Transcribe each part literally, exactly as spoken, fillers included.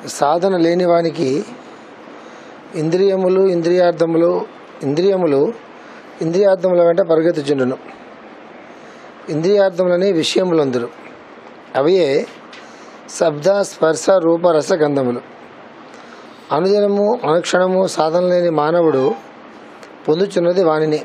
సాధన లేని వానికి ఇంద్రియములు ఇంద్రియార్థములు ఇంద్రియములు ఇంద్రియార్థముల వెంట పరిగెత్తుచుండును. ఇంద్రియార్థములని విషయములందరూ అవయే శబ్ద స్పర్శ రూప రస గంధములు. అనుదినము అనుక్షణము సాధన లేని మానవుడు పొందుచున్నది వానిని.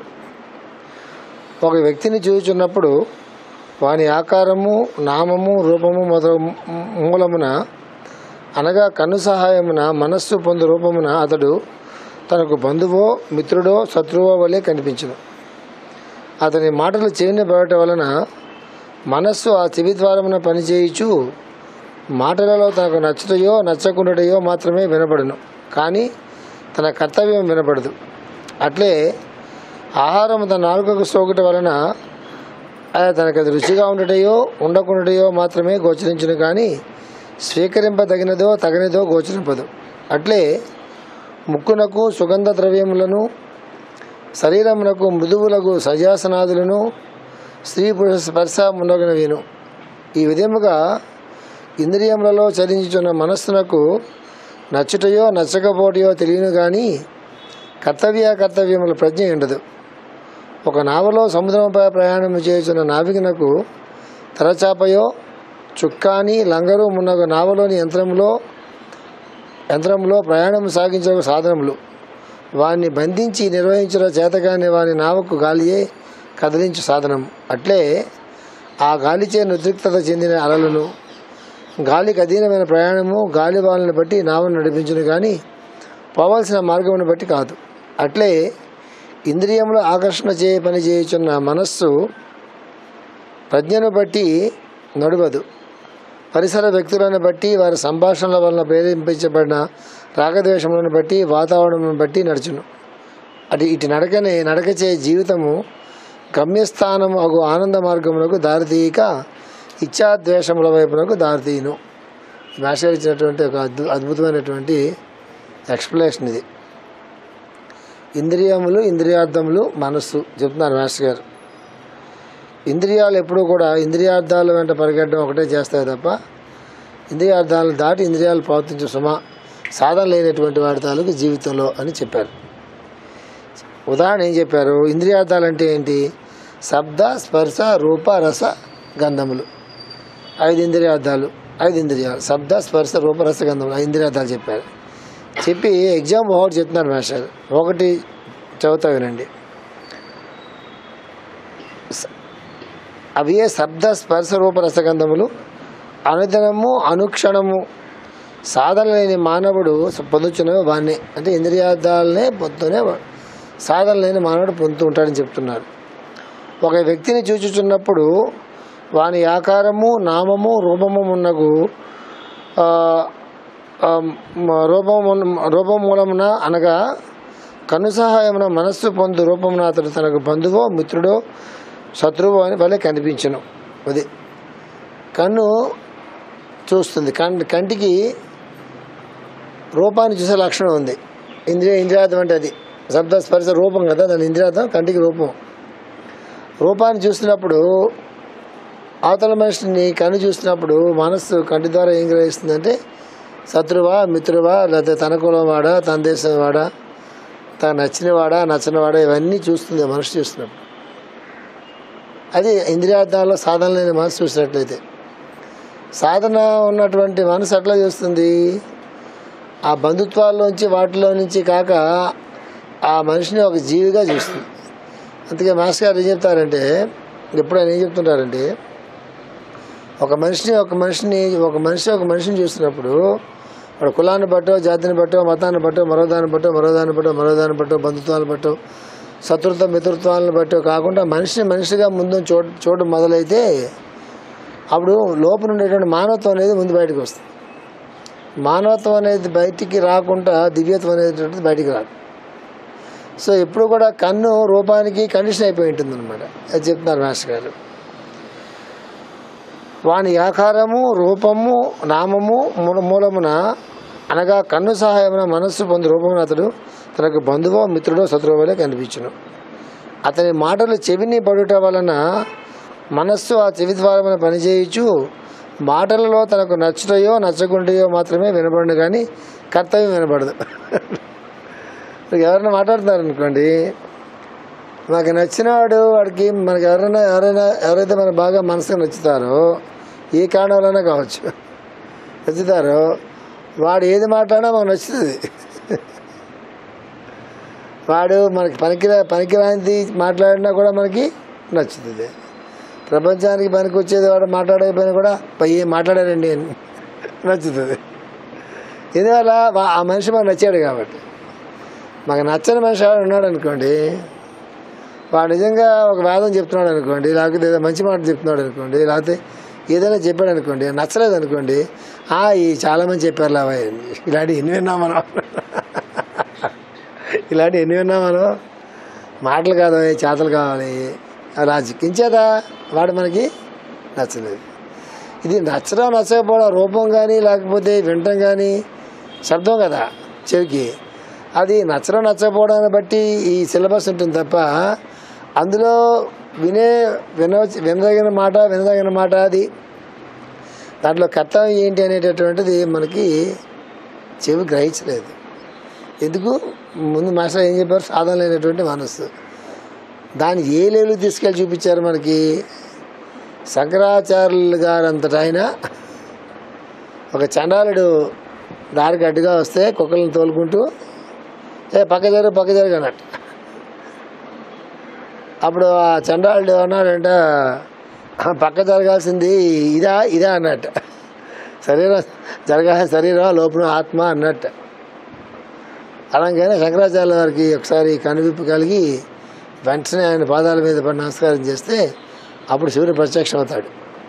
ఒక వ్యక్తిని చూచుచున్నప్పుడు వాని ఆకారము నామము రూపము మొదలు మూలమున అనగా కన్ను సహాయమున మనస్సు పొందు రూపమున అతడు తనకు బంధువో మిత్రుడో శత్రువో వలె కనిపించును. అతని మాటలు చెవిని పడటం వలన మనస్సు ఆ చెవి ద్వారమున పనిచేయుచు మాటలలో తనకు నచ్చుటయో నచ్చకుండాయో మాత్రమే వినపడును, కానీ తన కర్తవ్యం వినపడదు. అట్లే ఆహారం తన నాలుకకు సోకుట వలన అది తనకు అది రుచిగా ఉండటయో ఉండకుండాయో మాత్రమే గోచరించును, కానీ స్వీకరింపదగినదో తగనిదో గోచరింపదు. అట్లే ముక్కునకు సుగంధ ద్రవ్యములను శరీరమునకు మృదువులకు సజాసనాదులను స్త్రీ పురుష స్పర్శ మునగనవిను. ఈ విధముగా ఇంద్రియములలో చరించుచున్న మనస్సునకు నచ్చుటయో నచ్చకపోటయో తెలియను, కానీ కర్తవ్య కర్తవ్యముల ప్రజ్ఞ ఉండదు. ఒక నావలో సముద్రంపై ప్రయాణం చేయుచున్న నావికునకు తెరచాపయో చుక్కాని లంగరు మున్నగు నావలోని యంత్రములో యంత్రములో ప్రయాణం సాగించే సాధనములు వారిని బంధించి నిర్వహించిన చేతగానే వాని నావకు గాలియే కదిలించు సాధనం. అట్లే ఆ గాలిచే ఉద్రిక్తత చెందిన అలలను గాలికి అధీనమైన ప్రయాణము గాలి వాళ్ళని బట్టి నావను నడిపించును, కానీ పోవలసిన మార్గమును బట్టి కాదు. అట్లే ఇంద్రియములు ఆకర్షణ చే పని చేయుచున్న మనస్సు ప్రజ్ఞను బట్టి నడువదు. పరిసర వ్యక్తులను బట్టి వారి సంభాషణల వలన ప్రేరేపించబడిన రాగద్వేషములను బట్టి వాతావరణమును బట్టి నడుచును. అది ఇటు నడకనే నడకచే జీవితము గమ్యస్థానము అగు ఆనంద మార్గములకు దారితీయక ఇచ్ఛాద్వేషముల వైపునకు దారితీయును. మాస్టర్ ఇచ్చినటువంటి ఒక అద్భు అద్భుతమైనటువంటి ఎక్స్ప్లెనేషన్ ఇది. ఇంద్రియములు ఇంద్రియార్థములు మనస్సు చెప్తున్నారు మాస్టర్ గారు. ఇంద్రియాలు ఎప్పుడూ కూడా ఇంద్రియార్థాల వెంట పరిగెట్టడం ఒకటే చేస్తాయి తప్ప ఇంద్రియార్థాలను దాటి ఇంద్రియాలు ప్రవర్తించే సుమ సాధన లేనటువంటి వాడి తాలూకు జీవితంలో అని చెప్పారు. ఉదాహరణ ఏం చెప్పారు? ఇంద్రియార్థాలు అంటే ఏంటి? శబ్ద స్పర్శ రూప రస గంధములు ఐదు ఇంద్రియార్థాలు. ఐదు ఇంద్రియాలు శబ్ద స్పర్శ రూప రస గంధములు ఐదు ఇంద్రియార్థాలు చెప్పారు. చెప్పి ఎగ్జామ్ ఒకటి చెప్తున్నారు మాస్టర్. ఒకటి చదువుతా వినండి. అవి శబ్ద స్పర్శ రూప రసగంధములు అనుదినము అనుక్షణము సాధన లేని మానవుడు పొందుతున్నవి వాణ్ణి. అంటే ఇంద్రియార్థాలనే పొందుతూనే సాధన లేని మానవుడు పొందుతూ ఉంటాడని చెప్తున్నారు. ఒక వ్యక్తిని చూచుచున్నప్పుడు వాని ఆకారము నామము రూపము మున్నగు రూపము రూపమూలమున అనగా కన్ను సహాయమున మనస్సు పొందు రూపమున అతడు తనకు బంధువో మిత్రుడో శత్రువు అని వలె కనిపించను. అది కన్ను చూస్తుంది. కం కంటికి రూపాన్ని చూసే లక్షణం ఉంది. ఇంద్రియ ఇంద్రియార్థం అంటే అది శబ్ద స్పర్శ రూపం కదా, దాని ఇంద్రియార్థం కంటికి రూపం. రూపాన్ని చూసినప్పుడు అవతల మనిషిని కన్ను చూసినప్పుడు మనస్సు కంటి ద్వారా ఏం గ్రహిస్తుందంటే శత్రువా మిత్రువా లేకపోతే తన కులం వాడా తన దేశం వాడా తను నచ్చినవాడా నచ్చనివాడా ఇవన్నీ చూస్తుంది మనసు చూసినప్పుడు. అది ఇంద్రియార్థాల్లో సాధన లేని మనసు చూసినట్లయితే. సాధన ఉన్నటువంటి మనసు ఎట్లా చూస్తుంది? ఆ బంధుత్వాల్లోంచి వాటిలో నుంచి కాక ఆ మనిషిని ఒక జీవిగా చూస్తుంది. అందుకే మాస్టర్ గారు ఏం చెప్తారంటే, ఎప్పుడైనా ఏం చెప్తుంటారంటే, ఒక మనిషిని ఒక మనిషిని ఒక మనిషి ఒక మనిషిని చూస్తున్నప్పుడు వాడు కులాన్ని బట్టో జాతిని బట్టో మతాన్ని బట్టో మరో దాన్ని బట్టో మరో దాన్ని బట్టో మరో దాన్ని బట్టో బంధుత్వాలను బట్టో శత్రుత్వ మిత్రుత్వాలను బట్టో కాకుండా మనిషిని మనిషిగా ముందు చోటు చోటు మొదలైతే అప్పుడు లోపల ఉండేటువంటి మానవత్వం అనేది ముందు బయటకు వస్తుంది. మానవత్వం అనేది బయటికి రాకుండా దివ్యత్వం అనేటువంటిది బయటికి రాదు. సో ఎప్పుడు కూడా కన్ను రూపానికి కండిషన్ అయిపోయి ఉంటుంది అనమాట. అది చెప్తున్నారు మాస్టర్ గారు. వాని ఆకారము రూపము నామము మూలమున అనగా కన్ను సహాయమున మనస్సు పొంది రూపమున అతడు తనకు బంధువో మిత్రుడో శత్రువు వలె కనిపించును. అతని మాటలు చెవిని పడుట వలన మనస్సు ఆ చెవి ద్వారమున పనిచేయచ్చు మాటలలో తనకు నచ్చుతాయో నచ్చకుంటాయో మాత్రమే వినబడను, కానీ కర్తవ్యం వినబడదు. ఎవరైనా మాట్లాడుతున్నారు అనుకోండి, మాకు నచ్చినవాడు వాడికి మనకి ఎవరైనా ఎవరైనా ఎవరైతే మనకు బాగా మనసుకు నచ్చుతారో, ఏ కారణం వలన కావచ్చు నచ్చుతారో, వాడు ఏది మాట్లాడినా మాకు నచ్చుతుంది. వాడు మనకి పనికి పనికి రానిది మాట్లాడినా కూడా మనకి నచ్చుతుంది. ప్రపంచానికి పనికి వచ్చేది వాడు మాట్లాడకపోయినా కూడా ఏం మాట్లాడారండి అని నచ్చుతుంది. ఎందువల్ల ఆ మనిషి మనకు నచ్చాడు కాబట్టి. మాకు నచ్చని మనిషి వాడు ఉన్నాడు అనుకోండి, వాడు నిజంగా ఒక వేదం చెప్తున్నాడు అనుకోండి, లేకపోతే ఏదో మంచి మాట చెప్తున్నాడు అనుకోండి, లేకపోతే ఏదైనా చెప్పాడు అనుకోండి, నచ్చలేదు అనుకోండి, ఈ చాలామంది చెప్పారు లావా ఇలాంటివి ఎన్ని విన్నాం మనం, ఇలాంటివి ఎన్ని విన్నాం మనం. మాటలు కాదు, చేతలు కావాలి, లాజిక్ ఇంచేదా వాడు మనకి నచ్చలేదు. ఇది నచ్చడం నచ్చకపోవడం రూపం కానీ లేకపోతే వినటం కానీ శబ్దం కదా చెవికి, అది నచ్చడం నచ్చకపోవడాన్ని బట్టి ఈ సిలబస్ ఉంటుంది తప్ప అందులో వినే విన వినదగిన మాట వినదగిన మాట అది దాంట్లో కర్తవ్యం ఏంటి అనేటటువంటిది మనకి చెవి గ్రహించలేదు. ఎందుకు? ముందు మాస్టర్ ఏం చెప్పారు? సాధన లేనటువంటి మనస్సు. దాన్ని ఏ లెవెల్కి తీసుకెళ్ళి చూపించారు మనకి? శంకరాచార్యులు గారు అంతటా ఆయన ఒక చండాలుడు దారికి అడ్డుగా వస్తే కుక్కలను తోలుకుంటూ ఏ పక్క జరుగు పక్క జరుగు అన్నట్టు. అప్పుడు ఆ చండాలుడు అన్నాడంట, పక్క జరగాల్సింది ఇదా ఇదా అన్నట్టు. శరీరం జరగాల్సిన శరీరం లోపల ఆత్మ అన్నట్టు. అలాగైనా శంకరాచార్యుల వారికి ఒకసారి కనువిప్పు కలిగి వెంటనే ఆయన పాదాల మీద పడి నమస్కారం చేస్తే అప్పుడు శివుడు ప్రత్యక్షం అవుతాడు.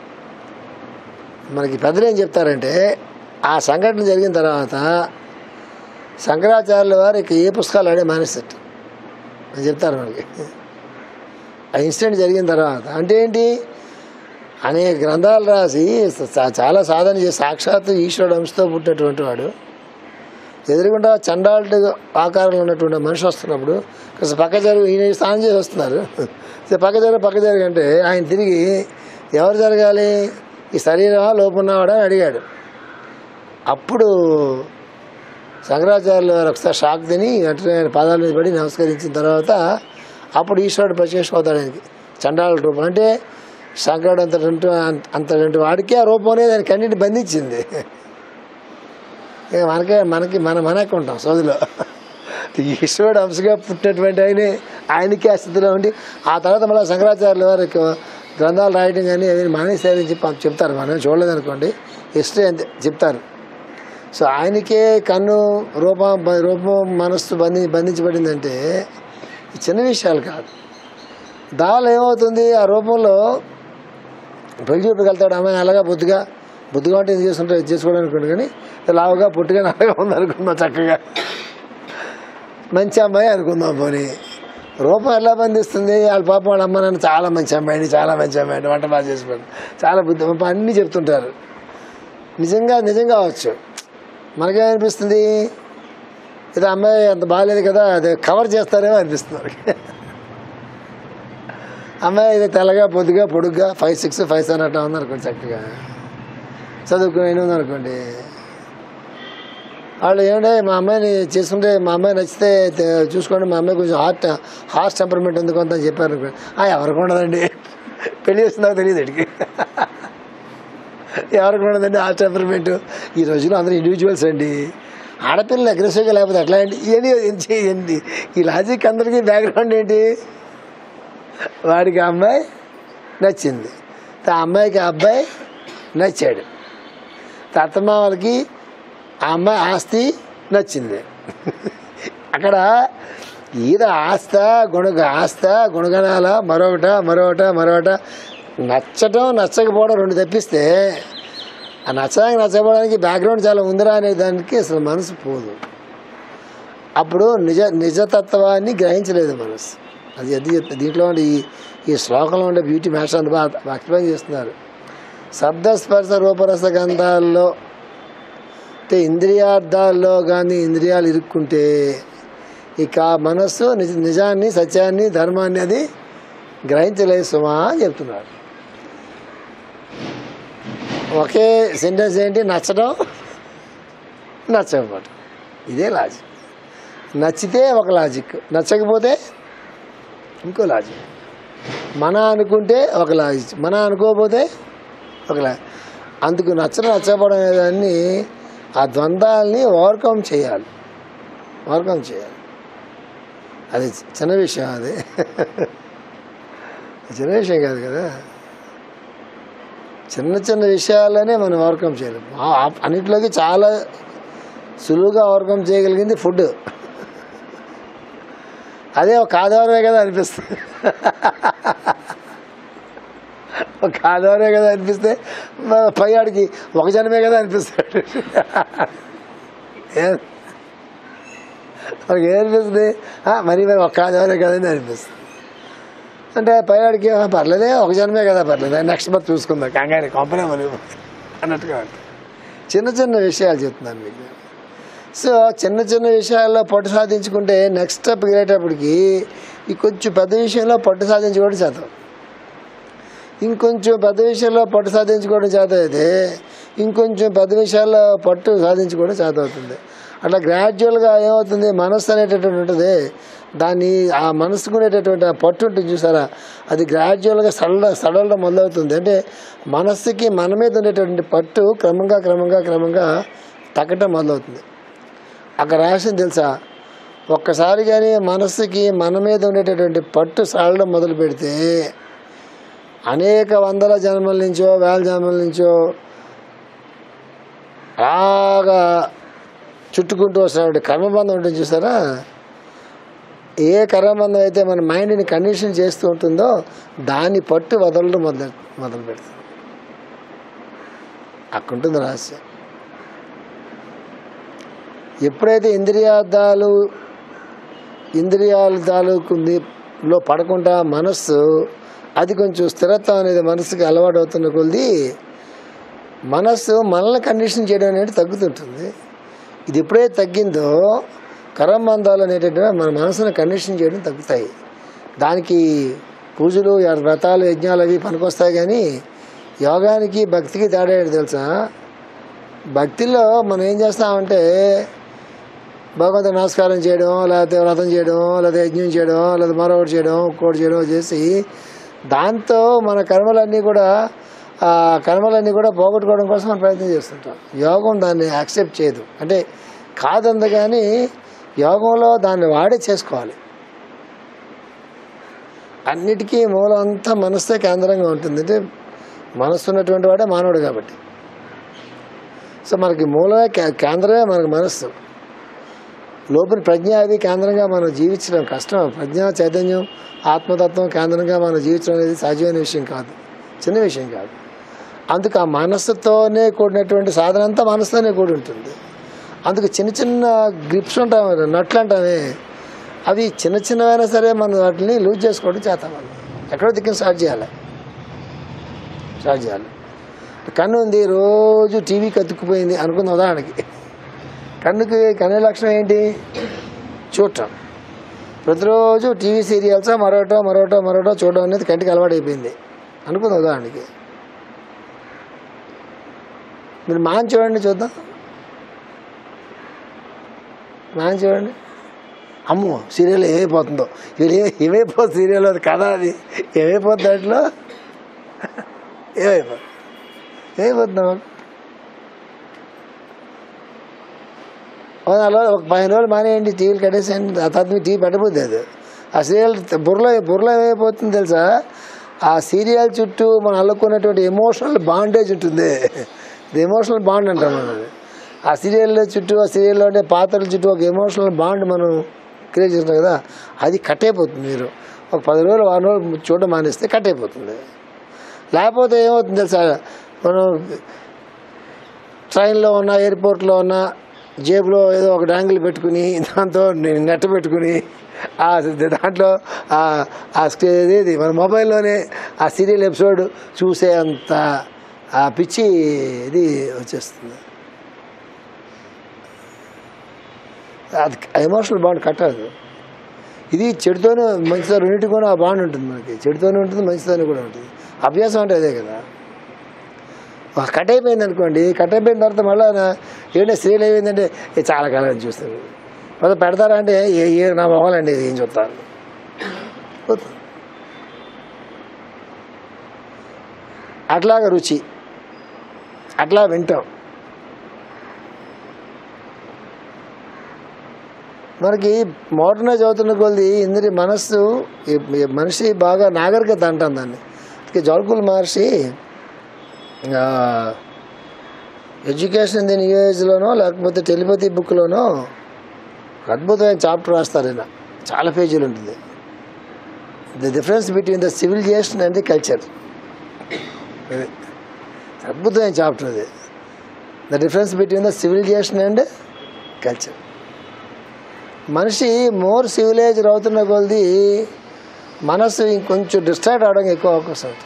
మనకి పెద్దలు ఏం చెప్తారంటే, ఆ సంఘటన జరిగిన తర్వాత శంకరాచార్యుల వారు ఇక ఏ పుస్తకాలు ఆడే మానేస్తట్టు అని చెప్తారు మనకి. ఆ ఇన్సిడెంట్ జరిగిన తర్వాత అంటే ఏంటి, అనేక గ్రంథాలు రాసి చాలా సాధన చేసి సాక్షాత్తు ఈశ్వరుడు అంశతో పుట్టినటువంటి వాడు ఎదురుగుండా చండాలుడు ఆకారంలో ఉన్నటువంటి మనిషి వస్తున్నప్పుడు కొంచెం పక్క జరుగు, ఈయన స్నానం చేసి వస్తున్నారు, పక్క జరుగు పక్క జరుగు అంటే ఆయన తిరిగి ఎవరు జరగాలి, ఈ శరీరం లోపున్నవాడు అని అడిగాడు. అప్పుడు శంకరాచార్యుల వారు ఒకసారి షాక్ తిని వెంటనే పాదాల మీద పడి నమస్కరించిన తర్వాత అప్పుడు ఈశ్వరుడు ప్రత్యక్షం అవుతాడు ఆయనకి చండాల రూపం. అంటే శంకరుడు అంతటి అంతటి వాడికి ఆ రూపం అనేది ఆయన కన్నింటిని బంధించింది. ఇక మనకే మనకి మన మనకు ఉంటాం సోదిలో. ఈశ్వరుడు అంశగా పుట్టినటువంటి ఆయనే ఆయనకి ఆ స్థితిలో ఉండి ఆ తర్వాత మళ్ళీ శంకరాచార్యుల వారి గ్రంథాలు రాయడం కానీ అవి మానేసారని చెప్పి చెప్తారు. మనం చూడలేదనుకోండి, హిస్టరీ అంతే చెప్తారు. సో ఆయనకే కన్ను రూపం రూపం మనస్సు బంధి బంధించబడిందంటే చిన్న విషయాలు కాదు. దానిలో ఏమవుతుంది, ఆ రూపంలో పెళ్లి చూపుకెళ్తాడు అమ్మాయి అలాగా బుద్ధిగా బుద్ధిగా ఉంటే ఇది చేసుకుంటే ఇది చేసుకోవడం అనుకోండి, కానీ లావుగా పుట్టుగా అలాగా ఉందనుకుందాం, చక్కగా మంచి అమ్మాయి అనుకుందాం. పోనీ రూపం ఎలా బంధిస్తుంది? వాళ్ళ పాపం వాళ్ళ అమ్మ నన్ను చాలా మంచి అమ్మాయిని చాలా మంచి అమ్మాయిని వంట బాగా చేసిపోయాడు చాలా బుద్ధి అన్నీ చెప్తుంటారు. నిజంగా నిజంగా అవచ్చు. మనకేమనిపిస్తుంది, ఇది అమ్మాయి అంత బాగాలేదు కదా, అది కవర్ చేస్తారేమో అనిపిస్తుంది. అమ్మాయి ఇది తెల్లగా పొద్దుగా పొడుగ్గా ఫైవ్ సిక్స్ ఫైవ్ సెవెన్ అట్లా ఉందనుకోండి, చక్కగా చదువుకుని ఉందనుకోండి, వాళ్ళు ఏమంటే మా అమ్మాయిని చేసుకుంటే మా అమ్మాయి నచ్చితే చూసుకోండి, మా అమ్మాయి కొంచెం హార్ట్ హార్ట్ టెంపర్మెంట్ ఉంది కొంత అని చెప్పారు అనుకోండి. ఎవరికి ఉండదండి, పెళ్లి చేస్తుందాక తెలియదు అడిగి, ఎవరికి ఉండదండి హార్ట్ టెంపర్మెంట్. ఈ రోజుల్లో అందరూ ఇండివిజువల్స్ అండి. ఆడపిల్లలు అగ్రెసివ్గా లేకపోతే ఎట్లా అండి, ఇవన్నీ ఏం చేయండి. ఈ లాజిక్ అందరికీ బ్యాక్గ్రౌండ్ ఏంటి, వాడికి ఆ అమ్మాయి నచ్చింది, ఆ అమ్మాయికి ఆ అబ్బాయి నచ్చాడు, అత్తమామలకి ఆ అమ్మాయి ఆస్తి నచ్చింది. అక్కడ ఈద ఆస్త గుణ ఆస్త గుణగణాల మరొకట మరొకట మరొకట నచ్చటం నచ్చకపోవడం రెండు తప్పిస్తే ఆ నచ్చడానికి నచ్చకపోవడానికి బ్యాక్గ్రౌండ్ చాలా ఉందిరా అనే దానికి అసలు మనసు పోదు. అప్పుడు నిజ నిజతత్వాన్ని గ్రహించలేదు మనసు. అది అది దీంట్లో ఉండే ఈ ఈ శ్లోకంలో ఉండే బ్యూటీ మ్యాటర్ అంత బాగా ఎక్స్ప్లెయిన్ చేస్తున్నారు. శబ్దస్పర్శ రూపరస గంధాల్లో అంటే ఇంద్రియార్థాల్లో కానీ ఇంద్రియాలు ఇరుక్కుంటే ఇక మనస్సు నిజ నిజాన్ని సత్యాన్ని ధర్మాన్ని అది గ్రహించలేదు సుమా అని చెప్తున్నారు. ఒకే సెంటెన్స్ ఏంటి, నచ్చడం నచ్చకపోవడం. ఇదే లాజిక్. నచ్చితే ఒక లాజిక్, నచ్చకపోతే ఇంకో లాజిక్. మన అనుకుంటే ఒక లాజిక్, మన అనుకోకపోతే ఒక లాజిక్. అందుకు నచ్చడం నచ్చకపోవడం అనేదాన్ని, ఆ ద్వంద్వాలని ఓవర్కమ్ చేయాలి, ఓవర్కమ్ చేయాలి. అది చిన్న విషయం, అది చిన్న విషయం కాదు కదా. చిన్న చిన్న విషయాలనే మనం ఓవర్కమ్ చేయలేము. అన్నింటిలోకి చాలా సులువుగా ఓవర్కమ్ చేయగలిగింది ఫుడ్. అదే ఒక ఆధారమే కదా అనిపిస్తుంది, ఒక ఆధారమే కదా అనిపిస్తే పైవాడికి ఒక జనమే కదా అనిపిస్తాడు. వాళ్ళకి ఏమనిపిస్తుంది, మరి మరి ఒక్క ఆధారమే కదని అనిపిస్తుంది. అంటే పైవాడికి పర్లేదే, ఒక జనమే కదా, పర్లేదు నెక్స్ట్ మంత్ చూసుకుందాం, కంగారు కంపెనీ మరి అన్నట్టుగా. చిన్న చిన్న విషయాలు చెప్తున్నాను మీకు. సో చిన్న చిన్న విషయాల్లో పట్టు సాధించుకుంటే నెక్స్ట్ స్టెప్ వెళ్ళేటప్పటికి ఈ కొంచెం పెద్ద విషయంలో పట్టు సాధించుకోవడం చేద్దాం. ఇంకొంచెం పెద్ద విషయాల్లో పట్టు సాధించుకోవడం చేత అయితే ఇంకొంచెం పెద్ద విషయాల్లో పట్టు సాధించుకోవడం చేత అవుతుంది. అట్లా గ్రాడ్యువల్గా ఏమవుతుంది, మనస్సు అనేటటువంటి ఉంటుంది, దాన్ని ఆ మనసుకునేటటువంటి ఆ పట్టు ఉంటుంది చూసారా, అది గ్రాడ్యువల్గా సడల సడలడం మొదలవుతుంది. అంటే మనస్సుకి మన మీద ఉండేటువంటి పట్టు క్రమంగా క్రమంగా క్రమంగా తగ్గటం మొదలవుతుంది. అక్కడ రాసింది తెలుసా, ఒక్కసారి కానీ మనస్సుకి మన మీద ఉండేటటువంటి పట్టు సడలడం మొదలు పెడితే అనేక వందల జన్మల నుంచో వేల జన్మల నుంచో బాగా చుట్టుకుంటూ వస్తున్నటువంటి కర్మబంధం ఉంటుంది చూసారా, ఏ కర్మబంధం అయితే మన మైండ్ని కండిషన్ చేస్తూ ఉంటుందో దాన్ని పట్టు వదలడం మొదలు మొదలు పెడుతుంది. అక్కడుంటుంది రహస్యం. ఎప్పుడైతే ఇంద్రియార్థాలు ఇంద్రియాల తాలూకు లో పడకుండా మనస్సు అది కొంచెం స్థిరత్వం అనేది మనసుకి అలవాటు అవుతున్న కొద్ది మనస్సు మనల్ని కండిషన్ చేయడం అనేది తగ్గుతుంటుంది. ఇది ఎప్పుడైతే తగ్గిందో కర్మబంధాలు అనేటటువంటి మన మనసుని కండిషన్ చేయడం తగ్గుతాయి. దానికి పూజలు వ్రతాలు యజ్ఞాలు అవి పనికొస్తాయి. కానీ యోగానికి భక్తికి తేడా ఏంటి తెలుసా, భక్తిలో మనం ఏం చేస్తామంటే భగవంతుడు నమస్కారం చేయడం, లేకపోతే వ్రతం చేయడం, లేదా యజ్ఞం చేయడం, లేదా మరొకటి చేయడం, ఇంకోటి చేయడం చేసి దాంతో మన కర్మలన్నీ కూడా ఆ కర్మలన్నీ కూడా పోగొట్టుకోవడం కోసం మనం ప్రయత్నం చేస్తుంటాం. యోగం దాన్ని యాక్సెప్ట్ చేయదు, అంటే కాదంద, కానీ యోగంలో దాన్ని వాడే చేసుకోవాలి. అన్నిటికీ మూలం అంతా మనస్సే కేంద్రంగా ఉంటుంది. అంటే మనస్సు ఉన్నటువంటి వాడే మానవుడు కాబట్టి. సో మనకి మూలమే కేంద్రమే మనకు మనస్సు. లోపల ప్రజ్ఞ అది కేంద్రంగా మనం జీవించడం కష్టం. ప్రజ్ఞ చైతన్యం ఆత్మతత్వం కేంద్రంగా మనం జీవించడం అనేది సహజమైన విషయం కాదు, చిన్న విషయం కాదు. అందుకు ఆ మనస్సుతోనే కూడినటువంటి సాధన అంతా మనసుతోనే కూడి ఉంటుంది. అందుకు చిన్న చిన్న గ్రిప్స్ ఉంటాం, నట్లు అంటామే, అవి చిన్న చిన్నవైనా సరే మనం వాటిని లూజ్ చేసుకోవడం చేస్తాం. మనం ఎక్కడో దిక్కున స్టార్ట్ చేయాలి స్టార్ట్ చేయాలి కన్ను ఉంది, రోజు టీవీకి అతుక్కుపోయింది అనుకున్న ఉదాహరణకి. కన్నుకి కన్ను లక్షణం ఏంటి, చూడటం. ప్రతిరోజు టీవీ సీరియల్స్ మరోటో మరోటో మరోటో చూడడం అనేది కంటికి అలవాటు అయిపోయింది అనుకుంది ఉదాహరణకి. మీరు మాని చూడండి, చూద్దాం, మాని చూడండి. అమ్మో సీరియల్ ఏమైపోతుందో, ఇది ఏమైపోతుంది సీరియల్, అది కదా, అది ఏమైపోతుంది, దాంట్లో ఏమైపోతుంది ఏమైపోతున్నాం. అలా ఒక పదిహేను రోజులు మానేయండి, టీవీలు కట్టేసేయండి, ఆ తర్వాత టీవీ పెట్టబోద్ది. అది ఆ సీరియల్ బుర్రలో బుర్రలో ఏమైపోతుంది తెలుసా, ఆ సీరియల్ చుట్టూ మనం అల్లుకున్నటువంటి ఎమోషనల్ బాండేజ్ ఉంటుంది. ఇది ఎమోషనల్ బాండ్ అంటాం మనం. ఆ సీరియల్ చుట్టూ, ఆ సీరియల్లో ఉండే పాత్రల చుట్టూ ఒక ఎమోషనల్ బాండ్ మనం క్రియేట్ చేస్తాం కదా, అది కట్ అయిపోతుంది. మీరు ఒక పది రోజులు వారం రోజులు చూడడం మానేస్తే కట్ అయిపోతుంది. లేకపోతే ఏమవుతుంది తెలుసా, మనం ట్రైన్లో ఉన్నా, ఎయిర్పోర్ట్లో ఉన్నా, జేబులో ఏదో ఒక డాంగిల్ పెట్టుకుని దాంతో నెట్ పెట్టుకుని ఆ దాంట్లో ఆ ఇది మన మొబైల్లోనే ఆ సీరియల్ ఎపిసోడ్ చూసే అంత ఆ పిచ్చి ఇది వచ్చేస్తుంది. అది ఎమోషనల్ బాండ్ కట్టదు. ఇది చెడుతోనే మంచితో రెండింటితోనే ఆ బాండ్ ఉంటుంది. మనకి చెడుతోనే ఉంటుంది, మంచితోనే కూడా ఉంటుంది. అభ్యాసం అంటే అదే కదా. కట్ అయిపోయింది అనుకోండి, కట్ అయిపోయిన తర్వాత మళ్ళీ ఏంటంటే స్త్రీలు ఏమైందంటే ఇది చాలా కాలం చూస్తారు, మళ్ళీ పెడతారా అంటే ఏ ఏ నా మొహాలండి ఇది ఏం చూస్తారు. అట్లాగా రుచి, అట్లా వింటాం. మనకి మోడర్నైజ్ అవుతున్న కొద్ది ఇంద్రియ మనస్సు మనిషి బాగా నాగరికత అంటాం దాన్ని. జవల్కుల్ మహర్షి ఎడ్యుకేషన్ ఇన్ ది న్యూ ఏజ్లోనో లేకపోతే టెలిపతి బుక్లోనో అద్భుతమైన చాప్టర్ రాస్తారు. ఇలా చాలా పేజీలు ఉంటుంది. The difference between the civilisation and the culture. అద్భుతమైన చాప్టర్ అది. The difference between the civilisation and culture. మనిషి మోర్ సివిలైజ్డ్ అవుతున్న కొద్ది మనసు ఇంకొంచెం డిస్ట్రాక్ట్ అవడానికి ఎక్కువ అవకాశం ఉంటుంది.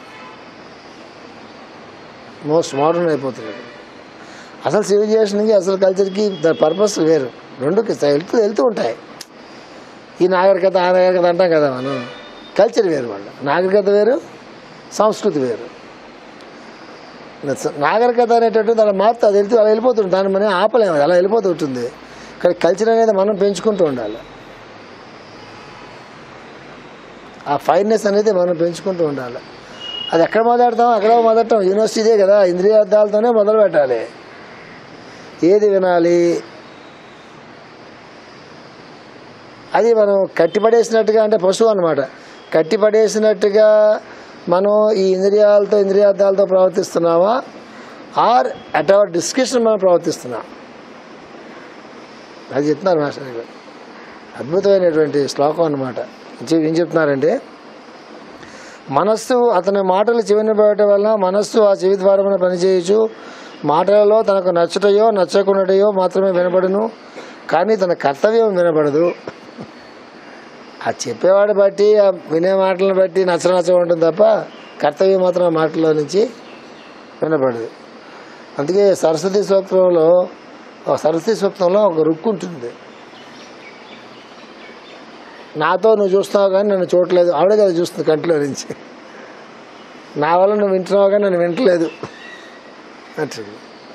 మోస్ట్ మోడర్న్ అయిపోతుంది. అసలు సివిలైజేషన్కి అసలు కల్చర్కి ద పర్పస్ వేరు, రెండుకి వెళ్తూ వెళ్తూ ఉంటాయి. ఈ నాగరికత ఆ నాగరికత అంటాం కదా మనం, కల్చర్ వేరు. వాళ్ళ నాగరికత వేరు, సంస్కృతి వేరు. నాగరికత అనేటటువంటి అలా మారుతూ అది వెళ్తూ అలా వెళ్ళిపోతుంది, దాన్ని మనం ఆపలేము, అలా వెళ్ళిపోతూ ఉంటుంది. కానీ కల్చర్ అనేది మనం పెంచుకుంటూ ఉండాలి. ఆ ఫైన్నెస్ అనేది మనం పెంచుకుంటూ ఉండాలి. అది ఎక్కడ మొదలెడతాం, అక్కడ మొదలెడతాం. యూనివర్సిటీదే కదా, ఇంద్రియార్థాలతోనే మొదలు పెట్టాలి. ఏది వినాలి అది మనం కట్టిపడేసినట్టుగా, అంటే పశువు అన్నమాట, కట్టిపడేసినట్టుగా మనం ఈ ఇంద్రియాలతో ఇంద్రియార్థాలతో ప్రవర్తిస్తున్నామా, ఆర్ అట్ అవర్ డిస్క్రిప్షన్ మనం ప్రవర్తిస్తున్నాం. అది చెప్తున్నారు మాస్టర్ గారు. అద్భుతమైనటువంటి శ్లోకం అన్నమాట. ఏం చెప్తున్నారంటే, మనస్సు అతని మాటలు చెవిని పోయటం వల్ల మనస్సు ఆ చెవి ద్వారా పనిచేయచ్చు. మాటలలో తనకు నచ్చటయో నచ్చకుండాయో మాత్రమే వినపడును, కానీ తన కర్తవ్యం వినపడదు. ఆ చెప్పేవాడు బట్టి, ఆ వినే మాటలను బట్టి నచ్చ నచ్చ ఉంటుంది తప్ప కర్తవ్యం మాత్రం ఆ మాటల్లో నుంచి వినపడదు. అందుకే సరస్వతి సూక్తంలో సరస్వతి సూక్తంలో ఒక రుక్కు ఉంటుంది. నాతో నువ్వు చూస్తున్నావు కానీ నన్ను చూడలేదు, ఆవిడే కదా చూస్తుంది కంటిలో నుంచి. నా వల్ల నువ్వు వింటున్నావు కానీ నన్ను వింటలేదు అంటుంది.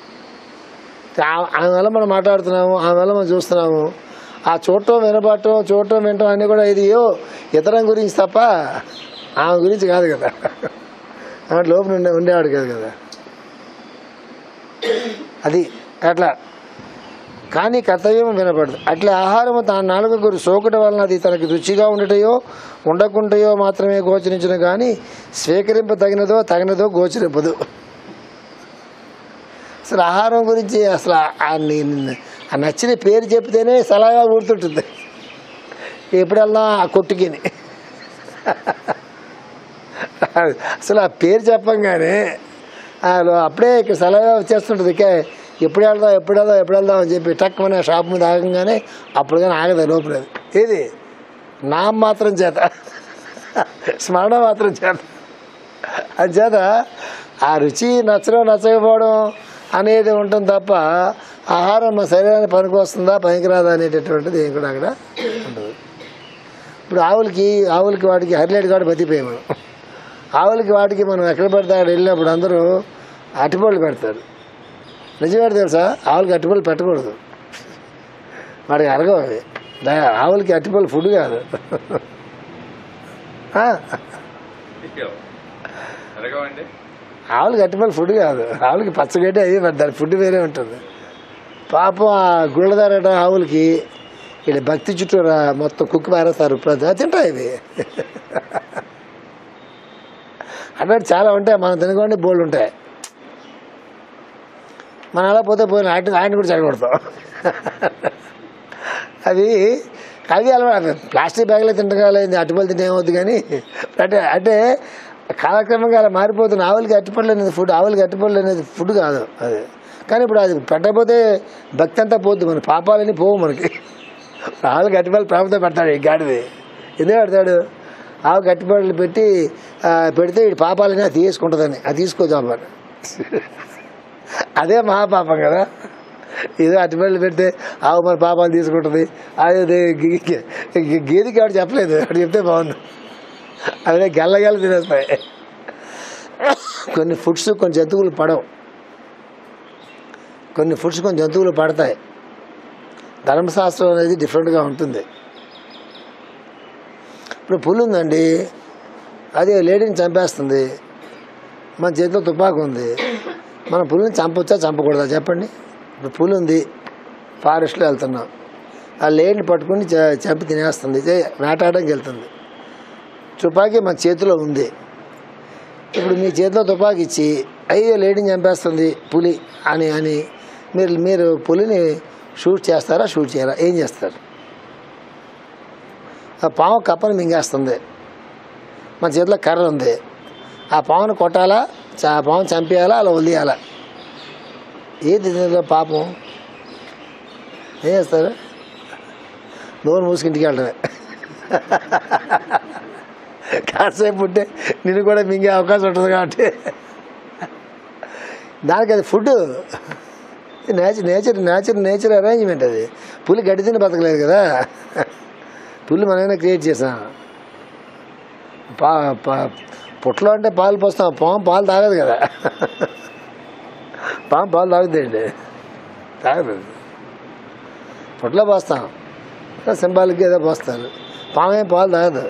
ఆమె వల్ల మనం మాట్లాడుతున్నాము, ఆమె వల్ల మనం చూస్తున్నాము. ఆ చూడటం వినబడటం చూడటం వినటం అన్నీ కూడా ఇది ఏవో ఇతరం గురించి తప్ప ఆమె గురించి కాదు కదా. ఆమె లోపల ఉండే ఉండేవాడు కాదు కదా. అది అట్లా. కానీ కర్తవ్యం వినపడదు. అట్లా ఆహారము తన నాలుక గురి సోకట వలన అది తనకి రుచిగా ఉండటయో ఉండకుంటాయో మాత్రమే గోచరించను, కానీ స్వీకరింప తగినదో తగినదో గోచరింపదు. అసలు ఆహారం గురించి అసలు ఆ నచ్చిన పేరు చెప్తేనే సలహా ఊడుతుంటుంది. ఎప్పుడు వెళ్దాం ఆ కొట్టుకిని, అసలు ఆ పేరు చెప్పంగానే అప్పుడే ఇక్కడ సలహా వచ్చేస్తుంటుంది. ఎప్పుడు వెళ్దాం ఎప్పుడు వెళ్దాం ఎప్పుడు వెళ్దాం అని చెప్పి టక్ మన షాప్ మీద ఆగంగానే అప్పుడు కానీ ఆగదు లోపల. ఏది నా మాత్రం చేత, స్మరణ మాత్రం చేత. అది చేత ఆ రుచి నచ్చడం నచ్చకపోవడం అనేది ఉంటుంది తప్ప ఆహారం మా శరీరానికి పనికి వస్తుందా పనికిరాదా అనేటటువంటిది ఏం కూడా అక్కడ ఉండదు. ఇప్పుడు ఆవులకి ఆవులకి వాటికి హరిలేడు కాడ బతికిపోయాం మనం. ఆవులకి వాటికి మనం ఎక్కడ పెడతా అక్కడ వెళ్ళినప్పుడు అందరూ అరటిపళ్ళు పెడతారు. నిజమే తెలుసా, ఆవులకి అరటిపళ్ళు పెట్టకూడదు, వాడికి అరగవు అవి. ఆవులకి అరటిపళ్ళు ఫుడ్ కాదు. ఆవులకి అరటిపళ్ళు ఫుడ్ కాదు, ఆవులకి పచ్చగడ్డి అవి దాని ఫుడ్ వేరే ఉంటుంది. పాపం ఆ గుళ్ళదారట ఆవులకి వీళ్ళ భక్తి చుట్టూ మొత్తం కుక్కి పారేస్తారు. ఇప్పుడు తింటాయి ఇవి. అన్నట్టు చాలా ఉంటాయి, మనం తినకుండా బోల్డ్ ఉంటాయి. మనం అలా పోతే పోయిన ఆయన ఆయన కూడా చెడగొడతాం. అవి అవి అలవాటు. ప్లాస్టిక్ బ్యాగ్లో తింటగాలేదు, అరటిపళ్ళు తింటే ఏమవుతుంది. కానీ అంటే అంటే కాలక్రమంగా అలా మారిపోతుంది. ఆవులకి అరటిపళ్ళు అనేది ఫుడ్, ఆవులకి అరటిపళ్ళు అనేది ఫుడ్ కాదు అది. కానీ ఇప్పుడు అది పెట్టకపోతే భక్తి అంతా పోద్ది, మన పాపాలని పోవు మనకి. ఆవులకి అరటిపళ్ళు ప్రేమతో పెడతాడు ఈ గాడిది. ఎందుకు పెడతాడు? ఆవు గట్టిపళ్ళు పెట్టి పెడితే ఈ పాపాలని అది తీసుకుంటుందని, అది తీసుకోజామని. అదే మహాపాపం కదా. ఏదో అరటిపళ్ళు పెడితే ఆవు మన పాపాలు తీసుకుంటుంది. అదే గేదికి ఆవిడ చెప్పలేదు, ఆవిడ చెప్తే బాగుంది. అదే గెల్ల గెల్ల తినేస్తాయి. కొన్ని ఫుడ్స్ కొన్ని జంతువులు పడవు. కొన్ని ఫుడ్స్ కొన్ని జంతువులు పడతాయి. ధర్మశాస్త్రం అనేది డిఫరెంట్గా ఉంటుంది. ఇప్పుడు పులి ఉందండి, అది లేడీని చంపేస్తుంది, మన చేతిలో తుపాకు ఉంది, మన పులిని చంపొచ్చా చంపకూడదా చెప్పండి? ఇప్పుడు పులి ఉంది, ఫారెస్ట్లో వెళ్తున్నాం, ఆ లేడీని పట్టుకుని చంపి తినేస్తుంది, వేటాడడానికి వెళ్తుంది, తుపాకీ మన చేతిలో ఉంది. ఇప్పుడు మీ చేతిలో తుపాకీ ఇచ్చి అయ్యో లేడీని చంపేస్తుంది పులి అని అని మీరు మీరు పులిని షూట్ చేస్తారా, షూట్ చేయరా? ఏం చేస్తారు? ఆ పాము కప్పని మింగేస్తుంది, మన చేతిలో కర్ర ఉంది, ఆ పామును కొట్టాలా, ఆ పాము చంపేయాలా, అలా వదిలేయాలా? ఏది పాపం? ఏం చేస్తారు? నోరు మూసుకు ఇంటికి వెళ్ళడమే. కాసేపు ఉంటే నిన్ను కూడా మింగే అవకాశం ఉంటుంది కాబట్టి దానికి అది food nature nature nature nature arrangement. అది పులి గడ్డి తిని బతకలేదు కదా, పులి మనమైనా క్రియేట్ చేసాం. పా పా పుట్లో అంటే పాలు పోస్తాం, పాము పాలు తాగదు కదా, పాము పాలు తాగుద్దండి, తాగదు. పుట్లో పోస్తాం, సింబాలిక్గా ఏదో పోస్తారు, పాము ఏం పాలు తాగదు.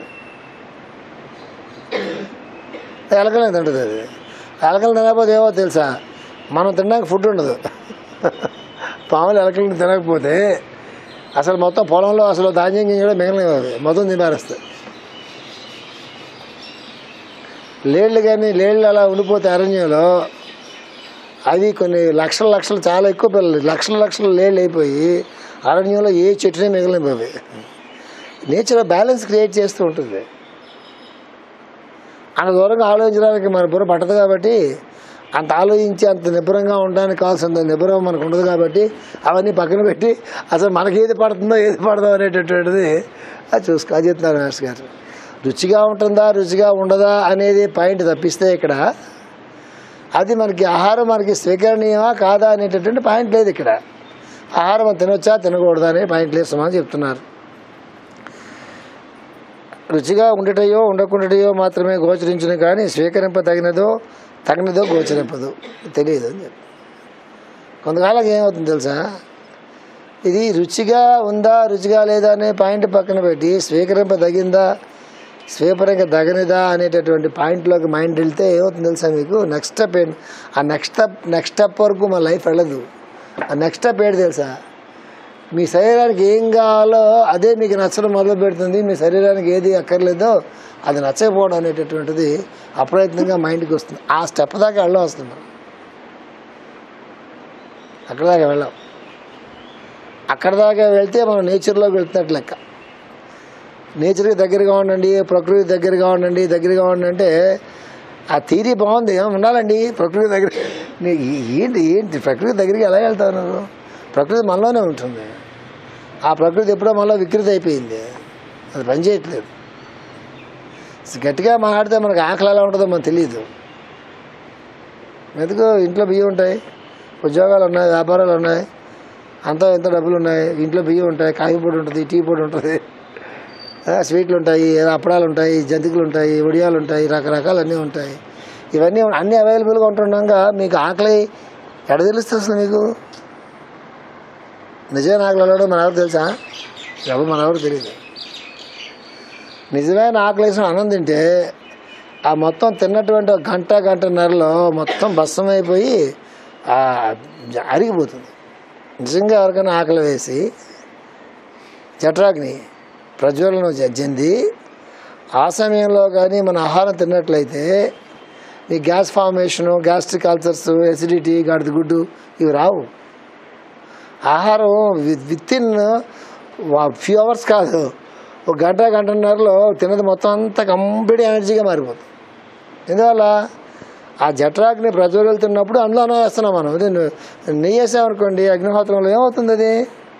ఎలకలు తింటుంది, అది ఎలకలు తినకపోతే ఏమో తెలుసా, మనం తినడానికి ఫుడ్ ఉండదు. పాములు ఎలకలను తినకపోతే అసలు మొత్తం పొలంలో అసలు ధాన్యం గింజ కూడా మిగలలేదు, అవి మొత్తం తినేస్తాయి. లేళ్ళు కానీ లేళ్ళు అలా ఉండిపోతే అరణ్యంలో అవి కొన్ని లక్షల లక్షలు, చాలా ఎక్కువ పిల్లలు, లక్షల లక్షల లేళ్ళు అయిపోయి అరణ్యంలో ఏ చెట్టునే మిగలనిపోయి నేచర్ బ్యాలెన్స్ క్రియేట్ చేస్తూ ఉంటుంది. అంత దూరంగా ఆలోచించడానికి మన బుర్ర పట్టదు కాబట్టి, అంత ఆలోచించి అంత నిబ్బరంగా ఉండడానికి కావాల్సినంత నిబ్బరం మనకు ఉండదు కాబట్టి అవన్నీ పక్కన పెట్టి అసలు మనకి ఏది పడుతుందో ఏది పడదో అనేటటువంటిది అది చూసుకో అది చెప్తున్నారు మాస్టర్ గారు. రుచిగా ఉంటుందా రుచిగా ఉండదా అనేది పాయింట్ తప్పిస్తే ఇక్కడ అది మనకి ఆహారం మనకి స్వీకరణీయమా కాదా అనేటటువంటి పాయింట్ లేదు. ఇక్కడ ఆహారం మనం తినొచ్చా తినకూడదా అనే పాయింట్ లేదు అని చెప్తున్నారు. రుచిగా ఉండటయో ఉండకుండాయో మాత్రమే గోచరించును కానీ స్వీకరింప తగినదో తగినదో గోచరింపదు, తెలియదు అని చెప్పి. కొంతకాలం ఏమవుతుంది తెలుసా, ఇది రుచిగా ఉందా రుచిగా లేదా అనే పాయింట్ పక్కన పెట్టి స్వీకరింప తగిందా స్వీకరింప తగినదా అనేటటువంటి పాయింట్లోకి మైండ్ వెళ్తే ఏమవుతుంది తెలుసా మీకు, నెక్స్ట్ స్టెప్ ఏంటి, ఆ నెక్స్ట్ స్టెప్ నెక్స్ట్ స్టెప్ వరకు మన లైఫ్ వెళ్ళదు. ఆ నెక్స్ట్ స్టెప్ ఏంటి తెలుసా, మీ శరీరానికి ఏం కావాలో అదే మీకు నచ్చడం మొదలు పెడుతుంది, మీ శరీరానికి ఏది అక్కర్లేదో అది నచ్చకపోవడం అనేటటువంటిది అప్రయత్నంగా మైండ్కి వస్తుంది. ఆ స్టెప్ దాకా వెళ్ళం వస్తుంది, మనం అక్కడ దాకా వెళ్ళాం. అక్కడ దాకా వెళ్తే మనం నేచర్లోకి వెళ్తున్నట్టు లెక్క. నేచర్కి దగ్గరగా ఉండండి, ప్రకృతి దగ్గరగా ఉండండి, దగ్గరగా ఉండండి అంటే ఆ థీరీ బాగుంది, ఉండాలండి ప్రకృతి దగ్గర. ఏంటి ఏంటి ప్రకృతి దగ్గరికి ఎలా వెళ్తావు నువ్వు? ప్రకృతి మనలోనే ఉంటుంది. ఆ ప్రకృతి ఎప్పుడో మనలో వికృతి అయిపోయింది, అది పనిచేయట్లేదు. గట్టిగా మాట్లాడితే మనకు ఆకలి ఎలా ఉంటుందో మనకు తెలియదు. ఎందుకు ఇంట్లో బియ్యం ఉంటాయి, ఉద్యోగాలు ఉన్నాయి, వ్యాపారాలు ఉన్నాయి, అంతా ఎంత డబ్బులు ఉన్నాయి, ఇంట్లో బియ్యం ఉంటాయి, కాఫీ పొడి ఉంటుంది, టీ పొడి ఉంటుంది, స్వీట్లు ఉంటాయి, అప్పడాలు ఉంటాయి, జంతికలు ఉంటాయి, వడియాలు ఉంటాయి, రకరకాలు అన్నీ ఉంటాయి. ఇవన్నీ అన్నీ అవైలబుల్గా ఉంటుండగా మీకు ఆకలి ఎడ తెలుస్తుంది అసలు? మీకు నిజమైన ఆకలి వెళ్ళడం మన ఎవరు తెలుసా? ఎవరు మన ఎవరు తెలియదు. నిజమైన ఆకలి వేసిన అన్నం తింటే ఆ మొత్తం తిన్నటువంటి ఒక గంట గంటన్నరలో మొత్తం భస్మం అయిపోయి అరిగిపోతుంది. నిజంగా ఎవరికైనా ఆకలి వేసి జఠరాగ్ని ప్రజ్వలన చెంది ఆ సమయంలో కానీ మన ఆహారం తిన్నట్లయితే ఈ gas formation, gastric ulcers, acidity, గాడిద గుడ్డు ఇవి రావు. ఆహారం విత్ ఇన్ ఫ్యూ అవర్స్ కాదు, ఒక గంట గంటన్నరలో తిన్నది మొత్తం అంతా కంప్లీట్ ఎనర్జీగా మారిపోతుంది. ఎందువల్ల ఆ జఠరాగ్ని ప్రజ్వలుతున్నప్పుడు అందులో అన్నం వేస్తున్నాం మనం. అదే నెయ్యి వేసామనుకోండి అగ్నిహోత్రంలో ఏమవుతుంది, అది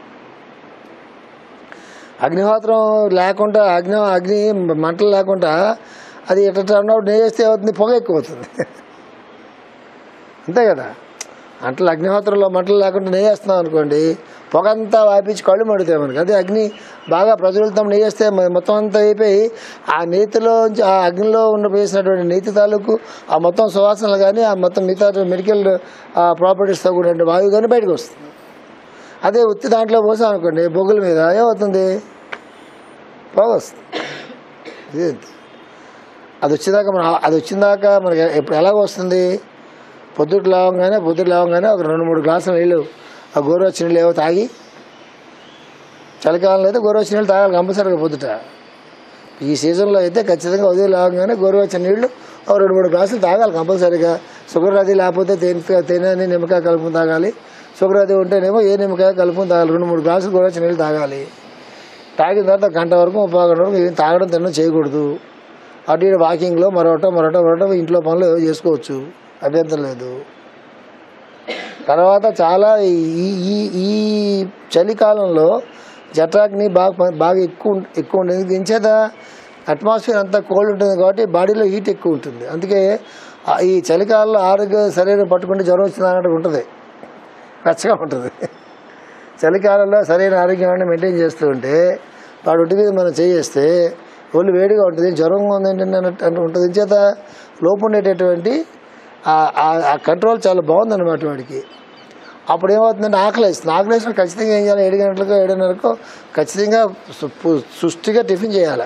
అగ్నిహోత్రం లేకుండా అగ్ని అగ్ని మంటలు లేకుండా అది ఎట్లా ఉన్నప్పుడు నెయ్యి వేస్తే ఏమవుతుంది, పొగ ఎక్కువ అవుతుంది. అంతే కదా, అంటలు అగ్నిహోత్రంలో మంటలు లేకుండా నెయ్యి వేస్తున్నాం అనుకోండి పొగంతా వాపించి కళ్ళు మండుతాయి మనకి. అదే అగ్ని బాగా ప్రజ్వలితం నెయ్యి వేస్తే మొత్తం అంతా అయిపోయి ఆ నేతిలో ఆ అగ్నిలో ఉన్న వేసినటువంటి నేతి తాలూకు ఆ మొత్తం సువాసనలు కానీ ఆ మొత్తం మిగతా మెడికల్ ప్రాపర్టీస్తో కూడిన వాయువు కానీ బయటకు వస్తుంది. అదే ఉత్తి దాంట్లో పోసాం అనుకోండి బొగ్గుల మీద ఏమవుతుంది, పొగ వస్తుంది. ఇది అది వచ్చేదాకా మనం అది వచ్చిందాకా మనకి ఇప్పుడు ఎలాగ వస్తుంది, పొద్దుట లేవగానే పొద్దుట లేవగానే ఒక రెండు మూడు గ్లాసుల నీళ్ళు ఆ గోరువెచ్చని నీళ్ళు ఏవో తాగి, చలికాలంలో అయితే గోరువెచ్చని నీళ్ళు తాగాలి కంపల్సరీగా పొద్దుట. ఈ సీజన్లో అయితే ఖచ్చితంగా ఉదయం లేవగానే గోరువెచ్చని నీళ్ళు ఒక రెండు మూడు గ్లాసులు తాగాలి కంపల్సరీగా. షుగర్ అది లేకపోతే తేనె తేనె నిమ్మకాయ కలుపుకుని తాగాలి. షుగర్ అది ఉంటేనేమో ఏ నిమ్మకాయ కలుపుకుని తాగాలి. రెండు మూడు గ్లాసులు గోరువెచ్చని నీళ్ళు తాగాలి. తాగిన తర్వాత గంట వరకు ముప్పై గంట వరకు ఏం తాగడం తినడం చేయకూడదు. అటు ఇటు వాకింగ్లో మరొకటో మరొకటో మరొకటో ఇంట్లో పనులు చేసుకోవచ్చు, అభ్యంతరం లేదు. తర్వాత చాలా ఈ ఈ ఈ చలికాలంలో జఠరాగ్ని బాగా బాగా ఎక్కువ ఎక్కువ ఉంటుంది. దించేత అట్మాస్ఫియర్ అంతా కోల్డ్ ఉంటుంది కాబట్టి బాడీలో హీట్ ఎక్కువ ఉంటుంది. అందుకే ఈ చలికాలంలో ఆరోగ్య శరీరం పట్టుకుంటే జ్వరం వచ్చింది అన్నట్టు ఉంటుంది, వెచ్చగా ఉంటుంది. చలికాలంలో సరైన ఆరోగ్యాన్ని మెయింటైన్ చేస్తూ ఉంటే వాడు ఒంటి మీద మనం చేస్తే ఒళ్ళు వేడిగా ఉంటుంది, జ్వరంగా ఉంది ఏంటంటే అన్నట్టు ఉంటుంది. చేత లోపు ఉండేటటువంటి ఆ కంట్రోల్ చాలా బాగుందన్నమాట వాడికి. అప్పుడు ఏమవుతుందంటే ఆకలి వేస్తుంది. ఆకలి వేసిన ఖచ్చితంగా ఏం చేయాలి, ఏడు గంటలకు ఏడున్నరకు ఖచ్చితంగా సుష్టిగా టిఫిన్ చేయాలి.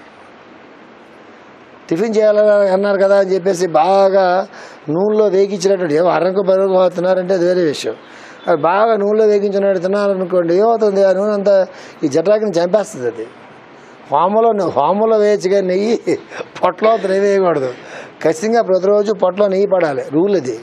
టిఫిన్ చేయాలని అన్నారు కదా అని చెప్పేసి బాగా నూనెలో వేగించినటువంటి ఏమో అరకు పరుగు అవుతున్నారంటే అది వేరే విషయం. అది బాగా నూనెలో వేగించినట్టు తిన్నారనుకోండి ఏమవుతుంది, ఆ నూనె అంతా ఈ జఠరాగ్ని చంపేస్తుంది. అది హోమలో హోమలో వేయచ్చు కానీ నెయ్యి పొట్టలో నెయ్యి వేయకూడదు. ఖచ్చితంగా ప్రతిరోజు పొట్టలో నెయ్యి పడాలి, రూల్ ఇది.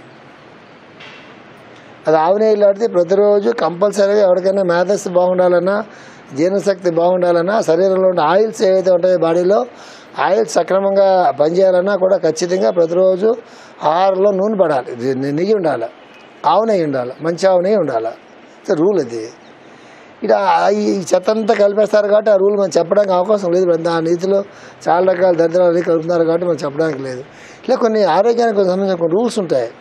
అది ఆవు నెయ్యి లాంటిది ప్రతిరోజు కంపల్సరీగా ఎవరికైనా మేధస్సు బాగుండాలన్నా జీర్ణశక్తి బాగుండాలన్నా శరీరంలో ఉండే ఆయిల్స్ ఏవైతే ఉంటాయో బాడీలో ఆయిల్స్ సక్రమంగా పనిచేయాలన్నా కూడా ఖచ్చితంగా ప్రతిరోజు ఆహారంలో నూనె పడాలి, నెయ్యి ఉండాలి, ఆవు నెయ్యి ఉండాలి, మంచి ఆవు నెయ్యి ఉండాలి. రూల్ అది. ఇక ఈ చెత్త అంతా కలిపేస్తారు కాబట్టి ఆ రూల్ మనం చెప్పడానికి అవకాశం లేదు. ఆ నీతిలో చాలా రకాల దరిద్రాలు కలుపుతున్నారు కాబట్టి మనం చెప్పడానికి లేదు. ఇలా కొన్ని ఆరోగ్యానికి సంబంధించిన కొన్ని రూల్స్ ఉంటాయి.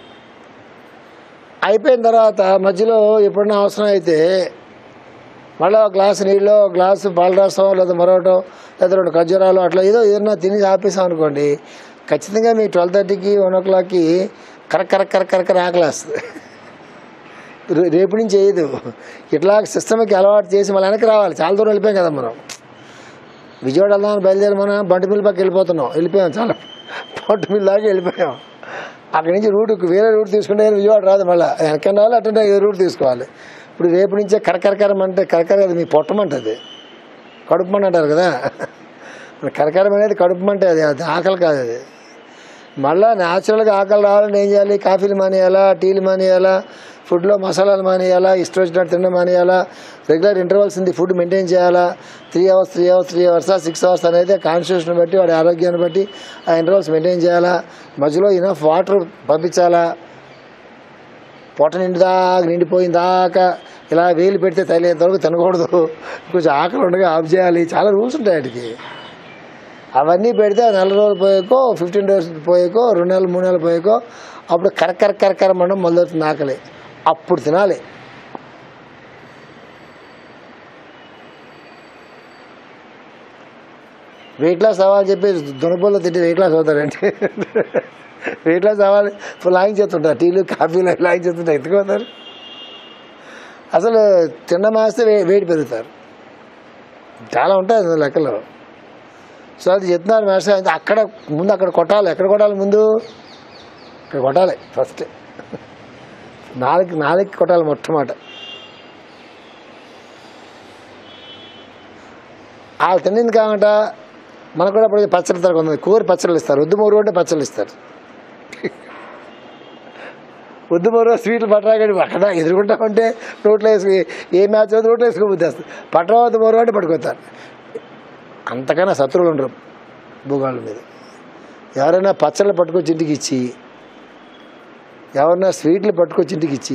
అయిపోయిన తర్వాత మధ్యలో ఎప్పుడైనా అవసరం అయితే మళ్ళీ ఒక గ్లాసు నీళ్ళు, గ్లాసు పాల రసం, లేదా మరొకటో లేదా రెండు ఖర్జూరాలు అట్లా ఏదో ఏదైనా తిని ఆపేసాం అనుకోండి, ఖచ్చితంగా మీ ట్వెల్వ్ థర్టీకి వన్ ఓ క్లాక్కి కరెక్ట్ కరెక్ట్ కరెక్ట్ కరెక్ట్ ఆకలి వస్తుంది. రేపు నుంచి చేయదు. ఇట్లా సిస్టమ్కి అలవాటు చేసి మళ్ళీ వెనక్కి రావాలి. చాలా దూరం వెళ్ళిపోయాం కదా మనం. విజయవాడ వెళ్దామని బయలుదేరి మనం బంటిమిల్ పక్క వెళ్ళిపోతున్నాం, వెళ్ళిపోయాం చాలా బంటిమిల్ దాకా వెళ్ళిపోయాం. అక్కడి నుంచి రూట్ వేరే రూట్ తీసుకుంటే విజయవాడ రాదు, మళ్ళీ వెనక్కి రావాలి, అట్టే ఏ రూట్ తీసుకోవాలి. ఇప్పుడు రేపు నుంచే కరకరకరం అంటే కరకర అది మీ పొట్టమంటది, కడుపుమంట అంటారు కదా. కరకరం అనేది కడుపుమంటే అది అది ఆకలి కాదు. అది మళ్ళీ న్యాచురల్గా ఆకలి రావాలని ఏం చేయాలి, కాఫీలు మానేయాలా, టీలు మానేయాలా, ఫుడ్లో మసాలాలు మానేయాలా, ఇష్టం వచ్చినట్టు తినడం మానేయాలా, రెగ్యులర్ ఇంటర్వల్స్ ఉంది ఫుడ్ మెయింటైన్ చేయాలా. Three hours three hours three hours six hours అనేది కాన్స్టిట్యూషన్ బట్టి వాడి ఆరోగ్యాన్ని బట్టి ఆ ఇంటర్వల్స్ మెయింటైన్ చేయాలా. మధ్యలో ఇనఫ్ వాటర్ పంపించాలా. పొట్ట నిండి దాకా నిండిపోయిన దాకా ఇలా వేలు పెడితే తగిలేంత వరకు తినకూడదు. కొంచెం ఆకలి ఉండగా ఆఫ్ చేయాలి. చాలా రూల్స్ ఉంటాయి వాటికి. అవన్నీ పెడితే నెల రోజులు పోయాకో ఫిఫ్టీన్ డేస్ పోయాకో రెండు నెలలు మూడు నెలలు పోయాకో అప్పుడు కరకర కరకర మనం మొదలవుతుంది ఆకలి. అప్పుడు తినాలి. వెయిట్ లాస్ అవ్వాలని చెప్పి దునపల్లో తింటే వెయిట్ లాస్ అవుతారంటే వెయిట్ లాస్ అవ్వాలి లాగించేస్తుంటారు. టీలు కాఫీలు లాగించేస్తుంటారు. ఎత్తుకుపోతారు. అసలు తిన్న మాస్తే వెయిట్ పెరుగుతారు. చాలా ఉంటాయి అసలు లెక్కలో. సో అది చెప్తున్నారు మాస్టర్. అయితే అక్కడ ముందు అక్కడ కొట్టాలి. ఎక్కడ కొట్టాలి? ముందు ఇక్కడ కొట్టాలి. ఫస్ట్ నాలుగు నాలుగుకి కొట్టాలి మొట్టమొదట. వాళ్ళు తిండింది కామంట మనకు కూడా అప్పుడు పచ్చడి ఇస్తారు. కొంతమంది కూర పచ్చళ్ళు ఇస్తారు. వద్దు మూడు అంటే పచ్చళ్ళు ఇస్తారు. వద్దు మూడు స్వీట్లు పట్టరాగండి అక్కడ ఎదుర్కొంటామంటే రోట్లో వేసుకు ఏ మ్యాచ్ అవుతుంది రోట్లో వేసుకుని బుద్దేస్తారు. పట్టరా వద్దు మూడు అంటే పట్టుకొస్తారు. అంతకన్నా శత్రువులు ఉండరు భూగాళ్ళ మీద. ఎవరైనా పచ్చళ్ళు పట్టుకొచ్చి ఇంటికి ఇచ్చి, ఎవరైనా స్వీట్లు పట్టుకొచ్చి ఇంటికి ఇచ్చి,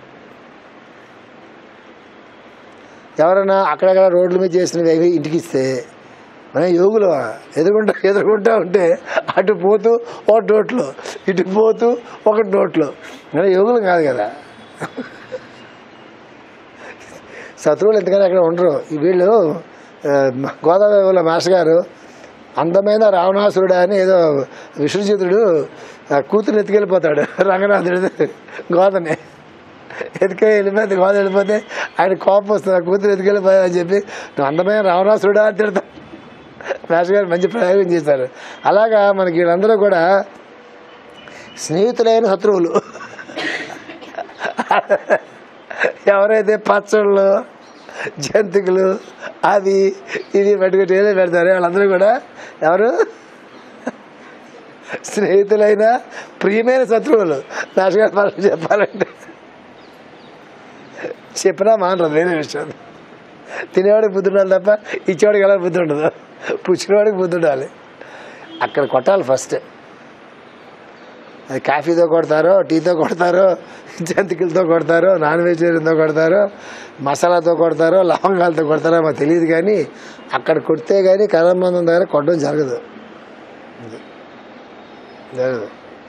ఎవరైనా అక్కడక్కడ రోడ్ల మీద చేసినవి ఇంటికి ఇస్తే మనం యోగులు ఎదుర్కొంటా ఎదుర్కొంటా ఉంటే అటు పోతూ ఒక నోట్లో, ఇటు పోతూ ఒకటి నోట్లో. మనం యోగులు కాదు కదా. శత్రువులు ఎందుకని అక్కడ ఉండరు. ఈ వీళ్ళు గోదావరిలో మాస్టర్ గారు అందమైన రావణాసురుడు అని ఏదో విష్ణుచితుడు కూతురు ఎత్తుకెళ్ళిపోతాడు రంగనాథుడు గోదని ఎత్తుకే వెళ్ళిపోతే గోద వెళ్ళిపోతే ఆయన కోపం వస్తుంది, కూతురు ఎత్తుకెళ్ళిపోయా అని చెప్పి నువ్వు అందమైన రావణాసురుడా అని తిడతాడు. మాస్టర్ గారు మంచి ప్రయోగం చేశారు. అలాగా మనకి వీళ్ళందరూ కూడా స్నేహితులైన శత్రువులు. ఎవరైతే పచ్చళ్ళు జంతికలు అవి ఇవి పెట్టుకుంటే ఏదో పెడతారు వాళ్ళందరూ కూడా ఎవరు స్నేహితులైన ప్రియమైన శత్రువులు. మాస్టర్ గారు ఫస్ట్ చెప్పాలంటే చెప్పినా మానరు, వేరే విషయం. తినేవాడికి బుద్ధి ఉండాలి తప్ప ఇచ్చేవాడికి ఎలా బుద్ధి ఉండదు. పుచ్చినవాడికి బుద్ధి ఉండాలి. అక్కడ కొట్టాలి ఫస్ట్. అది కాఫీతో కొడతారో, టీతో కొడతారో, జంతికలతో కొడతారో, నాన్ వెజిటేరియన్తో కొడతారో, మసాలాతో కొడతారో, లవంగాలతో కొడతారో మాకు తెలియదు. కానీ అక్కడ కొడితే కానీ కర్రబంధం దగ్గర కొట్టడం జరగదు జరగదు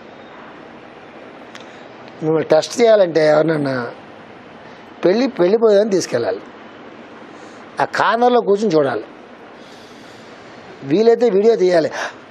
మిమ్మల్ని టెస్ట్ చేయాలంటే ఎవరినన్నా పెళ్ళి పెళ్ళిపోయాలని తీసుకెళ్ళాలి. ఆ కార్నర్లో కూర్చొని చూడాలి. వీలైతే వీడియో తీయాలి.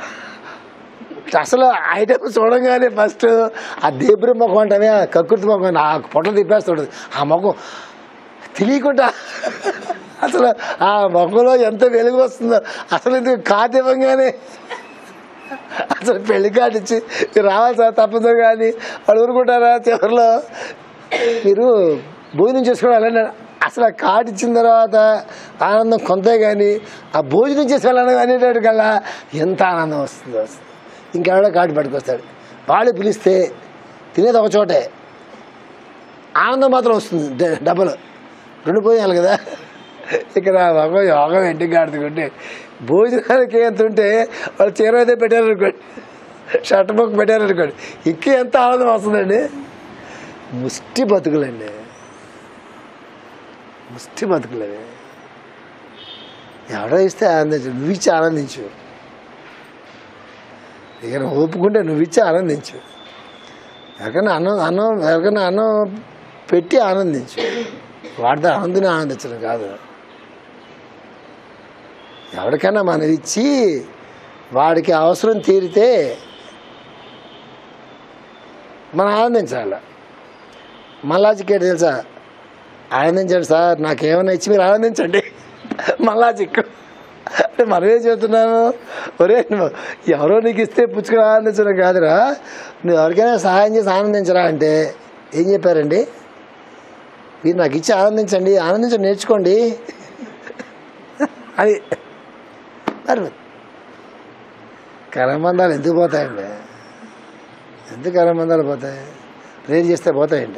అసలు ఐటమ్ చూడంగానే ఫస్ట్ ఆ దేబ్రి ముఖం అంటే ఆ కకృతి ముఖం ఆ పొట్ల తిప్పేస్తుంటుంది. ఆ ముఖం తెలియకుండా అసలు ఆ ముఖంలో ఎంత వెలుగు వస్తుందో అసలు ఇది కార్డు ఇవ్వగానే అసలు పెళ్లి కార్డు ఇచ్చి మీరు రావాలి సార్ తప్పదు కానీ వాళ్ళు ఊరుకుంటారా చివరిలో మీరు భోజనం చేసుకోవడం వెళ్ళండి. అసలు ఆ కార్డు ఇచ్చిన తర్వాత ఆనందం కొంతే కానీ ఆ భోజనం చేసి వెళ్ళడం అనేటట్టు కల్లా ఎంత ఆనందం వస్తుందో వస్తుంది. ఇంకెవడో కార్డు పట్టుకొస్తాడు. వాళ్ళు పిలిస్తే తినేది ఒక చోటే, ఆనందం మాత్రం వస్తుంది డబ్బులు రెండు పోయాలి కదా. ఇక్కడ ఒక యోగం ఇంటికి ఆడుతుంటే భోజనానికి ఎంత ఉంటే వాళ్ళు చీర అయితే పెట్టారనుకోండి, షర్ట్ బుక్ పెట్టారనుకోండి, ఇంకే ఎంత ఆనందం వస్తుందండి. ముష్టి బతుకులండి, ముష్టి బతుకులవి. ఎవడో ఇస్తే ఆనందించు, నువ్వు ఇచ్చి ఆనందించు. ఇక ఒప్పుకుంటే నువ్వు ఇచ్చి ఆనందించు. ఎవరికైనా అన్నం అన్నం ఎవరికైనా అన్నం పెట్టి ఆనందించు. వాడితో ఆనందిని ఆనందించడం కాదు. ఎవరికైనా మనం ఇచ్చి వాడికి అవసరం తీరితే మనం ఆనందించాలి. మల్లాజికేట్ తెలుసా? ఆనందించండి సార్, నాకేమైనా ఇచ్చి మీరు ఆనందించండి. మల్లాజిక్ అంటే మనమే చెబుతున్నాను. ఒరే నువ్వు ఎవరో నీకు ఇస్తే పుచ్చుకుని ఆనందించడం కాదురా, నువ్వు ఎవరికైనా సహాయం చేసి ఆనందించరా అంటే ఏం చెప్పారండి? మీరు నాకు ఇచ్చి ఆనందించండి, ఆనందించండి నేర్చుకోండి అది. మరి కర్మబంధాలు ఎందుకు పోతాయండి? ఎందుకు కర్మబంధాలు పోతాయి? ప్రేయర్ చేస్తే పోతాయండి.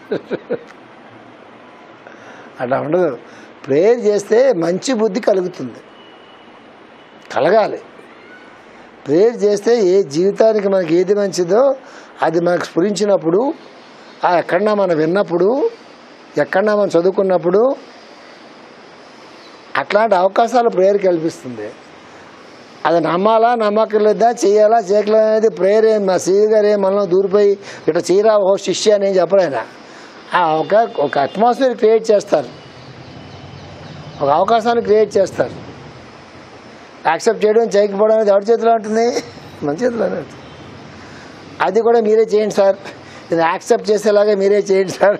అట్లా ఉండదు. ప్రేయర్ చేస్తే మంచి బుద్ధి కలుగుతుంది, కలగాలి. ప్రేయర్ చేస్తే ఏ జీవితానికి మనకి ఏది మంచిదో అది మనకు స్ఫురించినప్పుడు, ఆ ఎక్కడన్నా మనం విన్నప్పుడు, ఎక్కడన్నా మనం చదువుకున్నప్పుడు అట్లాంటి అవకాశాలు ప్రేయర్ కల్పిస్తుంది. అది నమ్మాలా నమ్మకలేదా, చేయాలా చేయకలేదు అనేది ప్రేయర్ ఏం మా శ్రీ గారు ఏం మనలో దూరిపోయి ఇట్లా చేయరా ఓ శిష్య అని ఏం చెప్పడైనా ఒక ఒక అట్మాస్ఫియర్ క్రియేట్ చేస్తారు, ఒక అవకాశాన్ని క్రియేట్ చేస్తారు. యాక్సెప్ట్ చేయడం చేయకపోవడం అనేది ఎవరి చేతిలో ఉంటుంది? మన చేతిలోనే ఉంటుంది. అది కూడా మీరే చేయండి సార్, ఇది యాక్సెప్ట్ చేసేలాగా మీరే చేయండి సార్.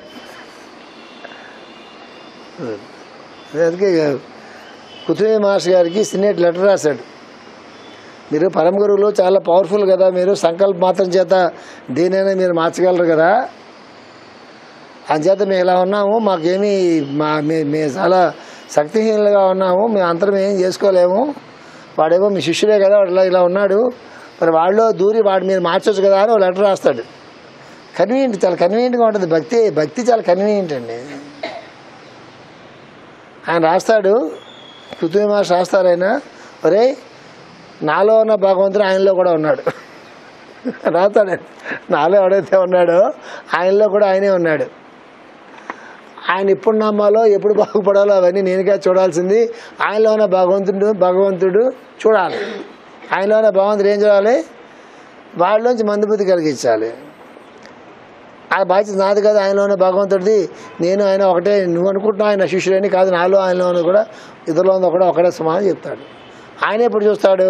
అందుకే కుతుబీ మాస్టర్ గారికి సినేట్ లెటర్ రాశాడు. మీరు పరమ గురువులు చాలా పవర్ఫుల్ కదా, మీరు సంకల్ప మాత్రం చేత దేనైనా మీరు మార్చగలరు కదా, అంచేత మేము ఇలా ఉన్నాము, మాకేమీ మా మేము చాలా శక్తిహీనులుగా ఉన్నాము, మేము అంతరం ఏం చేసుకోలేము, వాడేమో మీ శిష్యుడే కదా వాడు ఇలా ఇలా ఉన్నాడు, మరి వాళ్ళలో దూరి వాడు మీరు మార్చవచ్చు కదా అని లెటర్ రాస్తాడు. కన్వీనియంట్, చాలా కన్వీనియంట్గా ఉంటుంది. భక్తి భక్తి చాలా కన్వీనియంట్ అండి. ఆయన రాస్తాడు, కుతుబీ మాస్టర్ రాస్తారు, ఆయన ఒరే నాలో ఉన్న భగవంతుడు ఆయనలో కూడా ఉన్నాడు రాస్తాడు. నాలో ఎవడైతే ఉన్నాడో ఆయనలో కూడా ఆయనే ఉన్నాడు. ఆయన ఎప్పుడు నమ్మాలో ఎప్పుడు బాగుపడాలో అవన్నీ నేనుగా చూడాల్సింది. ఆయనలో ఉన్న భగవంతుడు భగవంతుడు చూడాలి. ఆయనలో ఉన్న భగవంతుడు ఏం చూడాలి? వాళ్ళలోంచి మందుబుద్ధి కలిగించాలి. ఆ బాధ్యత నాది కాదు, ఆయనలోనే భగవంతుడిది, నేను ఆయన ఒకటే, నువ్వు అనుకుంటున్నావు ఆయన శిష్యుడని కాదు, నాలో ఆయనలోనే కూడా ఇద్దరులో ఉంది ఒకటే ఒకటే సమానం చెప్తాడు. ఆయన ఎప్పుడు చూస్తాడు?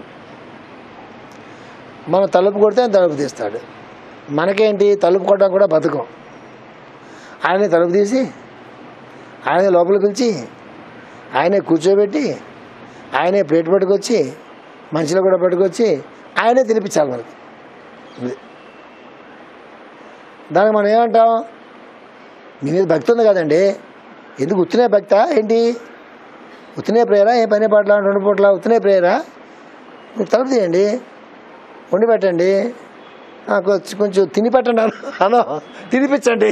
మనం తలుపు కొడితే ఆయన తలుపు తీస్తాడు. మనకేంటి, తలుపు కొట్టడం కూడా బతుకం. ఆయనే తలుపు తీసి ఆయనే లోపల పిలిచి ఆయనే కూర్చోబెట్టి ఆయనే ప్లేట్ పట్టుకొచ్చి మనుషులు కూడా పట్టుకొచ్చి ఆయనే తినిపించాలి మనకి. దానికి మనం ఏమంటాం? మీ మీద భక్తి ఉంది కదండి, ఎందుకు ఉత్తినే భక్తా ఏంటి? ఉత్తినే ప్రేయరా? ఏ పని పాటలా రెండు పూట్ల ఉత్తినే ప్రేయరా? మీరు తలుపు తీయండి, వండి పెట్టండి, కొంచెం తిని పెట్టండి అను తినిపించండి.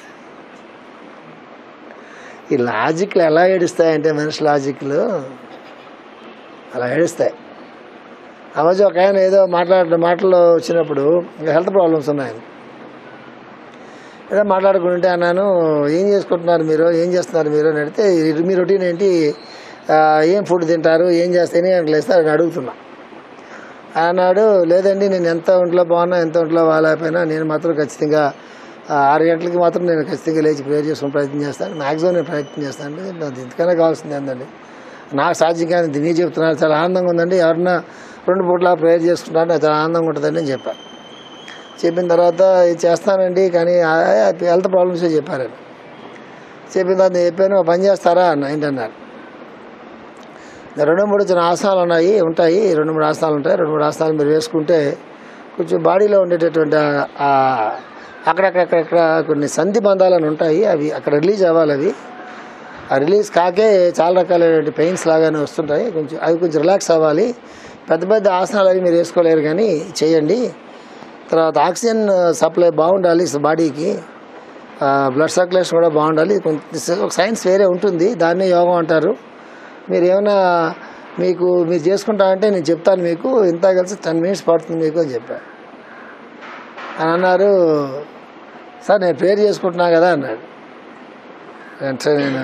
ఈ లాజిక్లు ఎలా ఏడుస్తాయంటే మనిషి లాజిక్లు అలా ఏడుస్తాయి. ఆ మధ్య ఒక ఆయన ఏదో మాట్లాడ మాటల్లో వచ్చినప్పుడు హెల్త్ ప్రాబ్లమ్స్ ఉన్నాయి, ఏదో మాట్లాడుకుంటుంటే అన్నాను, ఏం చేసుకుంటున్నారు మీరు, ఏం చేస్తున్నారు మీరు అని అడిగితే, మీ రొటీన్ ఏంటి, ఏం ఫుడ్ తింటారు, ఏం చేస్తే ఎన్ని గంటలు వేస్తారు అని అడుగుతున్నా. అన్నాడు, లేదండి నేను ఎంత ఒంట్లో బాగున్నా ఎంత ఒంట్లో బాగాలేకపోయినా నేను మాత్రం ఖచ్చితంగా ఆరు గంటలకి మాత్రం నేను ఖచ్చితంగా లేచి ప్రేయర్ చేసుకుని ప్రయత్నం చేస్తాను, మ్యాక్సిమం నేను ప్రయత్నం చేస్తాను అంటే నాకు ఇంతకన్నా కావాల్సింది ఏంటండి, నాకు సాధ్యం కానీ మీరు చెప్తున్నారు, చాలా ఆనందంగా ఉందండి, ఎవరన్నా రెండు పూట్ల ప్రేయర్ చేసుకుంటారు నాకు చాలా ఆనందంగా ఉంటుందండి అని చెప్పాను. చెప్పిన తర్వాత ఇది చేస్తానండి కానీ హెల్త్ ప్రాబ్లమ్సే చెప్పారని చెప్పిన తర్వాత నేను చెప్పాను, పని చేస్తారా అన్న. ఏంటన్నారు, రెండు మూడు చిన్న ఆసనాలు ఉన్నాయి ఉంటాయి రెండు మూడు ఆసనాలు ఉంటాయి రెండు మూడు ఆసనాలు మీరు వేసుకుంటే కొంచెం బాడీలో ఉండేటటువంటి అక్కడక్కడక్కడ కొన్ని సంధి బంధాలను ఉంటాయి, అవి అక్కడ రిలీజ్ అవ్వాలి, అవి ఆ రిలీజ్ కాకే చాలా రకాలైన పెయిన్స్ లాగానే వస్తుంటాయి, కొంచెం అవి కొంచెం రిలాక్స్ అవ్వాలి. పెద్ద పెద్ద ఆసనాలు అవి మీరు వేసుకోలేరు కానీ చేయండి. తర్వాత ఆక్సిజన్ సప్లై బాగుండాలి బాడీకి, బ్లడ్ సర్క్యులేషన్ కూడా బాగుండాలి. కొంచెం ఒక సైన్స్ వేరే ఉంటుంది, దాన్నే యోగం అంటారు. మీరు ఏమైనా మీకు మీరు చేసుకుంటారంటే నేను చెప్తాను మీకు, ఇంత కలిసి టెన్ మినిట్స్ పడుతుంది మీకు అని చెప్పాను. అని అన్నారు, సార్ నేను ప్రేయర్ చేసుకుంటున్నా కదా అన్నాడు. అంటే నేను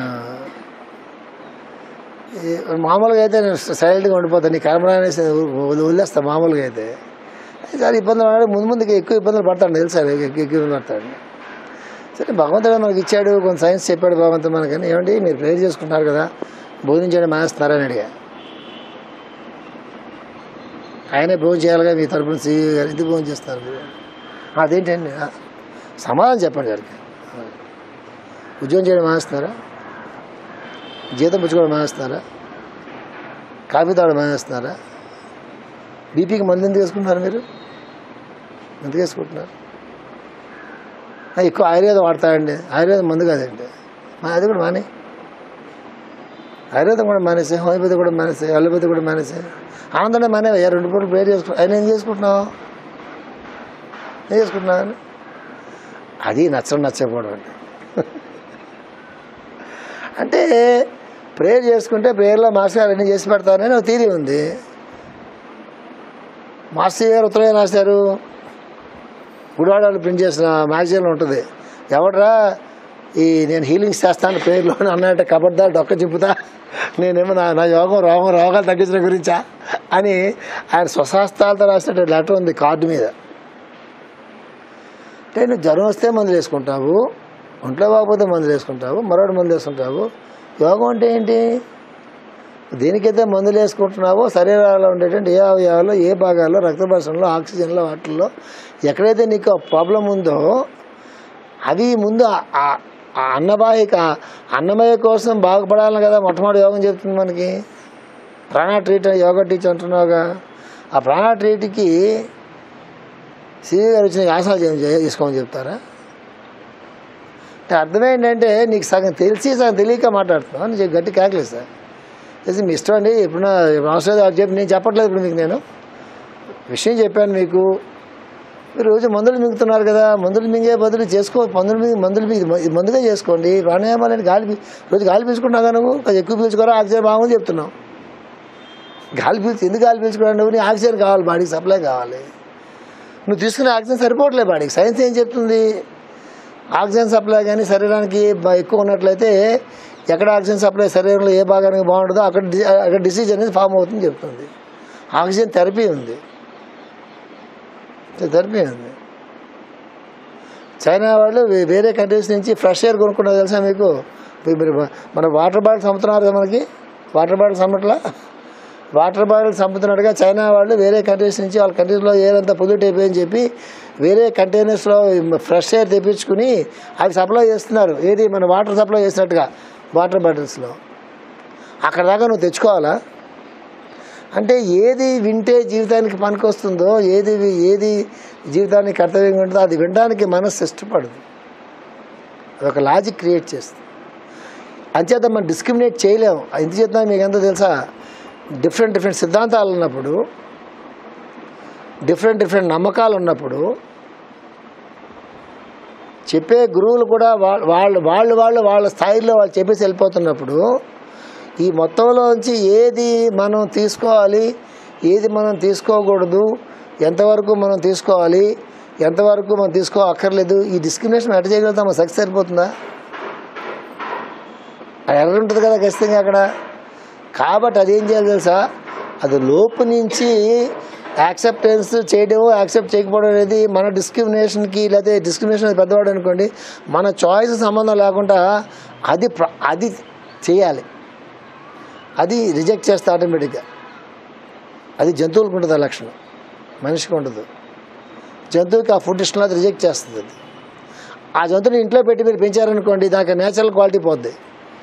మామూలుగా అయితే నేను సైలెంట్గా ఉండిపోతాను, నీ కర్మ అనేసి వదిలేస్తాను మామూలుగా అయితే. సార్ ఇబ్బందులు పడాలి, ముందు ముందుకి ఎక్కువ ఇబ్బందులు పడతాడు తెలుసు సార్, ఎక్కువ ఎక్కువ ఇబ్బంది పడతాడు. సరే భగవంతుడు మనకి ఇచ్చాడు, కొంత సైన్స్ చెప్పాడు భగవంతుడు మనకని, ఏమండి మీరు ప్రేయర్ చేసుకుంటున్నారు కదా భోజనం చేయడం మానేస్తున్నారని అడిగా. ఆయనే భోజనం చేయాలిగా మీ తరపున శ్రీ గారు, ఎందుకు భోజనం చేస్తారు మీరు? అదేంటండి సమాధానం చెప్పండి గారికి. ఉద్యోగం చేయడం మానేస్తున్నారా, జీతం పుచ్చుకోవడం మానేస్తున్నారా, కాఫీ తాగడం మానేస్తున్నారా, బీపీకి మందు ఎందుకు వేసుకుంటున్నారు మీరు, ఎందుకు వేసుకుంటున్నారు? ఎక్కువ ఆయుర్వేదం వాడతారండి, ఆయుర్వేదం మందు కాదండి, అది కూడా మానే, ఆయుర్వేదం కూడా మానేసే, హోమియోపతి కూడా మానేసే, అలోపతి కూడా మానేసే, ఆనందంగా మానే రెండు పూటలు ప్రేయర్ చేసుకుంటా. ఆయన ఏం చేసుకుంటున్నావు ఏం చేసుకుంటున్నావు అది నచ్చడం నచ్చకపోవడం అండి. అంటే ప్రేయర్ చేసుకుంటే ప్రేయర్లో మాస్టర్ గారు అన్నీ చేసి పెడతారని ఒక థియరీ ఉంది. మాస్టర్ గారు ఉత్తరం రాశారు, గుడివాడలు ప్రింట్ చేసిన మ్యాగజైన్లో ఉంటుంది, ఎవడరా ఈ నేను హీలింగ్స్ చేస్తాను ప్రేయర్లో అన్నట్టు కబడ్దా డొక్క చెప్పుతా, నేనేమో నా నా యోగం రోగం రోగాలు తగ్గించడం గురించా అని ఆయన స్వశాస్త్రాలతో రాసిన లెటర్ ఉంది కార్డు మీద. అంటే నువ్వు జ్వరం వస్తే మందులు వేసుకుంటావు, ఒంట్లో బాగపోతే మందులు వేసుకుంటావు, మరొకటి మందులు వేసుకుంటావు. యోగం అంటే ఏంటి? దేనికైతే మందులు వేసుకుంటున్నావో శరీరాల్లో ఉండేటువంటి ఏ అవయవాల్లో ఏ భాగాల్లో రక్త పరిశ్రమలో ఆక్సిజన్లో వాటిల్లో ఎక్కడైతే నీకు ప్రాబ్లం ఉందో అవి ముందు ఆ అన్నవాహిక అన్నమయ కోసం బాగుపడాలని కదా మొట్టమొదటి యోగం చెప్తుంది మనకి. ప్రాణ ట్రీట్ యోగా టీచ్ అంటున్నావుగా, ఆ ప్రాణ ట్రీట్కి శ్రీ గారు వచ్చిన ఆసనాలు చేసుకోమని చెప్తారా? అంటే అర్థం ఏంటంటే నీకు సగం తెలిసి సగం తెలియక మాట్లాడుతున్నావు, నీకు గట్టి కాకలేదు సార్ తెలిసి మీ ఇష్టం అండి. ఎప్పుడన్నా అవసరం అది చెప్పి నేను చెప్పట్లేదు, ఇప్పుడు మీకు నేను విషయం చెప్పాను మీకు. మీరు రోజు మందులు మింగుతున్నారు కదా, మందులు మింగే బదులు చేసుకో, మందులు మింగి మందులు మింగి మందుగా చేసుకోండి. ప్రాణాయామాలని గాలి రోజు గాలి పీల్చుకుంటున్నావు కదా, నువ్వు కొంచెం ఎక్కువ పీల్చుకోరా, ఆక్సిజన్ బాగుంది చెప్తున్నావు. గాలి పీల్చి ఎందుకు గాలి పీల్చుకోవడం, నువ్వు నీ ఆక్సిజన్ కావాలి, బాడీకి సప్లై కావాలి. నువ్వు తీసుకునే ఆక్సిజన్ సరిపోవట్లేదు బాడీకి. సైన్స్ ఏం చెప్తుంది? ఆక్సిజన్ సప్లై కానీ శరీరానికి ఎక్కువ ఉన్నట్లయితే ఎక్కడ ఆక్సిజన్ సప్లై శరీరంలో ఏ భాగానికి బాగుంటుందో అక్కడ అక్కడ డిసీజ్ అనేది ఫామ్ అవుతుంది చెప్తుంది. ఆక్సిజన్ థెరపీ ఉంది, థెరపీ ఉంది. చైనా వాళ్ళు వేరే కంట్రీస్ నుంచి ఫ్రెష్ ఎయిర్ కొనుక్కున్నారు తెలుసా మీకు? మీరు మన వాటర్ బాటిల్స్ అమ్ముతున్నారు కదా, మనకి వాటర్ బాటిల్స్ అమ్మట్లా, వాటర్ బాటిల్స్ అమ్ముతున్నట్టుగా చైనా వాళ్ళు వేరే కంట్రీస్ నుంచి వాళ్ళ కంట్రీస్లో ఎయిర్ అంతా పొల్యూట్ అయిపోయిందని చెప్పి వేరే కంటైనర్స్లో ఫ్రెష్ ఎయిర్ తెప్పించుకుని అవి సప్లై చేస్తున్నారు. ఏది మన వాటర్ సప్లై చేసినట్టుగా వాటర్ బాటిల్స్లో. అక్కడ దాకా నువ్వు తెచ్చుకోవాలా? అంటే ఏది వింటే జీవితానికి పనికి వస్తుందో, ఏది ఏది జీవితానికి కర్తవ్యంగా ఉంటుందో అది వినడానికి మనసు ఇష్టపడదు. అదొక లాజిక్ క్రియేట్ చేస్తుంది. అంచేత మనం డిస్క్రిమినేట్ చేయలేము. ఎంత చేద్దాం మీకు ఎంతో తెలుసా? డిఫరెంట్ డిఫరెంట్ సిద్ధాంతాలు ఉన్నప్పుడు, డిఫరెంట్ డిఫరెంట్ నమ్మకాలు ఉన్నప్పుడు, చెప్పే గురువులు కూడా వాళ్ళు వాళ్ళు వాళ్ళు వాళ్ళ స్థాయిలో వాళ్ళు చెప్పేసి వెళ్ళిపోతున్నప్పుడు ఈ మొత్తంలోంచి ఏది మనం తీసుకోవాలి, ఏది మనం తీసుకోకూడదు, ఎంతవరకు మనం తీసుకోవాలి, ఎంతవరకు మనం తీసుకో అక్కర్లేదు, ఈ డిస్క్రిమినేషన్ ఎట్లా చేయగలుగుతాం? మన సక్సెస్ సరిపోతుందా? అది ఎర్ర ఉంటుంది కదా ఖచ్చితంగా అక్కడ. కాబట్టి అదేం చేయాలి తెలుసా? అది లోపు నుంచి యాక్సెప్టెన్స్ చేయడం, యాక్సెప్ట్ చేయకపోవడం అనేది మన డిస్క్రిమినేషన్కి, లేకపోతే డిస్క్రిమినేషన్ పెద్దవాడు అనుకోండి, మన చాయిస్ సంబంధం లేకుండా అది అది చేయాలి. అది రిజెక్ట్ చేస్తే ఆటోమేటిక్గా. అది జంతువులకు ఉంటుంది ఆ లక్షణం, మనిషికి ఉండదు. జంతువుకి ఆ ఫుడ్ ఇష్టం లేదు, రిజెక్ట్ చేస్తుంది. అది ఆ జంతువుని ఇంట్లో పెట్టి మీరు పెంచారనుకోండి, దానికి నేచురల్ క్వాలిటీ పోద్ది.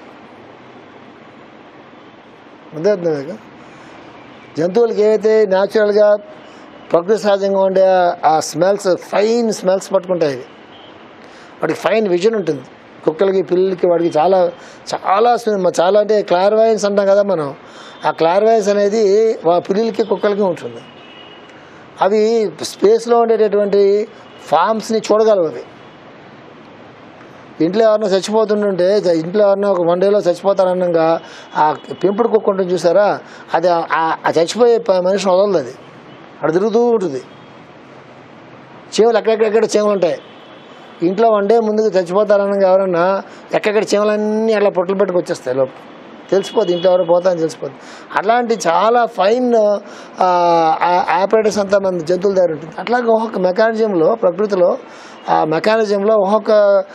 అదే మీకు జంతువులకి ఏవైతే న్యాచురల్గా ప్రకృతి సహజంగా ఉండే ఆ స్మెల్స్, ఫైన్ స్మెల్స్ పట్టుకుంటాయి. వాటికి ఫైన్ విజన్ ఉంటుంది. కుక్కలకి, పిల్లలకి, వాడికి చాలా చాలా చాలా అంటే క్లార్వాయన్స్ అంటాం కదా మనం. ఆ క్లార్వాయన్స్ అనేది పిల్లలకి, కుక్కలకి ఉంటుంది. అవి స్పేస్లో ఉండేటటువంటి ఫామ్స్ని చూడగలవు. అవి ఇంట్లో ఎవరన్నా చచ్చిపోతుంటుంటే, ఇంట్లో ఎవరన్నా ఒక వన్ డేలో చచ్చిపోతారన్నాగా ఆ పెంపుడు కుక్క ఉంటుంది చూసారా, అది ఆ చచ్చిపోయే మనిషిని వదలదు. అది అక్కడ తిరుగుతూ ఉంటుంది. చీమలు ఎక్కడెక్కడెక్కడ చీమలు ఉంటాయి. ఇంట్లో వన్ డే ముందుకు చచ్చిపోతారనగా ఎవరన్నా ఎక్కడెక్కడ చీమలన్నీ అట్లా పొట్టలు పెట్టుకు వచ్చేస్తాయి. లోపు తెలిసిపోద్ది ఇంట్లో ఎవరో పోతాయని తెలిసిపోద్ది. అట్లాంటి చాలా ఫైన్ ఆపరేటర్స్ అంతా మన జంతువుల దగ్గర ఉంటుంది. అట్లాగే ఒక్కొక్క మెకానిజంలో, ప్రకృతిలో ఆ మెకానిజంలో ఒక్కొక్క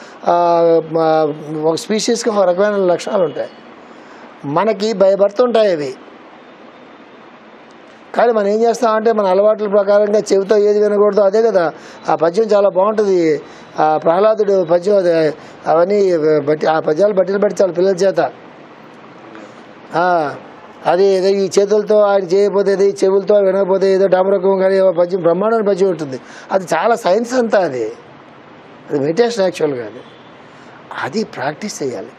ఒక స్పీషీస్కి ఒక రకమైన లక్షణాలు ఉంటాయి. మనకి భయపడుతుంటాయి అవి. కానీ మనం ఏం చేస్తామంటే మన అలవాట్ల ప్రకారంగా చెవితో ఏది వినకూడదు. అదే కదా ఆ పద్యం చాలా బాగుంటుంది. ఆ ప్రహ్లాదుడు పద్యం, అది అవన్నీ బట్టి ఆ పద్యాలు బట్టిలు పెట్టాలి పిల్లల చేత. అది ఏదో ఈ చేతులతో ఆయన చేయకపోతే, ఏదో ఈ చెవులతో వినకపోతే ఏదో డామరకం కానీ పద్యం, బ్రహ్మాండమైన పద్యం ఉంటుంది. అది చాలా సైన్స్ అంతా. అది అది మెడిటేషన్ యాక్చువల్గా. అది అది ప్రాక్టీస్ చేయాలి.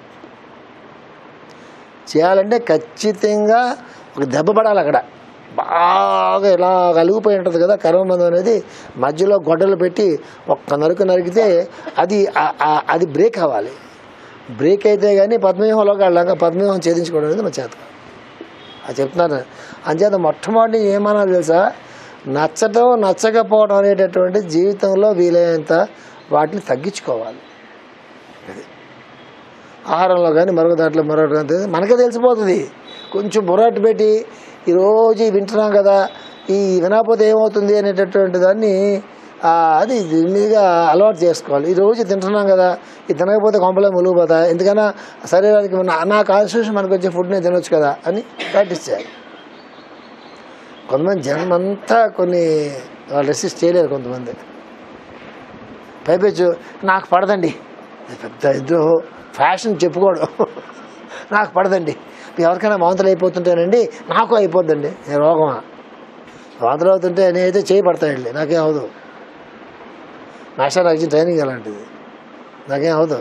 చేయాలంటే ఖచ్చితంగా ఒక దెబ్బ పడాలి. అక్కడ బాగా ఇలా కలిగిపోయి ఉంటుంది కదా కర్మబంధం అనేది. మధ్యలో గొడ్డలు పెట్టి ఒక్క నరుకు నరికితే అది అది బ్రేక్ అవ్వాలి. బ్రేక్ అయితే కానీ పద్మవ్యూహంలోకి వెళ్ళాక పద్మవ్యూహం ఛేదించుకోవడం అనేది మన చేత. అది చెప్తున్నారు. అంచేత మొట్టమొదటి ఏమన్నా తెలుసా, నచ్చటం నచ్చకపోవడం అనేటటువంటి జీవితంలో వీలైనంత వాటిని తగ్గించుకోవాలి. అది ఆహారంలో కానీ మరొక దాంట్లో మరొకటి కానీ మనకే తెలిసిపోతుంది. కొంచెం బుర్రాటు పెట్టి ఈరోజు వింటున్నాం కదా, ఈ వినకపోతే ఏమవుతుంది అనేటటువంటి దాన్ని అది మీదుగా అలవాటు చేసుకోవాలి. ఈరోజు తింటున్నాం కదా, ఇది తినకపోతే కొంపలే ములిగిపోతాయి, ఎందుకన్నా శరీరానికి నా కాన్స్టిట్యూషన్ మనకు వచ్చే ఫుడ్ని తినొచ్చు కదా అని ప్రాక్టీస్ చేయాలి. కొంతమంది జన్మంతా కొన్ని వాళ్ళు రెసిస్ట్ చేయలేరు. కొంతమంది పైపెచ్చు నాకు పడదండి, పెద్ద ఏదో ఫ్యాషన్ చెప్పుకోవడం, నాకు పడదండి. ఎవరికైనా వాంతులు అయిపోతుంటేనండి నాకు అయిపోద్దండి. నేను రోగమా? వాంతులు అవుతుంటే నేనైతే చేయి పడతాయండి, నాకేం అవదు. మాస్టర్ నాకు ట్రైనింగ్ అలాంటిది, నాకేం అవదు,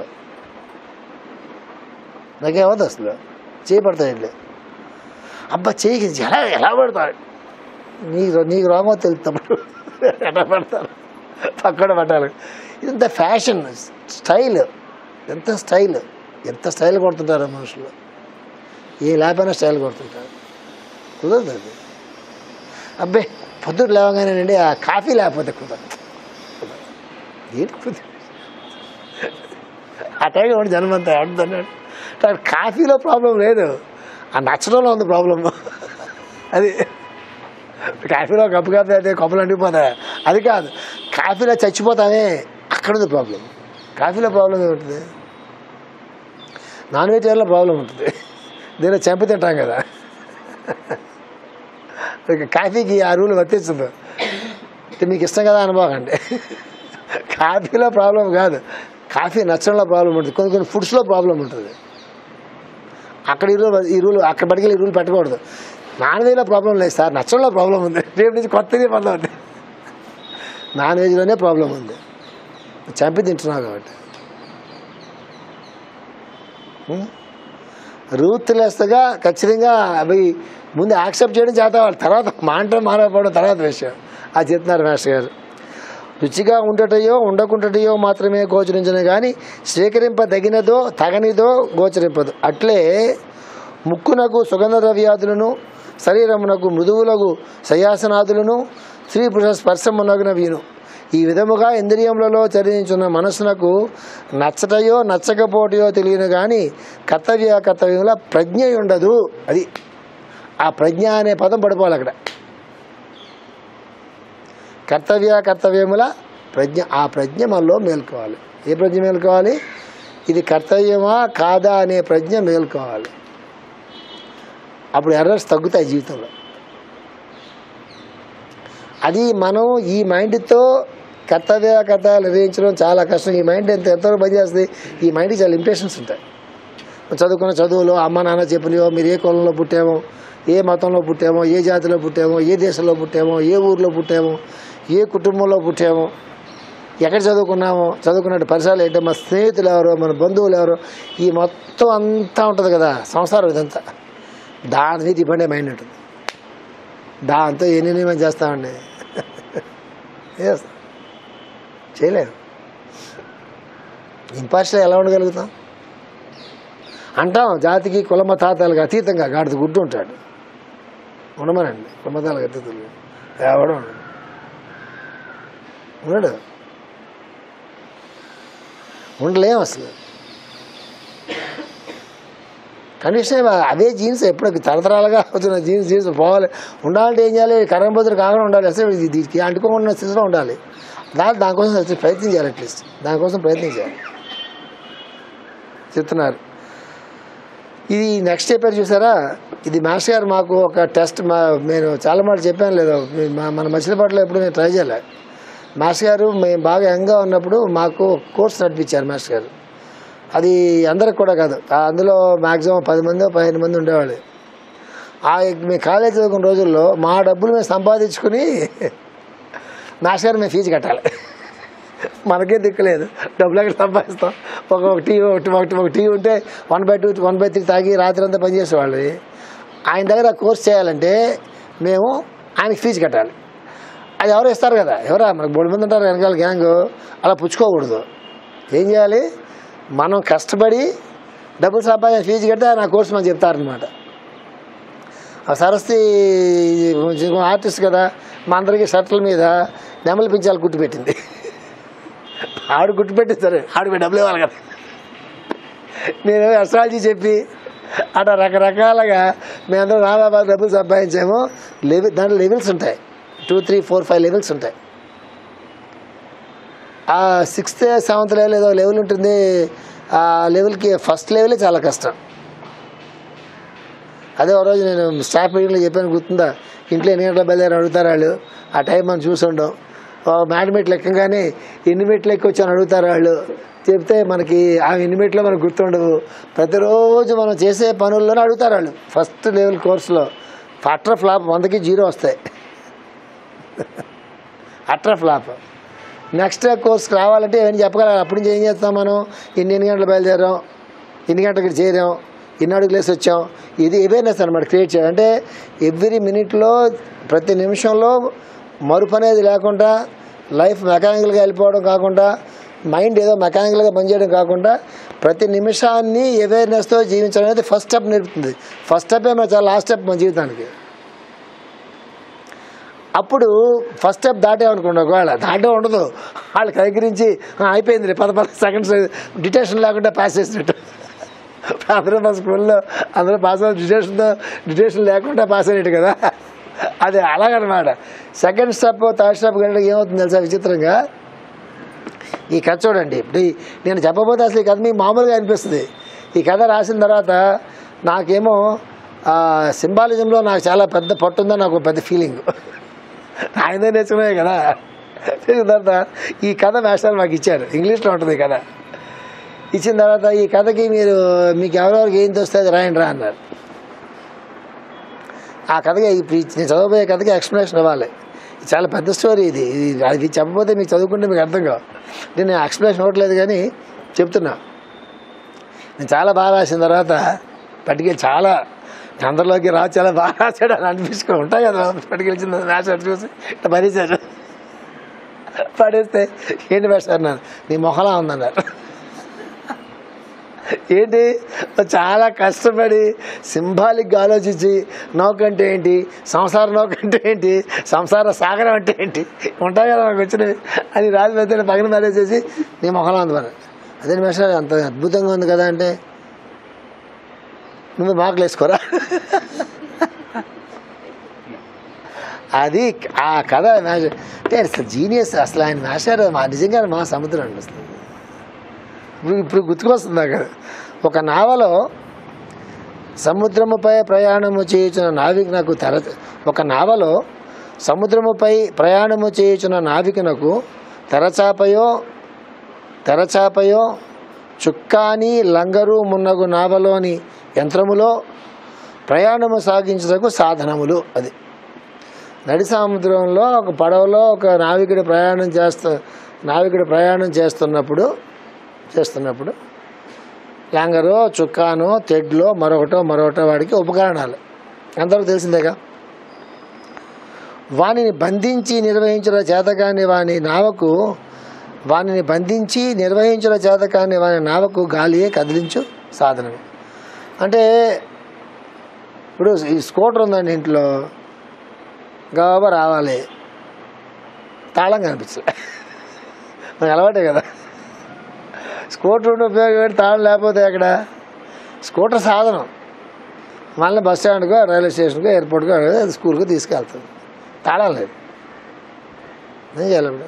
నాకేం అవదు అసలు. చేయి పడతాయండి. అబ్బా చేయికి ఎలా ఎలా పడతాడు? నీకు నీకు రోగం తెలుస్తాడు, ఎలా పడతారు? పక్కడ పట్టాలి. ఇదంతా ఫ్యాషన్, స్టైల్. ఎంత స్టైల్, ఎంత స్టైల్ కొడుతుంటారు మనుషులు. ఏ లేకపోయినా స్టైల్ కొడుతుంటారు. కుదరదు అది. అబ్బే పొద్దుడు లేవగానేనండి ఆ కాఫీ లేకపోతే కుదరదు. ఏంటి కుదరదు? ఆ టైంలో ఉండి జన్మంతా ఆడుతున్నాడు. కాఫీలో ప్రాబ్లం లేదు, ఆ నచ్చడంలో ఉంది ప్రాబ్లమ్. అది కాఫీలో కప్పు కాఫీ అయితే కప్పులు అంటిపోతాయి, అది కాదు. కాఫీలో చచ్చిపోతామే, ఆ అక్కడ ఉంది ప్రాబ్లం. కాఫీలో ప్రాబ్లం ఏముంటుంది? నాన్ వెజిటేరియన్లో ప్రాబ్లం ఉంటుంది. దీనిలో చెంప తింటాం కదా, కాఫీకి ఆ రూల్ వర్తించదు. మీకు ఇష్టం కదా అనుభవండి. కాఫీలో ప్రాబ్లం కాదు, కాఫీ నచ్చడంలో ప్రాబ్లం ఉంటుంది. కొన్ని కొన్ని ఫుడ్స్లో ప్రాబ్లం ఉంటుంది. అక్కడ ఈ రూల్ ఈ రూల్ అక్కడ పట్టుకెళ్ళి ఈ రూల్ పెట్టకూడదు. నాన్ వెజ్లో ప్రాబ్లం లేదు సార్, నచ్చడంలో ప్రాబ్లం ఉంది. రేపు నుంచి కొత్తది పొందాం ఉంది. నాన్ వెజ్లోనే ప్రాబ్లం ఉంది, చంపి తింటున్నావు కాబట్టి. రూత్లెస్గా ఖచ్చితంగా అవి ముందు యాక్సెప్ట్ చేయడం చేత వాళ్ళు, తర్వాత మాంటం మారకపోవడం తర్వాత విషయం. అది చెప్తున్నారు మాస్టర్ గారు. రుచిగా ఉండటయో ఉండకుంటయో మాత్రమే గోచరించను కానీ స్వీకరింపదగినదో తగనిదో గోచరింపదు. అట్లే ముక్కునకు సుగంధ ద్రవ్యాదులను, శరీరమునకు మృదువులకు శయాసనాదులను, స్త్రీ పురుష స్పర్శమునగునవిను. ఈ విధముగా ఇంద్రియములలో చరించున్న మనస్సునకు నచ్చటయో నచ్చకపోటయో తెలియను కానీ కర్తవ్య కర్తవ్యంలో ప్రజ్ఞ ఉండదు. అది ఆ ప్రజ్ఞ అనే పదం పడిపోవాలి అక్కడ. కర్తవ్య కర్తవ్యముల ప్రజ్ఞ, ఆ ప్రజ్ఞ మనలో మేల్కోవాలి. ఏ ప్రజ్ఞ మేల్కోవాలి? ఇది కర్తవ్యమా కాదా అనే ప్రజ్ఞ మేల్కోవాలి. అప్పుడు ఎర్రర్స్ తగ్గుతాయి జీవితంలో. అది మనం ఈ మైండ్తో కర్తవ్య కర్తవ్యాలు నిర్వహించడం చాలా కష్టం. ఈ మైండ్ ఎంత ఎంతవరకు పనిచేస్తుంది? ఈ మైండ్కి చాలా ఇంపేషన్స్ ఉంటాయి. చదువుకున్న చదువులో అమ్మ నాన్న చెప్పినవో, మీరు ఏ కులంలో పుట్టామో, ఏ మతంలో పుట్టామో, ఏ జాతిలో పుట్టామో, ఏ దేశంలో పుట్టామో, ఏ ఊరిలో పుట్టామో, ఏ కుటుంబంలో పుట్టామో, ఎక్కడ చదువుకున్నామో, చదువుకున్నట్టు పరిసరాలు ఏంటో, మన స్నేహితులు ఎవరో, మన బంధువులు ఎవరో, ఈ మొత్తం అంతా ఉంటుంది కదా సంసారం. ఇదంతా దాని మీద డిపెండ్ మైండ్ ఉంటుంది. దాంతో ఎన్ని మనం చేస్తామండి, చేయలేము. ఇంపార్షియల్ ఎలా ఉండగలుగుతాం? అంటాం జాతికి కులమతాతాలకు అతీతంగా గాడిద గుడ్డు ఉంటాడు. ఉండమనండి, కులమతాలకు అతీతులు ఎవడం ఉన్నాడు, ఉండలేం అసలు. కండిషన్ అవే జీన్స్ ఎప్పుడు తరతరాలుగా అవుతున్న జీన్స్ జీన్స్ పోవాలి. ఉండాలంటే ఏం చేయాలి? కరంబోతులు కాకుండా ఉండాలి. అసలు దీనికి అంటుకోకుండా స్థితిలో ఉండాలి. దాని దానికోసం ప్రయత్నం చేయాలి. అట్లీస్ట్ దానికోసం ప్రయత్నం చేయాలి చెప్తున్నారు. ఇది నెక్స్ట్ చెప్పారు చూసారా, ఇది మాస్టర్ గారు మాకు ఒక టెస్ట్. మా నేను చాలా మాట చెప్పాను లేదో, మన మచిలీపట్నంలో ఎప్పుడు నేను ట్రై చేయలే. మాస్టర్ గారు మేము బాగా యంగ్గా ఉన్నప్పుడు మాకు కోర్స్ నడిపించారు మాస్టర్ గారు. అది అందరికి కూడా కాదు, అందులో మ్యాక్సిమం పది మంది పదిహేను మంది ఉండేవాళ్ళు. ఆ మేము కాలేజ్ చదువుకున్న రోజుల్లో మా డబ్బులు మేము సంపాదించుకుని మాస్టర్ గారు మేము ఫీజు కట్టాలి. మనకే దిక్కులేదు, డబ్బులు ఎక్కడ సంపాదిస్తాం. ఒక టీ ఒకటి ఒకటి ఒక టీ ఉంటే one by two one by three తాగి రాత్రి అంతా పనిచేసేవాళ్ళు. ఆయన దగ్గర కోర్స్ చేయాలంటే మేము ఆయనకి ఫీజు కట్టాలి. అది ఎవరు ఇస్తారు కదా, ఎవరా మనకు మూడు మంది ఉంటారు వెనకాల గ్యాంగ్, అలా పుచ్చుకోకూడదు. ఏం చేయాలి? మనం కష్టపడి డబ్బులు సంపాదించి ఫీజు కట్టి నా కోర్సు మనం చెప్తారనమాట. ఆ సరస్వతి ఆర్టిస్ట్ కదా, మా అందరికీ షర్ట్ల మీద నెమలి పించాలు కుట్టు పెట్టింది. ఆడు గుర్తు పెట్టిస్తారు, ఆడికి డబ్బులు ఇవ్వాలి కదా. నేను అస్ట్రాలజీ చెప్పి అట్లా రకరకాలుగా మేమందరం రాబాబాద్ డబ్బులు సంపాదించాము. లెవెల్ దాంట్లో లెవెల్స్ ఉంటాయి, two three four five levels ఉంటాయి. ఆ సిక్స్త్ సెవెంత్ లెవెల్ ఏదో లెవెల్ ఉంటుంది. ఆ లెవెల్కి ఫస్ట్ లెవెలే చాలా కష్టం. అదే ఒక రోజు నేను స్టాఫ్ మీటింగ్లో చెప్పాను, గుర్తుందా? ఇంట్లో ఎన్ని గంటల బయలుదేరి అడుగుతారు వాళ్ళు. ఆ టైం మనం చూసి ఉండం. మ్యాడ్ మెట్లు ఎక్కగానే ఎన్ని మెట్లు ఎక్కి వచ్చాను అడుగుతారు వాళ్ళు. చెప్తే మనకి ఆ ఎన్ని మెట్లో మనకు గుర్తుండవు. ప్రతిరోజు మనం చేసే పనుల్లోనే అడుగుతారు వాళ్ళు. ఫస్ట్ లెవెల్ కోర్సులో అట్ర ఫ్లాప్ వందకి జీరో వస్తాయి. అట్ర ఫ్లాప్. నెక్స్ట్ కోర్స్కి రావాలంటే ఏమైనా చెప్పగలరు. అప్పటి నుంచి ఏం చేస్తాం మనం? ఇన్ని ఎన్ని గంటలు బయలుదేరాం, ఎన్ని గంటలకి చేరాం, ఎన్ని అడుగులు వేసి వచ్చాం. ఇది అవేర్నెస్ అనమాట క్రియేట్ చేయాలి. అంటే ఎవ్రీ మినిట్లో ప్రతి నిమిషంలో మరుపు అనేది లేకుండా, లైఫ్ మెకానికల్గా వెళ్ళిపోవడం కాకుండా, మైండ్ ఏదో మెకానికల్గా పనిచేయడం కాకుండా, ప్రతి నిమిషాన్ని అవేర్నెస్తో జీవించడం అనేది ఫస్ట్ స్టెప్ నేర్పుతుంది. ఫస్ట్ స్టెప్పే మన చాలా లాస్ట్ స్టెప్ మన జీవితానికి. అప్పుడు ఫస్ట్ స్టెప్ దాటేమనుకోండి, ఒకవేళ దాటే ఉండదు, వాళ్ళు కైకరించి అయిపోయింది పద పది సెకండ్స్ డిటెన్షన్ లేకుండా పాస్ చేసినట్టు. అందరూ మా స్కూల్లో అందరూ పాస్ అవ్వాలి, డిటెన్షన్తో డిటెన్షన్ లేకుండా పాస్ అయినట్టు కదా. అది అలాగనమాట. సెకండ్ స్టెప్ థర్డ్ స్టెప్ కంటే ఏమవుతుంది తెలుసా? విచిత్రంగా ఈ కథ చూడండి. ఇప్పుడు నేను చెప్పబోతే అసలు ఈ కథ మీకు మామూలుగా అనిపిస్తుంది. ఈ కథ రాసిన తర్వాత నాకేమో సింబాలిజంలో నాకు చాలా పెద్ద పట్టు ఉందని నాకు పెద్ద ఫీలింగ్. ఆయనే నేర్చుకున్నాయి కదా. తర్వాత ఈ కథ మాస్టర్ మాకు ఇచ్చారు, ఇంగ్లీష్లో ఉంటుంది ఈ కథ. ఇచ్చిన తర్వాత ఈ కథకి మీరు మీకు ఎవరెవరికి ఏం తోస్తుంది రాయండి రా అన్నారు. ఆ కథకి నేను చదవబోయే కథకి ఎక్స్ప్లెనేషన్ ఇవ్వాలి. చాలా పెద్ద స్టోరీ ఇది. ఇది అది చెప్పకపోతే మీకు చదువుకుంటే మీకు అర్థం కావు. నేను ఎక్స్ప్లెనేషన్ ఇవ్వట్లేదు కానీ చెప్తున్నా. నేను చాలా బాగా రాసిన తర్వాత పట్టుకెళ్ళి చాలా అందరిలోకి రా చాలా బాగా రాశాడు అని అనిపించుకో ఉంటాయి కదా. పట్టుకెళ్ళింది రాశాడు చూసి ఇట్లా పడేశాడు. పడేస్తే ఏంటి వేస్తారు అన్నారు, నీ మొహలా ఉందన్నారు. ఏంటి చాలా కష్టపడి సింబాలిక్గా ఆలోచించి నౌకంటే ఏంటి, సంసార నౌకంటే ఏంటి, సంసార సాగరం అంటే ఏంటి ఉంటాయి కదా నాకు వచ్చినవి అని రాజు పెద్ద పక్కన పడేసేసి నీ మొహలా ఉందన్నారు. అదే మేషాలు అంత అద్భుతంగా ఉంది కదా అంటే నువ్వు మార్కులు వేసుకోరా. అది ఆ కథ మ్యాష్ అంటే జీనియస్. అసలు ఆయన మ్యాషారు మా నిజంగా మా సముద్రం అనిపిస్తుంది. ఇప్పుడు ఇప్పుడు గుర్తుకొస్తుంది నాకు. ఒక నావలో సముద్రముపై ప్రయాణము చేయుచున్న నావికునకు తెర ఒక నావలో సముద్రముపై ప్రయాణము చేయుచున్న నావికునకు తెరచాపయో తెరచాపయో చుక్కాని లంగరు మున్నగు నావలోని యంత్రములో ప్రయాణము సాగించుటకు సాధనములు. అది నడి సముద్రంలో ఒక పడవలో ఒక నావికుడు ప్రయాణం చేస్తూ నావికుడు ప్రయాణం చేస్తున్నప్పుడు చేస్తున్నప్పుడు ల్యాంగరో చుక్కానో తెడ్లో మరొకటో మరొకటో వాడికి ఉపకరణాలు అందరూ తెలిసిందేగా. వానిని బంధించి నిర్వహించిన చేతకాని వాని నావకు వానిని బంధించి నిర్వహించిన చేతకాని వాని నావకు గాలియే కదిలించు సాధనం. అంటే ఇప్పుడు ఈ స్కూటర్ ఉందండి ఇంట్లో, గబా రావాలి, తాళం కనిపించలే, నాకు అలవాటే కదా. స్కూటర్ ఉపయోగపడి తాళం లేకపోతే అక్కడ స్కూటర్ సాధనం మళ్ళీ బస్ స్టాండ్కో రైల్వే స్టేషన్కో ఎయిర్పోర్ట్కో స్కూల్కో తీసుకెళ్తుంది. తాళం లేదు, ఏం చేయాలి ఇప్పుడు?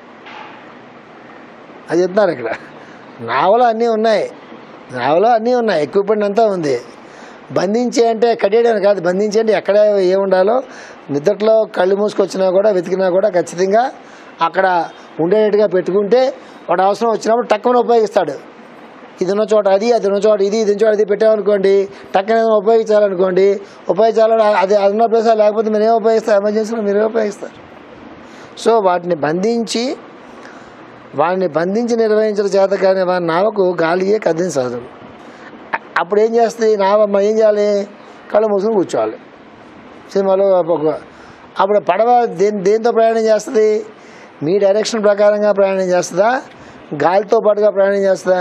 అది చెప్తున్నారు ఇక్కడ. నావలో అన్నీ ఉన్నాయి, నావలో అన్నీ ఉన్నాయి, ఎక్విప్మెంట్ అంతా ఉంది. బంధించే అంటే కట్టేయడానికి కాదు, బంధించే అంటే ఎక్కడ ఏముండాలో నిద్రలో కళ్ళు మూసుకొచ్చినా కూడా వెతికినా కూడా ఖచ్చితంగా అక్కడ ఉండేటట్టుగా పెట్టుకుంటే వాడు అవసరం వచ్చినప్పుడు టక్కున ఉపయోగిస్తాడు. ఇది ఉన్న చోట అది, అది ఉన్న చోట ఇది, ఇది ఉన్న చోట అది పెట్టామనుకోండి, టక్కున ఉపయోగించాలనుకోండి, ఉపయోగించాలని అది అది ఉన్న ప్లేస్ లేకపోతే మీరేం ఉపయోగిస్తారు, ఎమర్జెన్సీలో మీరే ఉపయోగిస్తారు. సో వాటిని బంధించి వాడిని బంధించి నిర్వహించిన చేత కానీ వాడి నావకు గాలియే కదిలించదు. అప్పుడు ఏం చేస్తుంది నావమ్మ, ఏం చేయాలి? కళ్ళు మూసుకొని కూర్చోవాలి. సినిమాలో అప్పుడు పడవ దేని దేంతో ప్రయాణం చేస్తుంది? మీ డైరెక్షన్ ప్రకారంగా ప్రయాణం చేస్తుందా, గాలితో పాటుగా ప్రయాణం చేస్తుందా?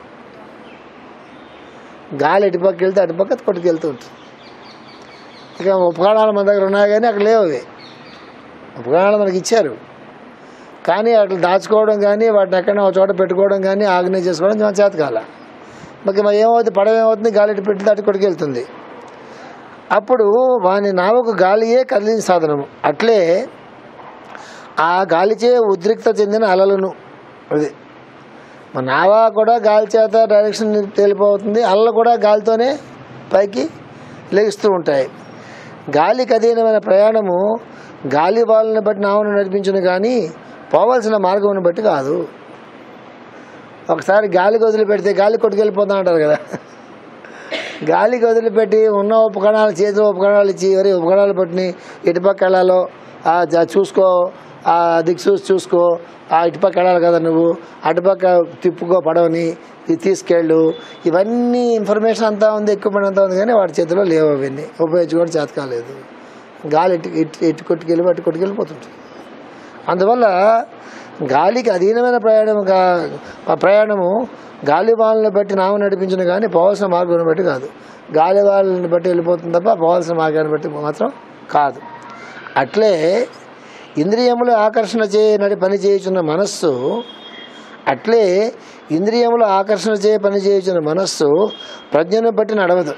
గాలి ఎటుపక్క వెళ్తే అటుపక్క కొట్టుకెళ్తూ ఉంటుంది. ఇక ఉపకరణాలు మన దగ్గర ఉన్నాయి కానీ అక్కడ లేవు. అవి ఉపకరణాలు మనకి ఇచ్చారు కానీ అట్లా దాచుకోవడం కానీ వాటిని ఎక్కడైనా ఒక చోట పెట్టుకోవడం కానీ ఆర్గనైజ్ చేసుకోవడం మన చేత కాల. మరి మరి ఏమవుతుంది? పడవ ఏమవుతుంది? గాలి ఎటు పెట్టి అటు కొట్టుకెళ్తుంది. అప్పుడు వాని నావకు గాలియే కదిలించే సాధనము. అట్లే ఆ గాలిచే ఉద్రిక్త చెందిన అలలను, అది మన నావ కూడా గాలి చేత డైరెక్షన్ తేలిపోతుంది, అలలు కూడా గాలితోనే పైకి లేస్తూ ఉంటాయి. గాలికి అధీనమైన ప్రయాణము గాలి వాళ్ళని బట్టి నావను నడిపించును కానీ పోవాల్సిన మార్గంను బట్టి కాదు. ఒకసారి గాలికి వదిలిపెడితే గాలి కొట్టుకెళ్ళిపోతా అంటారు కదా. గాలికి వదిలిపెట్టి ఉన్న ఉపకరణాలు చేతిలో ఉపకరణాలు ఇచ్చి ఎవరి ఉపకరణాలు పట్టిని ఇటుపక్క వెళ్ళాలో చూసుకో, ఆ దిక్కు చూసుకో, ఆ ఇటుపక్క వెళ్ళాలి కదా నువ్వు, అటుపక్క తిప్పుకో పడవని, ఇది తీసుకెళ్ళు, ఇవన్నీ ఇన్ఫర్మేషన్ అంతా ఉంది, ఎక్విప్మెంట్ అంతా ఉంది కానీ వాడి చేతిలో లేవు. అవన్నీ ఉపయోగించుకోవడం చేత కాలేదు. గాలి ఇటు ఇటు ఇటు కొట్టుకెళ్ళి అటు కొట్టుకెళ్ళిపోతుంటుంది. అందువల్ల గాలికి అధీనమైన ప్రయాణము ప్రయాణము గాలి వాళ్ళని బట్టి నామ నడిపించిన కానీ పోవాల్సిన మార్గాన్ని బట్టి కాదు. గాలి వాళ్ళని బట్టి వెళ్ళిపోతుంది తప్ప పోవాల్సిన మార్గాన్ని బట్టి మాత్రం కాదు. అట్లే ఇంద్రియములు ఆకర్షణ చే నడి పని చేయుచున్న మనస్సు అట్లే ఇంద్రియములు ఆకర్షణ చే పని చేయుచున్న మనస్సు ప్రజ్ఞను బట్టి నడవదు.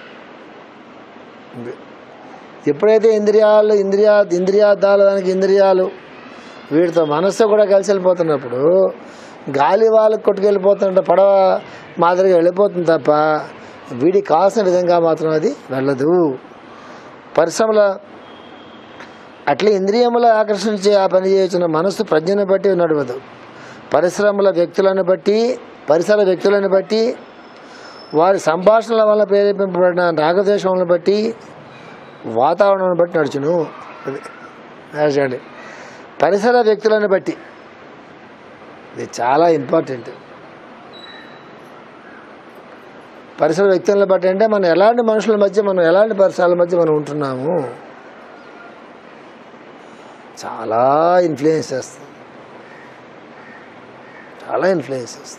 ఎప్పుడైతే ఇంద్రియాలు ఇంద్రియా ఇంద్రియార్థాలు దానికి ఇంద్రియాలు వీటితో మనస్సు కూడా కలిసి వెళ్ళిపోతున్నప్పుడు గాలి వాళ్ళకి కొట్టుకెళ్ళిపోతుంటే పడవ మాదిరిగా వెళ్ళిపోతుంది తప్ప వీడికి కావాల్సిన విధంగా మాత్రం అది వెళ్ళదు. పరిశ్రమల అట్లా ఇంద్రియముల ఆకర్షించే ఆ పని చేస్తున్న మనస్సు ప్రజ్ఞను బట్టి నడవదు. పరిశ్రమల వ్యక్తులను బట్టి, పరిసర వ్యక్తులను బట్టి, వారి సంభాషణల వల్ల ప్రేరేపింపబడిన రాగద్వేషములను బట్టి, వాతావరణాన్ని బట్టి నడుచును. అది పరిసర వ్యక్తులను బట్టి, ఇది చాలా ఇంపార్టెంట్. పరిసర వ్యక్తులను బట్టి అంటే మనం ఎలాంటి మనుషుల మధ్య, మనం ఎలాంటి పరిసరాల మధ్య మనం ఉంటున్నాము చాలా ఇన్ఫ్లుయెన్స్ చేస్తుంది, చాలా ఇన్ఫ్లుయెన్స్ చేస్తుంది.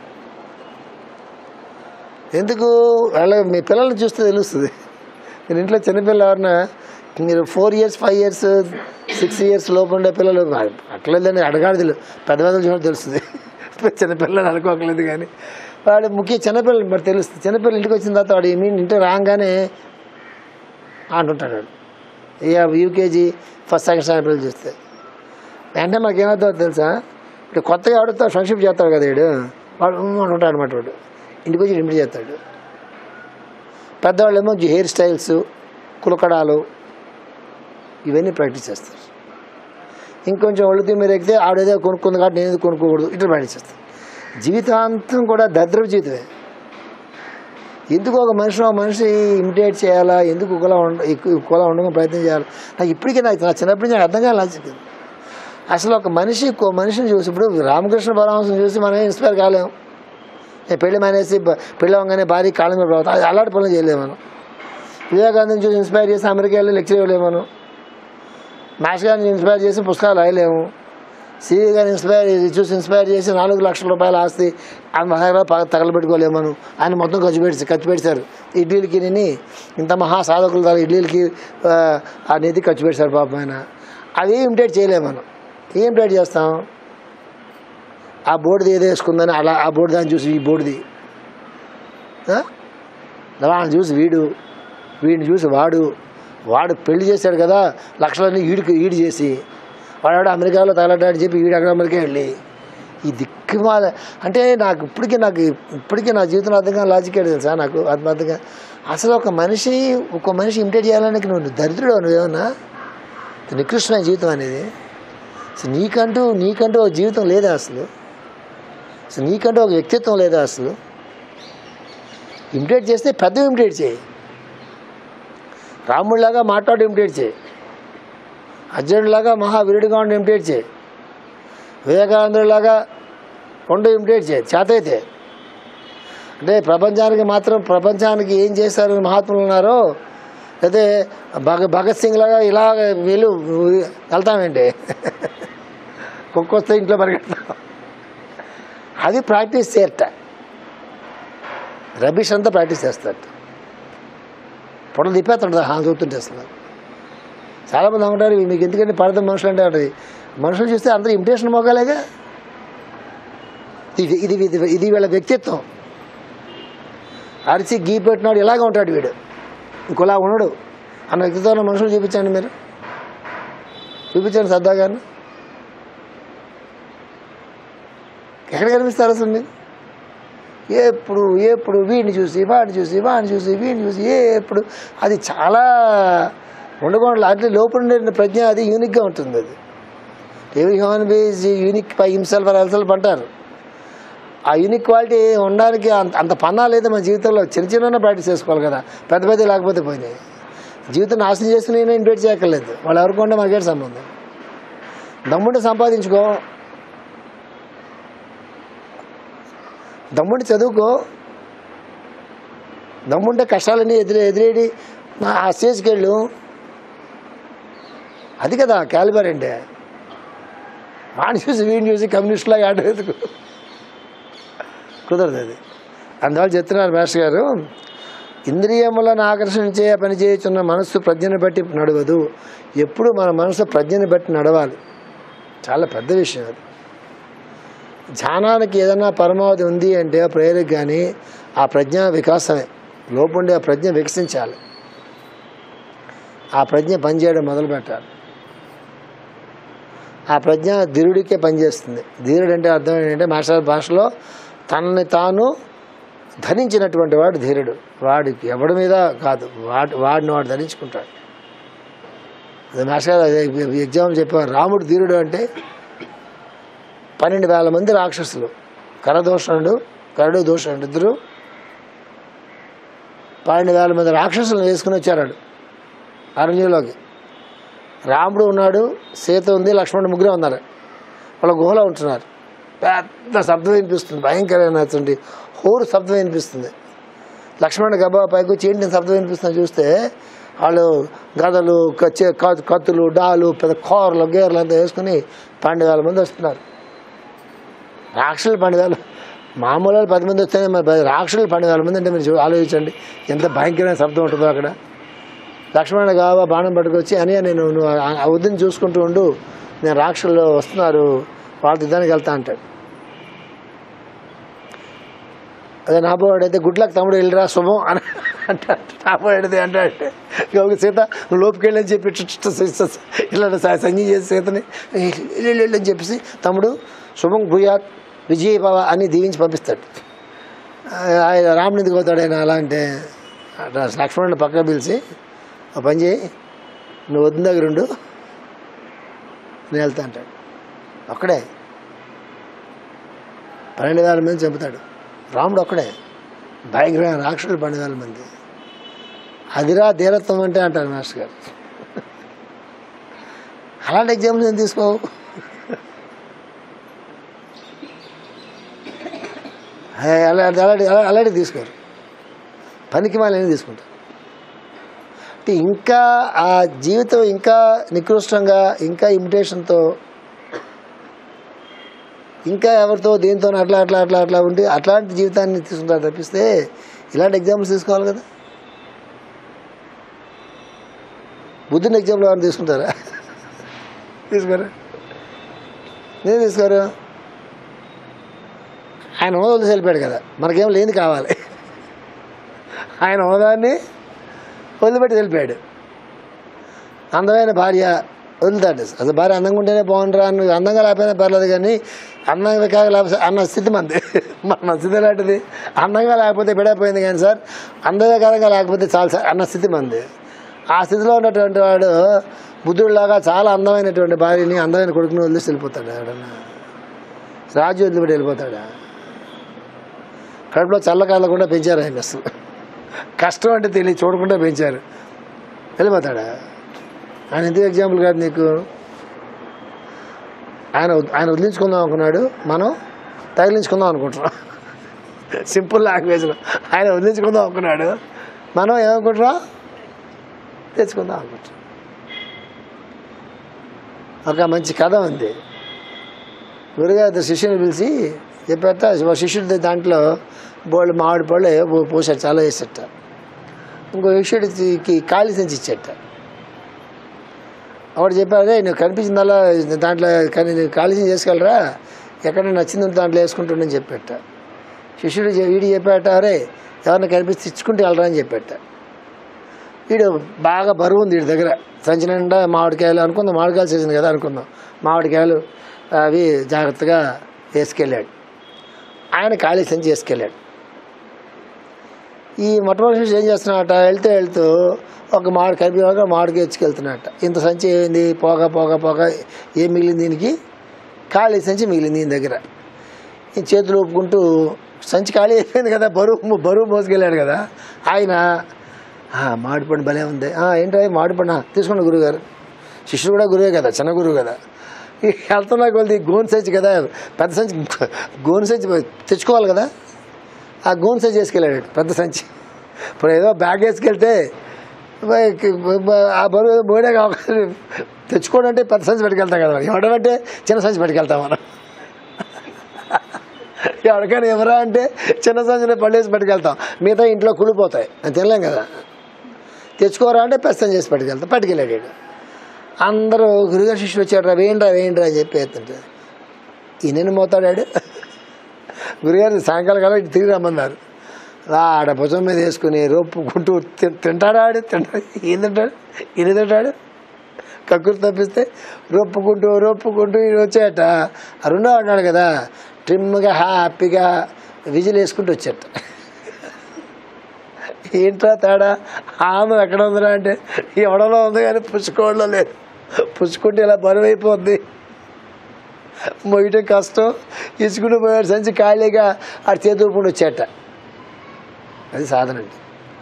ఎందుకు వాళ్ళ మీ పిల్లల్ని చూస్తే తెలుస్తుంది. మీరు ఇంట్లో చిన్నపిల్లలు ఎవరన్నా, మీరు four years five years six years లోపు ఉండే పిల్లలు అట్లేదని అడగాలి, పెద్ద పెద్దలు చూడ తెలుస్తుంది. చిన్నపిల్లలు అనుకోకలేదు కానీ వాడు ముఖ్య చిన్నపిల్లలు మరి తెలుస్తుంది. చిన్నపిల్లలు ఇంటికి వచ్చిన తర్వాత వాడు మీ ఇంటికి రాగానే అంటుంటాడు. వాడు ఇక యూకేజీ ఫస్ట్ సెకండ్ స్టాండర్డ్ పిల్లలు చూస్తే వెంటనే మాకు ఏమవుతుందో తెలుసా, ఇప్పుడు కొత్తగా ఎవరితో ఫ్రెండ్షిప్ చేస్తాడు కదా వీడు, వాడు అంటుంటాడు అనమాట. వాడు ఇంటికి వచ్చి ఇంటి చేస్తాడు. పెద్దవాళ్ళు ఏమో హెయిర్ స్టైల్స్, కులకడాలు ఇవన్నీ ప్రాక్టీస్ చేస్తారు. ఇంకొంచెం ఒళ్ళుకి మీరు ఎక్కితే ఆవిడేదో కొనుక్కుంది కాబట్టి నేను ఏదో కొనుక్కోకూడదు ఇట్లా ప్రాక్టీస్ చేస్తాను. జీవితాంతం కూడా దరిద్రపు జీవితమే. ఎందుకు ఒక మనిషి ఒక మనిషి ఇమిటేట్ చేయాలా, ఎందుకు కుల ఉండ కుల ఉండగా ప్రయత్నం చేయాలి, నాకు ఇప్పటికీ నాకు నా చిన్నప్పటి నుంచి అర్థం కాదు లాజిక్. అసలు ఒక మనిషి మనిషిని చూసి, ఇప్పుడు రామకృష్ణ పరమహంసని చూసి మనం ఇన్స్పైర్ కాలేము. నేను పెళ్లి మానేసి పెళ్ళి అవ్వగానే భారీ కాళ్ళ మీద పడతాం, అది అలాంటి పనులు చేయలేము మనం. వివేకానందని చూసి ఇన్స్పైర్ చేసి అమెరికా వెళ్ళి లెక్చర్ ఇవ్వలేము మనం. మాస్టర్ గారిని ఇన్స్పైర్ చేసి పుస్తకాలు రాయలేము. సివి గారిని ఇన్స్పైర్ చూసి ఇన్స్పైర్ చేసి నాలుగు లక్షల రూపాయల ఆస్తి ఆయన మహారాజు తగలబెట్టుకోలేము మనం. ఆయన మొత్తం ఖర్చు పెట్టి ఖర్చు పెట్టారు ఇడ్లీలకి. నేను ఇంత మహా సాధకులు ద్వారా ఇడ్లీలకి ఆ నిధి ఖర్చు పెట్టారు పాపం ఆయన. అవి ఇమిటేట్ చేయలేము మనం. ఏం ఇమిటేట్ చేస్తాం, ఆ బోర్డుది ఏదో వేసుకుందని అలా ఆ బోర్డు దాన్ని చూసి ఈ బోర్డుది, వాళ్ళని చూసి వీడు, వీడిని చూసి వాడు, వాడు పెళ్లి చేశాడు కదా లక్షలన్నీ ఈడికి ఈడు చేసి, వాడు అమెరికాలో తగలడ్డాడని చెప్పి వీడు అక్కడ అమెరికా వెళ్ళి ఈ దిక్కుమాల. అంటే నాకు ఇప్పటికీ నాకు ఇప్పటికీ నా జీవితంలో అర్థంగా లాజిక్ ఏంటి తెలుసా నాకు అర్థంగా. అసలు ఒక మనిషి ఒక మనిషి ఇమిటేట్ చేయాలని నువ్వు దరిద్రుడు, నువ్వేమన్నా నికృష్టమైన జీవితం అనేది. అసలు నీకంటూ నీకంటూ ఒక జీవితం లేదా, అసలు అసలు నీకంటూ ఒక వ్యక్తిత్వం లేదా, అసలు ఇమిటేట్ చేస్తే పెద్ద ఇమిటేట్ చేయి, రాముడిలాగా మాట్లాడి ఇమిటేట్ చేయి, అర్జునుడిలాగా మహావీరుడిగా ఉండి ఇమిటేట్ చేయి, వివేకానందుడిలాగా ఉండి ఇమిటేట్ చేయి చేతైతే. అంటే ప్రపంచానికి మాత్రం ప్రపంచానికి ఏం చేశారు మహాత్ములు ఉన్నారో, అయితే భగ భగత్ సింగ్ లాగా ఇలా వీళ్ళు వెళ్తామేంటి, కుక్కొస్తే ఇంట్లో పరిగెడతాం. అది ప్రాక్టీస్ చేయట, రబీష్ అంతా ప్రాక్టీస్ చేస్తారట. పొడలు తిప్పేస్తాడు హాన్ చూస్తుంటే. అసలు చాలామంది అనుకుంటారు మీకు ఎందుకంటే పడతాం మనుషులు అంటే, అది మనుషులు చూస్తే అందరూ ఇమిటేషన్ మోగాలేగా. ఇది ఇది ఇది వీళ్ళ వ్యక్తిత్వం. అరిచి గీ పెట్టినాడు ఇలాగే ఉంటాడు వీడు, ఇంకోలా ఉండడు అన్న వ్యక్తిత్వంలో మనుషులు చూపించండి, మీరు చూపించండి సర్దా గారిని. ఎక్కడ కనిపిస్తారు అసలు మీరు? ఎప్పుడు ఎప్పుడు వీడిని చూసి వాడిని చూసి వాడిని చూసి వీడిని చూసి ఎప్పుడు అది చాలా ఉండకూడదు. అట్లా లోపల ఉండే ప్రజ్ఞ అది యూనిక్గా ఉంటుంది. అది ఎవరి human being unique by himself or herself అంటారు. ఆ యూనిక్ క్వాలిటీ ఉండడానికి అంత అంత పన్నా లేదా మన జీవితంలో. చిన్న చిన్న ప్రాక్టీస్ చేసుకోవాలి కదా, పెద్ద పెద్ద లేకపోతే పోయినాయి. జీవితం నాశనం చేసుకుని నేను ఇన్వైట్ చేయక్కర్లేదు, వాళ్ళు ఎవరికొంటే మనకేంటి సంబంధం. దమ్ముంటే సంపాదించుకో, దమ్ముంటే చదువుకో, దమ్ముంటే కష్టాలన్నీ ఎదురు ఎదురేడి ఆ స్టేజ్కి వెళ్ళు. అది కదా క్యాలిబర్ అంటే. వాడిని చూసి వీడిని చూసి కమ్యూనిస్టులాగా ఆడేందుకు కుదరదు అది. అందువల్ల చెప్తున్నారు మాస్టర్ గారు, ఇంద్రియములను ఆకర్షించే పని చేయుచున్న మనస్సు ప్రజ్ఞను బట్టి నడవదు. ఎప్పుడు మన మనసు ప్రజ్ఞను బట్టి నడవాలి. చాలా పెద్ద విషయం అది. ధ్యానానికి ఏదైనా పరమావధి ఉంది అంటే ఆ ప్రేరక కానీ ఆ ప్రజ్ఞ వికాసమే. లోపుండే ఆ ప్రజ్ఞ వికసించాలి, ఆ ప్రజ్ఞ పనిచేయడం మొదలు పెట్టాలి. ఆ ప్రజ్ఞ ధీరుడికే పనిచేస్తుంది. ధీరుడు అంటే అర్థం ఏంటంటే మాస్టర్ భాషలో తనని తాను ధరించినటువంటి వాడు ధీరుడు. వాడికి ఎవడి మీద కాదు, వాడి వాడిని వాడు ధరించుకుంటాడు. అది మాస్టర్ ఎగ్జాంపుల్ చెప్పేవారు. రాముడు ధీరుడు అంటే పన్నెండు వేల మంది రాక్షసులు, కరదోషణుడు కరడు దోషణుడు ఇద్దరు పన్నెండు వేల మంది రాక్షసులను వేసుకుని వచ్చారు అరణ్యంలోకి. రాముడు ఉన్నాడు, సీత ఉంది, లక్ష్మణుడు ముగ్గురే ఉన్నారు. వాళ్ళ గుహలో ఉంటున్నారు. పెద్ద శబ్దం వినిపిస్తుంది, భయంకరమైనటువంటి హోరు శబ్దం వినిపిస్తుంది. లక్ష్మణుడు గబా పైకి వచ్చి ఏంటి శబ్దం వినిపిస్తుందని చూస్తే వాళ్ళు గదలు, కత్తులు, డాలు, పెద్ద కూరలు, గేర్లు అంతా వేసుకుని పన్నెండు వేల మంది వస్తున్నారు. రాక్షసులు పన్నెండు వేలు, మామూలు పది మంది వస్తేనే మరి రాక్షసులు పన్నెండు వేల మంది అంటే మీరు ఆలోచించండి ఎంత భయంకరమైన శబ్దం ఉంటుందో అక్కడ. లక్ష్మణుడు కావా బాణం పట్టుకొచ్చి అని నేను నువ్వు ఆ వద్దని చూసుకుంటూ ఉండు, నేను రాక్షసులు వస్తున్నారు వాళ్ళ యుద్ధానికి వెళ్తా అంటాడు. అదే నాబోడైతే గుడ్లకు తమ్ముడు వెళ్ళిరా శుభం అని అంటాడు. నాబోడైతే అంటే గౌకి సీత నువ్వు లోపుకి వెళ్ళని చెప్పి ఇలా సంజయ్ చేసి సీతని వెళ్ళి అని చెప్పేసి తమ్ముడు శుభం భూయాత్ విజయ భవ అని దీవించి పంపిస్తాడు. ఆయన రాముని ఎందుకు పోతాడు ఆయన అలా అంటే లక్ష్మణుని పక్కన పిలిచి ఆ పని చేయి, నువ్వు వద్దు దగ్గర ఉండు నేను వెళ్తా అంటాడు. ఒక్కడే పన్నెండు వేల మంది చంపుతాడు. రాముడు ఒక్కడే, భయంకరమైన రాక్షసులు పన్నెండు వేల మంది. అదిరా ధీరత్వం అంటే అంటారు మాస్టర్ గారు. అలాంటి ఎగ్జాంపుల్ నేను తీసుకోవు. అలాంటి అలాంటి అలాంటి తీసుకోరు, పనికి మాలని తీసుకుంటారు. అంటే ఇంకా ఆ జీవితం ఇంకా నికృష్టంగా, ఇంకా ఇమిటేషన్తో, ఇంకా ఎవరితో దేనితో అట్లా అట్లా అట్లా అట్లా ఉండి అట్లాంటి జీవితాన్ని తీసుకుంటారు తప్పిస్తే ఇలాంటి ఎగ్జాంపుల్స్ తీసుకోవాలి కదా. బుద్ధుని ఎగ్జాంపుల్ ఎవరైనా తీసుకుంటారా? తీసుకోరా? నేను తీసుకోరు. ఆయన హోదా వదిలేసి వెళ్ళిపోయాడు కదా, మనకేం లేని కావాలి. ఆయన హోదాన్ని వదిలిపెట్టి వెళ్ళిపోయాడు. అందమైన భార్య వదులుతాడు. అసలు భార్య అందంగా ఉంటేనే బాగుంటారా అని, అందంగా లేకపోయినా పర్లేదు కానీ అందంగా కాక లేకపోతే అన్న స్థితి మంది. మన స్థితి లాంటిది. అందంగా లేకపోతే బిడైపోయింది కానీ సార్, అందకరంగా లేకపోతే చాలు సార్ అన్న స్థితి మంది. ఆ స్థితిలో ఉన్నటువంటి వాడు బుద్ధుడిలాగా చాలా అందమైనటువంటి భార్యని, అందమైన కొడుకుని వదిలేసి వెళ్ళిపోతాడు. ఎవడన్నా రాజు వదిలిపెట్టి వెళ్ళిపోతాడా? కడుపులో చల్లకాలకుండా పెంచారు ఆయన. అసలు కష్టం అంటే తెలియ చూడకుండా పెంచారు, వెళ్ళిపోతాడా? ఆయన ఎందుకు ఎగ్జాంపుల్ కాదు నీకు? ఆయన ఆయన వదిలించుకుందాం అనుకున్నాడు, మనం తగిలించుకుందాం అనుకుంటున్నాం. సింపుల్ లాంగ్వేజ్లో ఆయన వదిలించుకుందాం అనుకున్నాడు, మనం ఏమనుకుంటున్నాం? తెచ్చుకుందాం అనుకుంటున్నాం. ఒక మంచి కథ ఉంది. గురుగారు శిష్యుని పిలిచి చెప్పేట, శిష్యుడి దాంట్లో బోళ్ళు మామిడి పళ్ళు పోసాడు, చాలా వేసేట. ఇంకో శిష్యుడికి ఖాళీ సంచి ఇచ్చేట. అప్పుడు చెప్పాడే, నువ్వు కనిపించిందల్లా దాంట్లో కానీ నువ్వు ఖాళీ సంచి చేసుకెళ్ళరా, ఎక్కడ నచ్చింది దాంట్లో వేసుకుంటుండని చెప్పేట. శిష్యుడు వీడు చెప్పాట, అరే ఎవరిని కనిపిస్తే ఇచ్చుకుంటూ వెళ్ళరా అని చెప్పేట. వీడు బాగా బరువు ఉంది వీడి దగ్గర, సంచి నిండా మామిడికాయలు అనుకుందాం, మామిడికాయలు సీజన్ కదా అనుకుందాం, మామిడికాయలు అవి జాగ్రత్తగా వేసుకెళ్ళాడు. ఆయన ఖాళీ సంచి వేసుకెళ్ళాడు. ఈ మొట్టమొదటి ఏం చేస్తున్నాడట, వెళ్తూ వెళ్తూ ఒక మామిడి కలిపి మామిడికి ఎచ్చుకెళ్తున్నాడట. ఇంత సంచి ఏమైంది, పోగా పోగా పోగా ఏం మిగిలింది దీనికి? ఖాళీ సంచి మిగిలింది దీని దగ్గర. ఈ చేతులు ఊపుకుంటూ సంచి ఖాళీ అయిపోయింది కదా, బరువు బరువు మోసుకెళ్ళాడు కదా ఆయన. మామిడిపండు భలే ఉంది, ఏంటో మామిడిపండు తీసుకోండి గురువుగారు. శిష్యుడు కూడా గురువే కదా, చిన్న గురువు కదా. వెళ్తున్నా కొద్ది గోన్ సంచి కదా, పెద్ద సంచి గోన్ సంచి తెచ్చుకోవాలి కదా, ఆ గోన్ సంచి వేసుకెళ్ళాడు పెద్ద సంచి. ఇప్పుడు ఏదో బ్యాగ్ వేసుకెళ్తే ఆ బరువు బోడే కావాలి, తెచ్చుకోవడం అంటే పెద్ద సంచి పెట్టుకెళ్తాం కదా, మనం ఇవ్వడం అంటే చిన్న సంచి పెట్టుకెళ్తాం మనం. ఎవరికైనా ఎవరా అంటే చిన్న సంచిలో పళ్ళేసి పట్టుకెళ్తాం, మిగతా ఇంట్లో కుళ్ళిపోతాయి అని తినలేం కదా. తెచ్చుకోరా అంటే పెద్ద సంచి చేసి పట్టుకెళ్తాం, పట్టుకెళ్ళాడు. అందరూ గురుగారు శిష్యులు వచ్చాడు, రా వేయండి రా వేయండి రా అని చెప్పి ఎత్తుంటే ఈయనని మోతాడాడు. గురుగారు సాయంకాలం కాలం ఇటు తిరిగి రమ్మన్నారు. ఆడ భుజం మీద వేసుకుని రొప్పుకుంటూ తింటాడా ఆడు, తింటాడు ఈయన తింటాడు ఈయన తింటాడు. కక్కురు తప్పిస్తే రొప్పుకుంటూ రొప్పుకుంటూ ఈయన వచ్చాయట. రెండో అన్నాడు కదా, ట్రిమ్గా హ్యాపీగా విజిల్ వేసుకుంటూ వచ్చాట. ఏంట్రా తేడా, ఆమె ఎక్కడ ఉందిరా అంటే ఎవడలో ఉంది కానీ పుచ్చుకోవడంలో లేదు. పుచ్చుకుంటే ఇలా బరువు అయిపోద్ది, మొయ్యటం కష్టం. ఇసుకుంటూ పోయాడు, సంచి ఖాళీగా ఆ చేతి ఊపుకుంటూ వచ్చాట. అది సాధన అండి.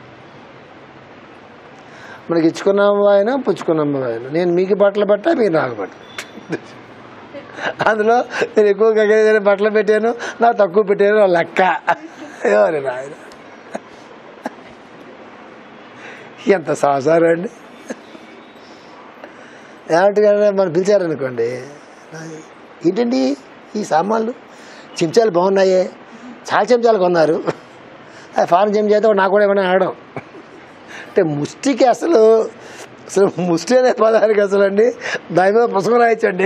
మనకి ఇచ్చుకున్నాము ఆయన, పుచ్చుకున్నాము ఆయన. నేను మీకు బట్టలు పెట్టా, మీరు నాకు బట్టలు. అందులో నేను ఎక్కువ బట్టలు పెట్టాను, నాకు తక్కువ పెట్టాను లెక్క. ఎవరు ఆయన ఎంత సంసారం అండి. ఏమంటే మనం పిలిచారనుకోండి, ఏంటండి ఈ సామాన్లు, చెంచాలు బాగున్నాయే, చాలా చెంచాలు కొన్నారు, ఫారెన్ చెంచా అయితే నాకు కూడా ఏమైనా ఆడడం అంటే ముష్టికి అసలు అసలు ముష్టి అనే పదానికి అసలు అండి దాని మీద పుస్తకం రాయించండి.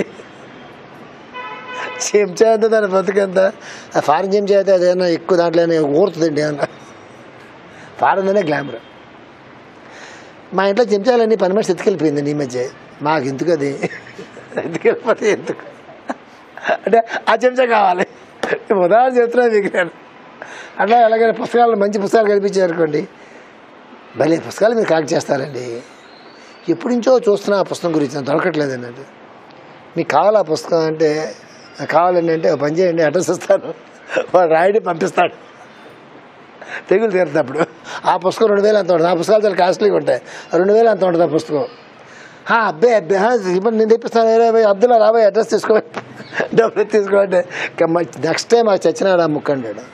చెంచా అంతా దాని బతుకంత, ఫారెన్ చెంచా అయితే అదేమన్నా ఎక్కువ దాంట్లోనే ఊరుతుందండి అన్న. ఫారెన్ అనే గ్లామర్. మా ఇంట్లో చెంచాలన్నీ పని మనిషి ఎత్తుకెళ్ళిపోయిందండి ఈ మధ్య. మాకు ఎందుకు అది, ఎత్తుకెళ్ళిపోతే ఎందుకు అంటే ఆ చెంచా కావాలి. ఉదాహరణ చెప్తున్నా మీకు నేను. అట్లా ఎలాగైనా పుస్తకాలు మంచి పుస్తకాలు కనిపించారనుకోండి, భలే పుస్తకాలు మీరు కలెక్ట్ చేస్తారండి. ఎప్పటి నుంచో చూస్తున్నా ఆ పుస్తకం గురించి, నాకు దొరకట్లేదు అన్నట్టు. మీకు కావాలి ఆ పుస్తకం అంటే, కావాలండి అంటే ఒక పని చేయండి, అడ్రస్ ఇస్తాను, వాడు రాయడి పంపిస్తాడు, తెగులు తీరుతున్నప్పుడు. ఆ పుస్తకం రెండు వేలు అంత ఉంటుంది. ఆ పుస్తకాలు చాలా కాస్ట్లీగా ఉంటాయి. రెండు వేలు అంత ఉంటుంది ఆ పుస్తకం. అబ్బే అబ్బే ఇప్పుడు నేను తెప్పిస్తాను, వేరే అబ్దుల్లా రాబోయే అడ్రస్ తీసుకో, డబ్బులు తీసుకోండి. నెక్స్ట్ టైం ఆ చచ్చినాడు ఆ ముక్కండాడు.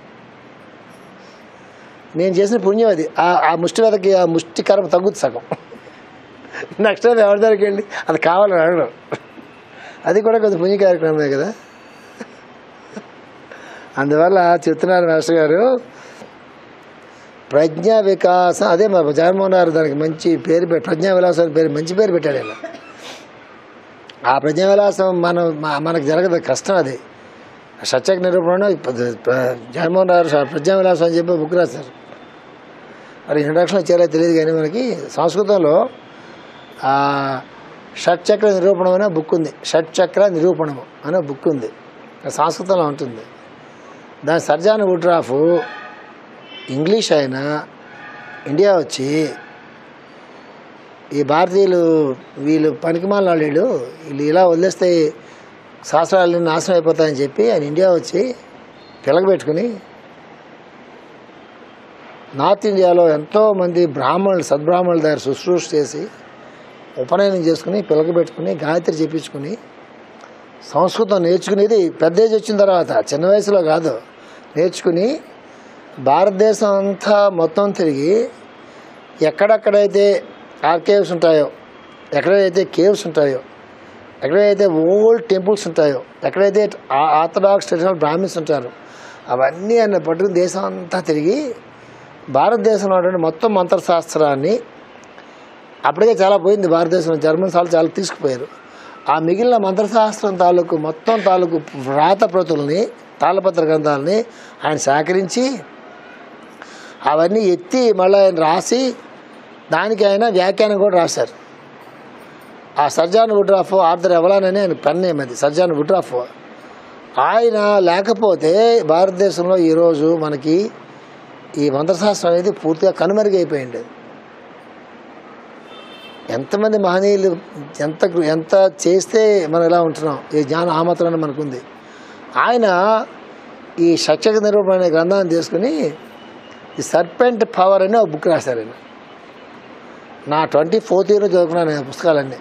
నేను చేసిన పుణ్యం అది. ఆ ముష్టి వెదకి ఆ ముష్టి కర్మ తగ్గుద్ది సగం. నెక్స్ట్ టైం ఎవరి దగ్గరికి వెళ్ళి అది కావాలని అడగడం, అది కూడా కొంచెం పుణ్య కార్యక్రమమే కదా. అందువల్ల చెప్తున్నారు మాస్టర్ గారు, ప్రజ్ఞా వికాసం. అదే మరి జగన్మోహన్ గారు దానికి మంచి పేరు పెట్టి, ప్రజ్ఞా విలాసం అని పేరు, మంచి పేరు పెట్టాడు ఆయన. ఆ ప్రజ్ఞా విలాసం మనం మనకు జరగదు, కష్టం అది. సత్యక నిరూపణ జగన్మోహన్ గారు ప్రజ్ఞా విలాసం అని చెప్పి బుక్ రాశారు. మరి ఇంట్రడక్షన్ వచ్చారో తెలియదు కానీ మనకి సంస్కృతంలో షట్చక్ర నిరూపణం అనే బుక్ ఉంది. షట్చక్ర నిరూపణము అనే బుక్ ఉంది, సంస్కృతంలో ఉంటుంది. దాని సర్జాన్ వుడ్రాఫ్ ఇంగ్లీష్ ఆయన ఇండియా వచ్చి, ఈ భారతీయులు వీళ్ళు పనికిమాలిన వాళ్ళు, వీళ్ళు ఇలా వదిలేస్తే శాస్త్రాలు నాశనం అయిపోతాయని చెప్పి ఆయన ఇండియా వచ్చి పిలగబెట్టుకుని నార్త్ ఇండియాలో ఎంతోమంది బ్రాహ్మణులు, సద్బ్రాహ్మణుల దగ్గర శుశ్రూష చేసి ఉపనయనం చేసుకుని పిలగబెట్టుకుని గాయత్రి చెప్పించుకుని సంస్కృతం నేర్చుకునేది పెద్ద ఏజ్ వచ్చిన తర్వాత, చిన్న వయసులో కాదు, నేర్చుకుని భారతదేశం అంతా మొత్తం తిరిగి ఎక్కడెక్కడైతే ఆర్కేవ్స్ ఉంటాయో, ఎక్కడైతే కేవ్స్ ఉంటాయో, ఎక్కడైతే ఓల్డ్ టెంపుల్స్ ఉంటాయో, ఎక్కడైతే ఆర్థడాక్స్ ట్రెడిషనల్ బ్రాహ్మిన్స్ ఉంటారో అవన్నీ ఆయన పట్టుకుని దేశం అంతా తిరిగి భారతదేశంలో ఉన్నటువంటి మొత్తం మంత్రశాస్త్రాన్ని, అప్పటికే చాలా పోయింది భారతదేశంలో, జర్మన్స్ వాళ్ళు చాలా తీసుకుపోయారు. ఆ మిగిలిన మంత్రశాస్త్రం తాలూకు మొత్తం తాలూకు వ్రాత ప్రతుల్ని, తాళపత్ర గ్రంథాలని ఆయన సేకరించి అవన్నీ ఎత్తి మళ్ళీ ఆయన రాసి దానికి ఆయన వ్యాఖ్యానం కూడా రాశారు. ఆ సర్జాన్ వుడ్రాఫ్, ఆర్థర్ ఎవలాన్ అని ఆయన పెన్ నేమ్ అది, సర్జాన్ వుడ్రాఫ్. ఆయన లేకపోతే భారతదేశంలో ఈరోజు మనకి ఈ మంత్రశాస్త్రం అనేది పూర్తిగా కనుమరుగైపోయింది. ఎంతమంది మహనీయులు ఎంత ఎంత చేస్తే మనం ఇలా ఉంటున్నాం, ఈ జ్ఞానం ఆ మాత్రాన్ని మనకుంది. ఆయన ఈ షట్చక నిరూపణ అనే గ్రంథాన్ని తీసుకుని ఈ సర్పెంట్ పవర్ అని ఒక బుక్ రాశారు ఆయన. నా ట్వంటీ ఫోర్త్ ఇయర్లో చదువుకున్నాను నేను పుస్తకాలన్నీ.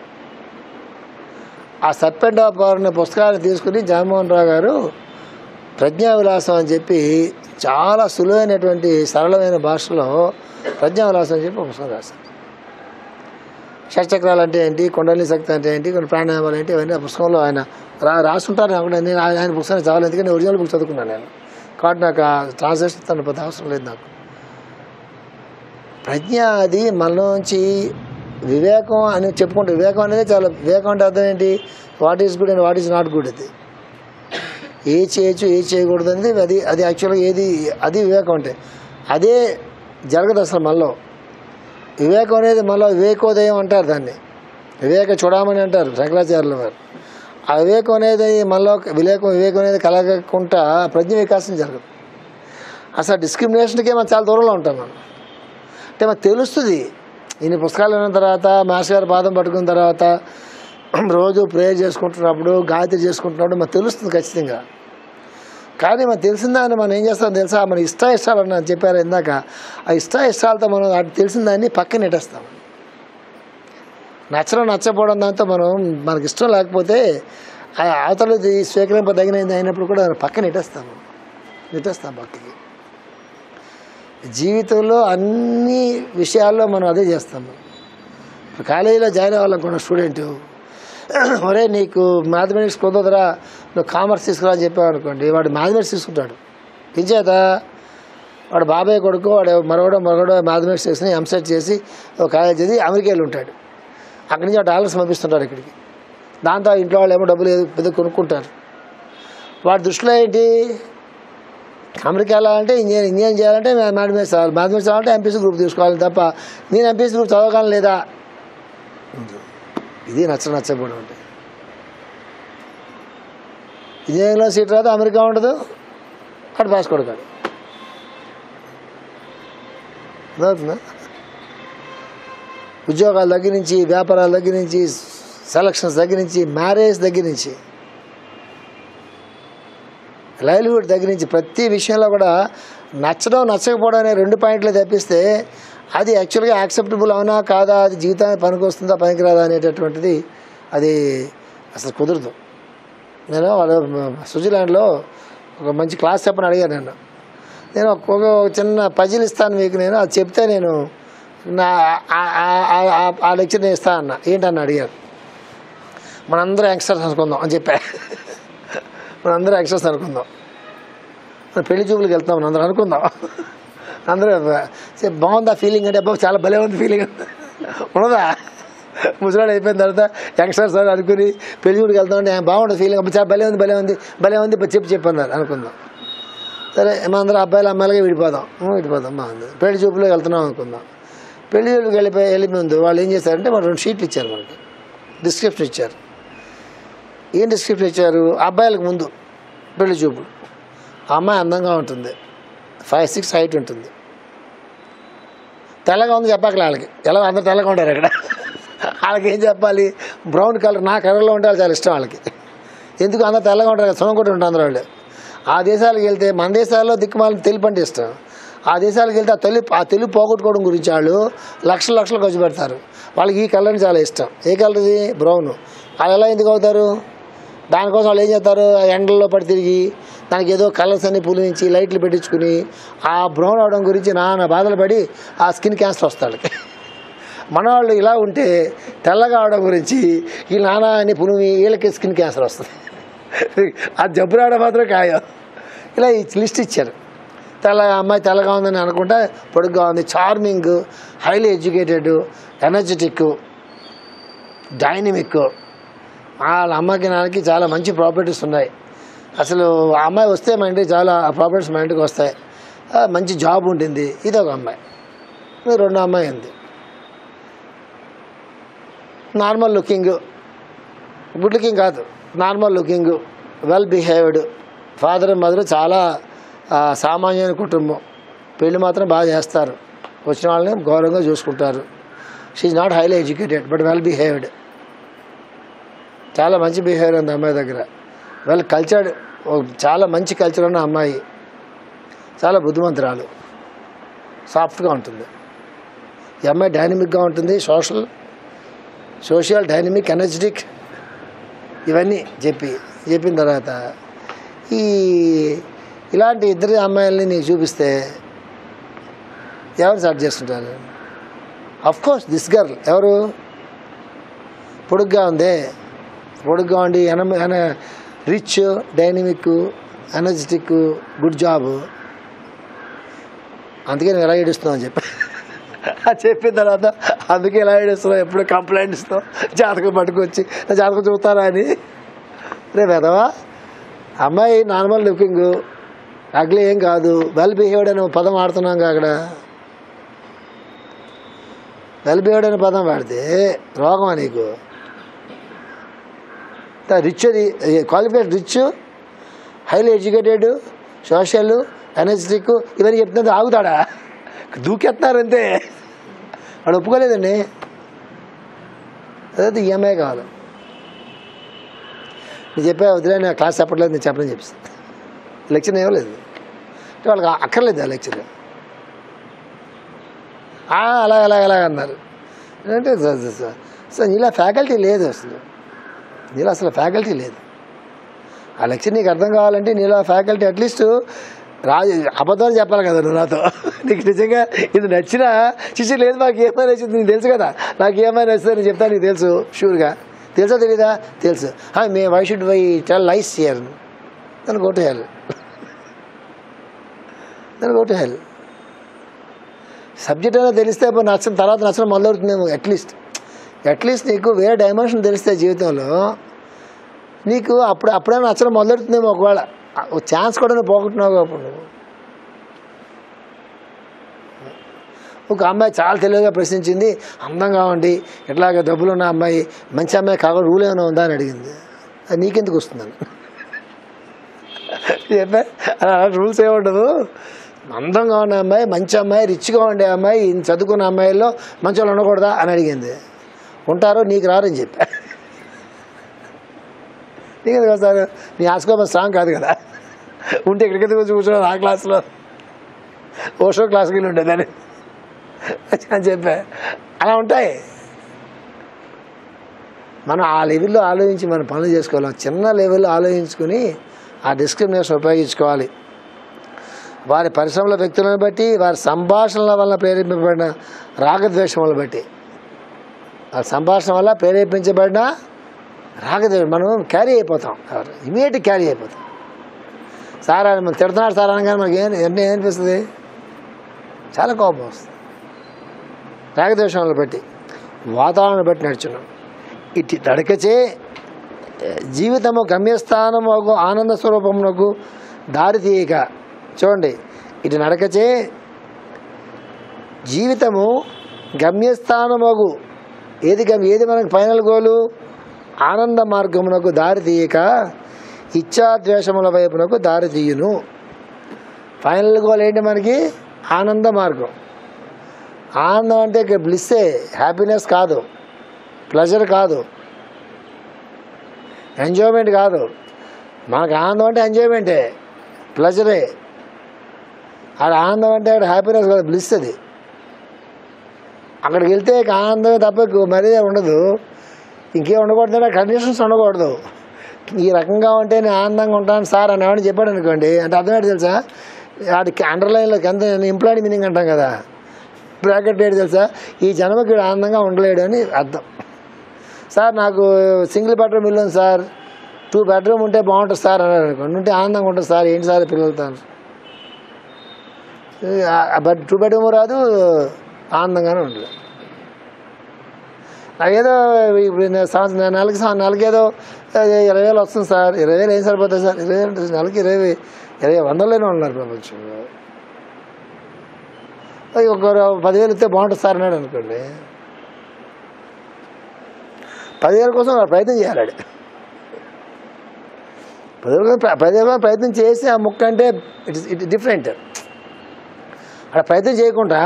ఆ సర్పెంట్ ఆఫ్ పవర్ అనే పుస్తకాన్ని తీసుకుని జగన్మోహన్ రావు గారు ప్రజ్ఞా విలాసం అని చెప్పి చాలా సులువైనటువంటి సరళమైన భాషలో ప్రజ్ఞా విలాసం అని చెప్పి ఒక పుస్తకం రాశారు. షట్చక్రాలు అంటే ఏంటి, కుండలిని శక్తి అంటే ఏంటి, కొన్ని ప్రాణాయామాలు ఏంటి, ఇవన్నీ ఆ పుస్తకంలో ఆయన రా రాసుంటారు. నేను ఆయన పుస్తకాన్ని చదవాలి, ఎందుకంటే ఒరిజినల్ బుక్ చదువుకున్నాను నేను, కాబట్టి నాకు ఆ ట్రాన్స్లేషన్ తన పెద్ద అవసరం లేదు నాకు. ప్రజ్ఞ అది మనలోంచి వివేకం అని చెప్పుకుంటే, వివేకం అనేది చాలా, వివేకం అంటే అర్థం ఏంటి, what is good and what is not good. అది ఏ చేయొచ్చు ఏ చేయకూడదు అనేది అది అది యాక్చువల్గా ఏది అది వివేకం అంటే. అదే జరగదు అసలు మనలో. వివేకం అనేది మనలో వివేకోదయం అంటారు దాన్ని. వివేక చూడమని అంటారు శంకరాచార్యుల వారు. ఆ వివేకం అనేది మనలో వివేకం వివేకం అనేది కలగకుండా ప్రజ్ఞ వికాసం జరగదు. అసలు డిస్క్రిమినేషన్కే మనం చాలా దూరంలో ఉంటాం. మనం అంటే మనకు తెలుస్తుంది. ఇన్ని పుస్తకాలు విన్న తర్వాత, మాస్టర్ గారి పాదం పట్టుకున్న తర్వాత, రోజు ప్రేయర్ చేసుకుంటున్నప్పుడు, గాయత్రి చేసుకుంటున్నప్పుడు మనకు తెలుస్తుంది ఖచ్చితంగా. కానీ మనకు తెలిసిన దాన్ని మనం ఏం చేస్తాం తెలుసా, మన ఇష్ట ఇష్టాలు అన్న చెప్పారు ఇందాక, ఆ ఇష్ట ఇష్టాలతో మనం అది తెలిసిన దాన్ని పక్కన నెట్టేస్తాం. నచ్చడం నచ్చకపోవడం దాంతో మనం మనకి ఇష్టం లేకపోతే ఆ అవతల స్వీకరింపదగినది అయినప్పుడు కూడా పక్కన నెట్టేస్తాము నెట్టేస్తాం పక్కకి. జీవితంలో అన్ని విషయాల్లో మనం అదే చేస్తాము. కాలేజీలో జాయిన్ అవ్వాలనుకున్న స్టూడెంట్, ఒరే నీకు మ్యాథమెటిక్స్ కుదరదురా, నువ్వు కామర్స్ తీసుకురా అని చెప్పావు అనుకోండి, వాడు మ్యాథమెటిక్స్ తీసుకుంటాడు. ఇంచేత వాడు బాబాయ్ కొడుకు వాడు మరొకడో మరొకడో మ్యాథమెటిక్స్ చేసి ఎంసెట్ చేసి ఒక కాలేజ్ చదివి అమెరికాలో ఉంటాడు. అక్కడి నుంచి ఆ డాలర్స్ పంపిస్తుంటారు ఇక్కడికి. దాంతో ఇంట్లో వాళ్ళు ఏమో డబ్బులు పెద్ద కొనుక్కుంటారు. వాడి దృష్టిలో ఏంటి, అమెరికా వెళ్ళాలంటే ఇంజనీర్ ఇంజనీరింగ్ చేయాలంటే మ్యాథమెటిక్స్ రావాలి, మ్యాథమెటిక్స్ రావాలంటే ఎంపీసీ గ్రూప్ తీసుకోవాలి తప్ప నేను ఎంపీసీ గ్రూప్ చదవగలను లేదా. ఇది నచ్చ నచ్చకపోవడం అంటే. ఇంజనీరింగ్లో సీట్ రాదు, అమెరికా ఉండదు, అటు పాస్ కొడతాడు. అర్థమవుతుందా? ఉద్యోగాల దగ్గర నుంచి, వ్యాపారాల దగ్గర నుంచి, సెలక్షన్స్ దగ్గర నుంచి, మ్యారేజ్ దగ్గర నుంచి, లైవ్లీహుడ్ దగ్గర నుంచి ప్రతి విషయంలో కూడా నచ్చడం నచ్చకపోవడం అనే రెండు పాయింట్లు తప్పిస్తే అది యాక్చువల్గా యాక్సెప్టబుల్ అవునా కాదా, అది జీవితానికి పనికొస్తుందా పనికిరాదా అనేటటువంటిది అది అసలు కుదరదు. నేను వాళ్ళ స్విట్జర్లాండ్లో ఒక మంచి క్లాస్ చెప్పని అడిగాను. నేను నేను ఒక చిన్న పజిల్ ఇస్తాను మీకు, నేను అది చెప్తే నేను నా ఆ లెక్చర్ నేను ఇస్తాను అన్న. ఏంటన్న అడిగారు. మనందరూ యంగ్స్టర్స్ అనుకుందాం అని చెప్పా. మనందరూ యంగ్స్టర్స్ అనుకుందాం, పెళ్లి చూపులకు వెళ్తాం మనం అందరూ అనుకుందాం. అందరూ బాగుందా ఫీలింగ్ అంటే, అబ్బా చాలా భలే ఉంది ఫీలింగ్ ఉన్నదా. ముసలాడు అయిపోయిన తర్వాత యంగ్స్టర్స్ అని అనుకుని పెళ్లి చూపులకు వెళ్తామంటే బాగుంటుంది ఫీలింగ్, అబ్బా చాలా భలే ఉంది భలే ఉంది భలే ఉంది చెప్పి చెప్పి అన్నారు అనుకుందాం. సరే మనందరూ అబ్బాయిలు అమ్మాయిలుగా విడిపోదాం విడిపోదాం బాగుంది. పెళ్లి చూపులకు వెళ్తున్నాం అనుకుందాం. పెళ్లి చూపులకు వెళ్ళిపోయి వెళ్ళి ముందు వాళ్ళు ఏం చేశారంటే వాళ్ళు రెండు షీట్లు ఇచ్చారు, మనకి డిస్క్రిప్షన్ ఇచ్చారు. ఏం డిస్క్రిప్షన్ ఇచ్చారు, అబ్బాయిలకు ముందు పెళ్లి చూపులు, ఆ అమ్మాయి అందంగా ఉంటుంది, ఫైవ్ సిక్స్ హైట్ ఉంటుంది, తెల్లగా ఉంది చెప్పాలి వాళ్ళకి. ఎలా అందరు తెల్లగా ఉంటారు ఇక్కడ, వాళ్ళకి ఏం చెప్పాలి, బ్రౌన్ కలర్ నా కలర్లో ఉంటే చాలా ఇష్టం వాళ్ళకి. ఎందుకు అందరు తెల్లగా ఉంటారు కదా, సున్నం కొట్టి ఉంటారు అందరూ వాళ్ళు. ఆ దేశాలకు వెళ్తే మన దేశాల్లో దిక్కుమాలని తెలుపు అంటే ఇష్టం, ఆ దేశాలకు వెళ్తే ఆ తెలుపు ఆ తెలుపు పోగొట్టుకోవడం గురించి వాళ్ళు లక్షల లక్షలు ఖర్చు పెడతారు. వాళ్ళకి ఈ కలర్ చాలా ఇష్టం. ఏ కలర్ ఇది, బ్రౌన్. వాళ్ళు ఎలా ఎందుకు అవుతారు, దానికోసం వాళ్ళు ఏం చేస్తారు, ఎండల్లో పడి తిరిగి దానికి ఏదో కలర్స్ అన్ని పులించి లైట్లు పెట్టించుకుని ఆ బ్రౌన్ అవడం గురించి నాన్న బాధలు పడి ఆ స్కిన్ క్యాన్సర్ వస్తాడు. మన వాళ్ళు ఇలా ఉంటే తెల్లగా అవడం గురించి ఈ నాన్న అని పులిమి వీళ్ళకి స్కిన్ క్యాన్సర్ వస్తుంది. ఆ జబ్బు రావడం మాత్రం ఖాయం. ఇలా ఈ లిస్ట్ ఇచ్చారు. తెల్ల అమ్మాయి తెల్లగా ఉందని అనుకుంటే పొడుగ్గా ఉంది, charming, highly educated, energetic, dynamic. వాళ్ళ అమ్మకి నాన్నకి చాలా మంచి ప్రాపర్టీస్ ఉన్నాయి. అసలు ఆ అమ్మాయి వస్తే మా ఇంటికి చాలా ప్రాపర్టీస్ మా ఇంటికి వస్తాయి, మంచి జాబ్ ఉంటుంది. ఇది ఒక అమ్మాయి. రెండో అమ్మాయి ఉంది, నార్మల్ లుకింగ్, గుడ్ లుకింగ్ కాదు, normal looking, well behaved. Father mother చాలా సామాన్యమైన కుటుంబం, పెళ్ళి మాత్రం బాగా చేస్తారు, వచ్చిన వాళ్ళని గౌరవంగా చూసుకుంటారు. She's not highly educated but well behaved. చాలా మంచి బిహేవియర్ ఉంది అమ్మాయి దగ్గర. వెల్ కల్చర్డ్, చాలా మంచి కల్చర్ ఉన్న అమ్మాయి, చాలా బుద్ధిమంతురాలు, సాఫ్ట్గా ఉంటుంది. ఈ అమ్మాయి డైనమిక్గా ఉంటుంది, సోషల్ సోషల్ డైనమిక్, ఎనర్జెటిక్, ఇవన్నీ చెప్పి చెప్పిన తర్వాత ఈ ఇలాంటి ఇద్దరు అమ్మాయిల్ని నీకు చూపిస్తే ఎవరు సెలెక్ట్ చేసుకుంటారు? Of course this girl. ఎవరు? పొడుగ్గా ఉందే, పొడుగ్గా ఉండి ఎన rich, dynamic, energetic, good job. అందుకే నేను ఎలా ఏడుస్తున్నావు అని చెప్పి చెప్పిన తర్వాత అందుకే ఎలా ఏడుస్తున్నావు, ఎప్పుడు కంప్లైంట్ ఇస్తావు, జాతకం పట్టుకొచ్చి నా జాతకం చూస్తారా అని. రే వెదవా, అమ్మాయి నార్మల్ లుకింగ్, అగ్లీ ఏం కాదు, వెల్ బిహేవ్డ్ అనే పదం వాడుతున్నాం అక్కడ. వెల్ బిహేవ్డ్ అనే పదం వాడితే రోగమా నీకు? రిచ్ అది qualified rich highly educated social energetic ఇవన్నీ చెప్తున్నది ఆగుతాడా? దూకెత్తున్నారు అంతే. వాడు ఒప్పుకోలేదండి. అదే ఈఎంఐ కావాలి. నేను చెప్పా వదిలే, నేను క్లాస్ చెప్పట్లేదు, నేను చెప్పని చెప్పిస్తాను. లెక్చర్ ఇవ్వలేదు అంటే వాళ్ళకి అక్కర్లేదు ఆ లెక్చర్. అలాగ అలాగ అలాగ అన్నారు. అంటే సార్ నీలా ఫ్యాకల్టీ లేదు, అసలు నీలా అసలు ఫ్యాకల్టీ లేదు. ఆ లెక్చర్ నీకు అర్థం కావాలంటే నీలా ఫ్యాకల్టీ అట్లీస్ట్ రాజు అబద్ధాలు చెప్పాలి కదా నువ్వు నాతో. నీకు నిజంగా ఇది నచ్చినా చిచ్చి లేదు మాకు ఏమైనా నచ్చింది నీకు తెలుసు కదా, నాకు ఏమైనా నచ్చింది నేను చెప్తాను, నీకు తెలుసు షూర్గా. తెలుసా తెలీదా? తెలుసు. May why should why tell lies here? దాన్ని గో టు హెల్, దాన్ని గో టు హెల్. సబ్జెక్ట్ అయినా తెలిస్తే నచ్చడం తర్వాత నచ్చడం మొదలవుతుందేమో. అట్లీస్ట్ అట్లీస్ట్ నీకు వేరే డైమెన్షన్ తెలిస్తే జీవితంలో నీకు అప్పుడు అప్పుడైనా నచ్చడం మొదలెడుతుందేమో. ఒకవేళ ఛాన్స్ కూడా నువ్వు పోగొట్టున్నావు. అప్పుడు నువ్వు ఒక అమ్మాయి చాలా తెలివిగా ప్రశ్నించింది, అందంగా ఉండి ఎట్లాగా డబ్బులు ఉన్న అమ్మాయి, మంచి అమ్మాయి కాకుండా రూల్ ఏమైనా ఉందా అని అడిగింది. అది నీకెందుకు వస్తుందని చెప్పా. రూల్స్ ఏముండదు. అందంగా ఉన్న అమ్మాయి, మంచి అమ్మాయి, రిచ్గా ఉండే అమ్మాయి, చదువుకున్న అమ్మాయిల్లో మంచి వాళ్ళు ఉండకూడదా అని అడిగింది. ఉంటారో నీకు రారని చెప్పా. నీకెందుకు వస్తారు? నీ ఆస్కోప స్ట్రాంగ్ కాదు కదా. ఉంటే ఇక్కడికి వచ్చి కూర్చోవాలి ఆ క్లాస్లో, ఓషో క్లాస్కి వెళ్ళి ఉండేదాన్ని అని చెప్పా. అలా ఉంటాయి. మనం ఆ లెవెల్లో ఆలోచించి మనం పనులు చేసుకోవాలి. చిన్న లెవెల్లో ఆలోచించుకుని ఆ డిస్క్రిమినేషన్ ఉపయోగించుకోవాలి. వారి పరిశ్రమల వ్యక్తులను బట్టి, వారి సంభాషణల వల్ల ప్రేరేపించబడిన రాగద్వేషములను బట్టి, వారి సంభాషణ వల్ల ప్రేరేపించబడిన రాగద్వేషం మనం క్యారీ అయిపోతాం. ఇమీడియట్ క్యారీ అయిపోతాం. సార్ అని మనం తిడుతున్నాడు సార్ అనగానే మనకి ఏం ఎన్ని ఏమనిపిస్తుంది? చాలా కోపం వస్తుంది. రాగద్వేషాలను బట్టి, వాతావరణం బట్టి నడుచున్నాం. ఇటు నడకచే జీవితము గమ్యస్థానము ఆనంద స్వరూపమునకు దారి తీయక. చూడండి, ఇటు నడకచే జీవితము గమ్యస్థానమగు ఏది గమ్ ఏది మనకు ఫైనల్ గోలు? ఆనంద మార్గమునకు దారి తీయక ఇచ్ఛాద్వేషముల వైపునకు దారి తీయును. ఫైనల్ గోల్ ఏంటి మనకి? ఆనంద మార్గం. ఆనందం అంటే ఇక్కడ బ్లిస్సే, హ్యాపీనెస్ కాదు, ప్లెజర్ కాదు, ఎంజాయ్మెంట్ కాదు. మనకు ఆనందం అంటే ఎంజాయ్మెంటే, ప్లెజరే. అక్కడ ఆనందం అంటే అక్కడ హ్యాపీనెస్ కాదు, బ్లిస్. అది అక్కడికి వెళ్తే ఆనందమే తప్ప మరీ ఉండదు. ఇంకేం ఉండకూడదు, కండిషన్స్ ఉండకూడదు. ఈ రకంగా ఉంటే నేను ఆనందంగా ఉంటాను సార్ అని ఎవరిని చెప్పాడు అనుకోండి, అంటే అర్థమేంటి తెలుసా? వాడికి అండర్లైన్లోకి ఎంత ఇంప్లాయిడ్ మీనింగ్ అంటాం కదా, బ్రాకెట్ ఏంటి తెలుసా? ఈ జన్మకి ఆనందంగా ఉండలేడు అని అర్థం. సార్ నాకు సింగిల్ బెడ్రూమ్ ఇల్లు ఉంది సార్, టూ బెడ్రూమ్ ఉంటే బాగుంటుంది సార్ అన్నారు అనుకోండి. ఉంటే ఆనందంగా ఉంటుంది సార్. ఏంటి సార్ పిల్లలతో? బట్ టూ బెడ్రూమ్ రాదు, ఆనందంగానే ఉండదు. నాకేదో ఇప్పుడు సంవత్సరం నెలకి నెలకి ఏదో ఇరవై వేలు వస్తుంది సార్. ఇరవై వేలు ఏం సరిపోతుంది సార్? ఇరవై వేలు నెలకి ఇరవై ఇరవై వందల్లోనే ఉన్నారు ప్రపంచంలో. ఒక పదివేలు ఇస్తే బాగుంటుంది సార్ అన్నాడు అనుకోండి. పదివేల కోసం ప్రయత్నం చేయాలి. పదివేల పదివేల ప్రయత్నం చేసి ఆ ముక్క అంటే ఇట్స్ ఇట్ డిఫరెంట్. అక్కడ ప్రయత్నం చేయకుండా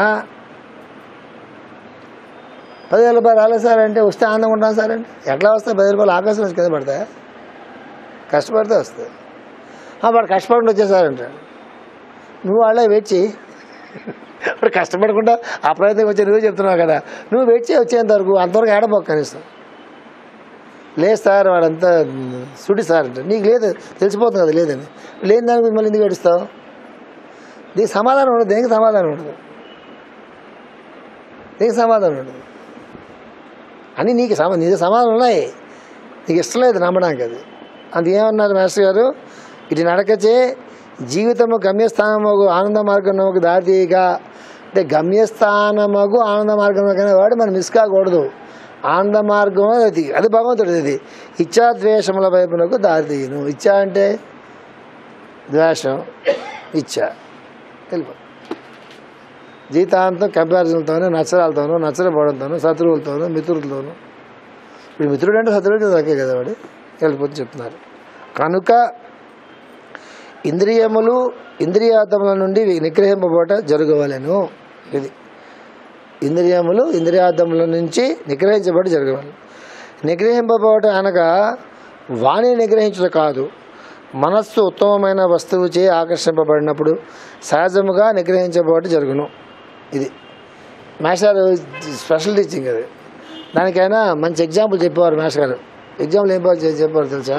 పదివేల రూపాయలు రాలేదు సార్ అంటే వస్తే ఆనందంగా ఉంటాను సార్ అంటే ఎట్లా వస్తాయి? పది రూపాయలు ఆకాశం నుంచి కింద పడతాయా? కష్టపడితే వస్తాయి. వాడు కష్టపడి వచ్చేసారంట, నువ్వు వాళ్ళే వెయిట్ చేయి. వాడు కష్టపడకుండా ఆ ప్రయత్నం వచ్చి నువ్వు చెప్తున్నావు కదా, నువ్వు వెయిట్ చేయి వచ్చేంత వరకు. అంతవరకు ఏడపోక కనీసం. లేదు సార్ వాడంతా సుడి సార్ అంటే నీకు లేదు తెలిసిపోతుంది కదా లేదని. లేని దాని గురించి మళ్ళీ ఎందుకు ఏడుస్తావు? దీనికి సమాధానం ఉండదు. దేనికి సమాధానం ఉండదు, దేనికి సమాధానం ఉండదు. అని నీకు సమా నీకు సమాధానం ఉన్నాయి, నీకు ఇష్టం లేదు నమ్మడానికి. అది అందుకేమన్నారు మాస్టర్ గారు? ఇటు నడకచే జీవితము గమ్యస్థానమగు ఆనంద మార్గంకు దారి తీయక. అంటే గమ్యస్థానమగు ఆనంద మార్గం అనే వాడు మనం మిస్ కాకూడదు. ఆనంద మార్గం అది అది భగవంతుడిది. అది ఇచ్ఛాద్వేషముల వైపునకు దారి తీయను. ఇచ్ఛ అంటే ద్వేషం, ఇచ్ఛ వెళ్ళిపో. జీవితాంతం కంపారిజన్లతోనూ, నచ్చరాలతోనూ, నచ్చరపోవడంతోనూ, శత్రువులతోనూ, మిత్రులతోనూ. ఇప్పుడు మిత్రుడు అంటే శత్రువుడు తగ్గే కదా వాడు. వెళ్ళిపోతుంది చెప్తున్నారు. కనుక ఇంద్రియములు ఇంద్రియార్థముల నుండి నిగ్రహింపబోట జరగవలెను. ఇది ఇంద్రియములు ఇంద్రియార్థముల నుంచి నిగ్రహించబడి జరగవాలి. నిగ్రహింపబోట అనగా వాణి నిగ్రహించుట కాదు, మనస్సు ఉత్తమమైన వస్తువు చే ఆకర్షింపబడినప్పుడు సహజముగా నిగ్రహించబోట జరుగును. ఇది మాస్టర్ స్పెషల్ టీచింగ్. అది దానికైనా మంచి ఎగ్జాంపుల్ చెప్పేవారు మాస్టర్ గారు. ఎగ్జాంపుల్ ఏం చెప్పారు తెలుసా?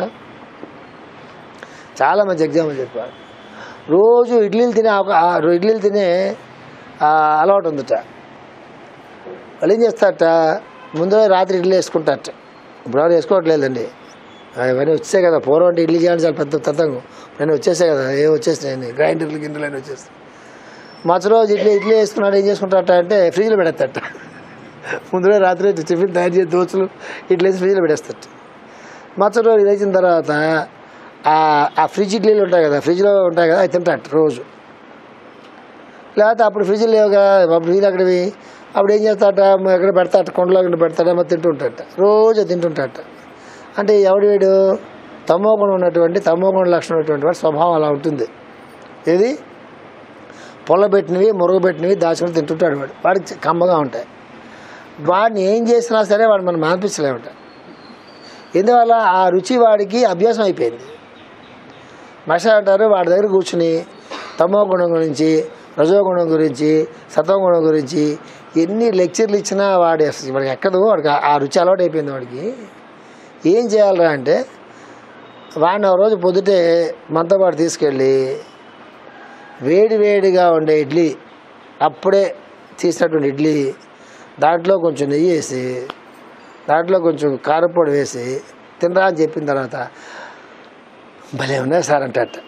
చాలా మంచి ఎగ్జాంపుల్ చెప్పారు. రోజు ఇడ్లీలు తినే ఇడ్లీలు తినే అలవాటు ఉందట. వాళ్ళు ఏం చేస్తారట, ముందు రాత్రి ఇడ్లీ వేసుకుంటారట. ఇప్పుడు ఎవరు వేసుకోవట్లేదండి, అవన్నీ వచ్చేసాయి కదా. పూర్వం అంటే ఇడ్లీ చేయాలని చాలా పెద్ద తతంగం. నేను వచ్చేసాయి కదా, ఏం వచ్చేసినాయి, గ్రైండర్లు గిన్నెలు అని వచ్చేస్తాయి. మచ్చ రోజు ఇడ్లీ ఇడ్లీ వేసుకున్నాడు, ఏం చేసుకుంటారట అంటే ఫ్రిడ్జ్లో పెడతారట. ముందుగా రాత్రి టిఫిన్ తయారు చేసి దోశలు ఇడ్లీ వేసి ఫ్రిడ్జ్లో పెట్టేస్తారట. మచ్చ రోజు వేసిన తర్వాత ఆ ఫ్రిడ్జ్ ఇడ్లీలు ఉంటాయి కదా, ఫ్రిడ్జ్లో ఉంటాయి కదా, అవి తింటారట రోజు. లేకపోతే అప్పుడు ఫ్రిడ్జ్ లేవు కదా, అప్పుడు ఫ్రిడ్జ్ అక్కడివి, అప్పుడు ఏం చేస్తారట, ఎక్కడ పెడతారట, కొండలో పెడతాడ, మరి తింటుంటారట, రోజు తింటుంటారట. అంటే ఎవడు వీడు తమోగుణం ఉన్నటువంటి తమోగుణ లక్షణం ఉన్నటువంటి వాడి స్వభావం అలా ఉంటుంది. ఏది పొల్లబెట్టినవి మురగబెట్టినవి దాచుకుని తింటుంటాడు వాడు. వాడికి కమ్మగా ఉంటాయి. వాడిని ఏం చేసినా సరే వాడు మనం మానిపించలేమట. ఎందువల్ల ఆ రుచి వాడికి అభ్యాసం అయిపోయింది. మష అంటారు, వాడి దగ్గర కూర్చుని తమోగుణం గురించి, రజోగుణం గురించి, సత్వగుణం గురించి ఎన్ని లెక్చర్లు ఇచ్చినా వాడి వాడికి ఎక్కదు. వాడికి ఆ రుచి అలవాటు అయిపోయింది వాడికి. ఏం చేయాలరా అంటే వాడిని ఒక రోజు పొద్దుటే మనతో పాటు తీసుకెళ్ళి వేడి వేడిగా ఉండే ఇడ్లీ, అప్పుడే తీసినటువంటి ఇడ్లీ, దాంట్లో కొంచెం నెయ్యి వేసి, దాంట్లో కొంచెం కారపొడి వేసి తినరా అని చెప్పిన తర్వాత భలే ఉన్నాయి సార్ అంటే అట్ట.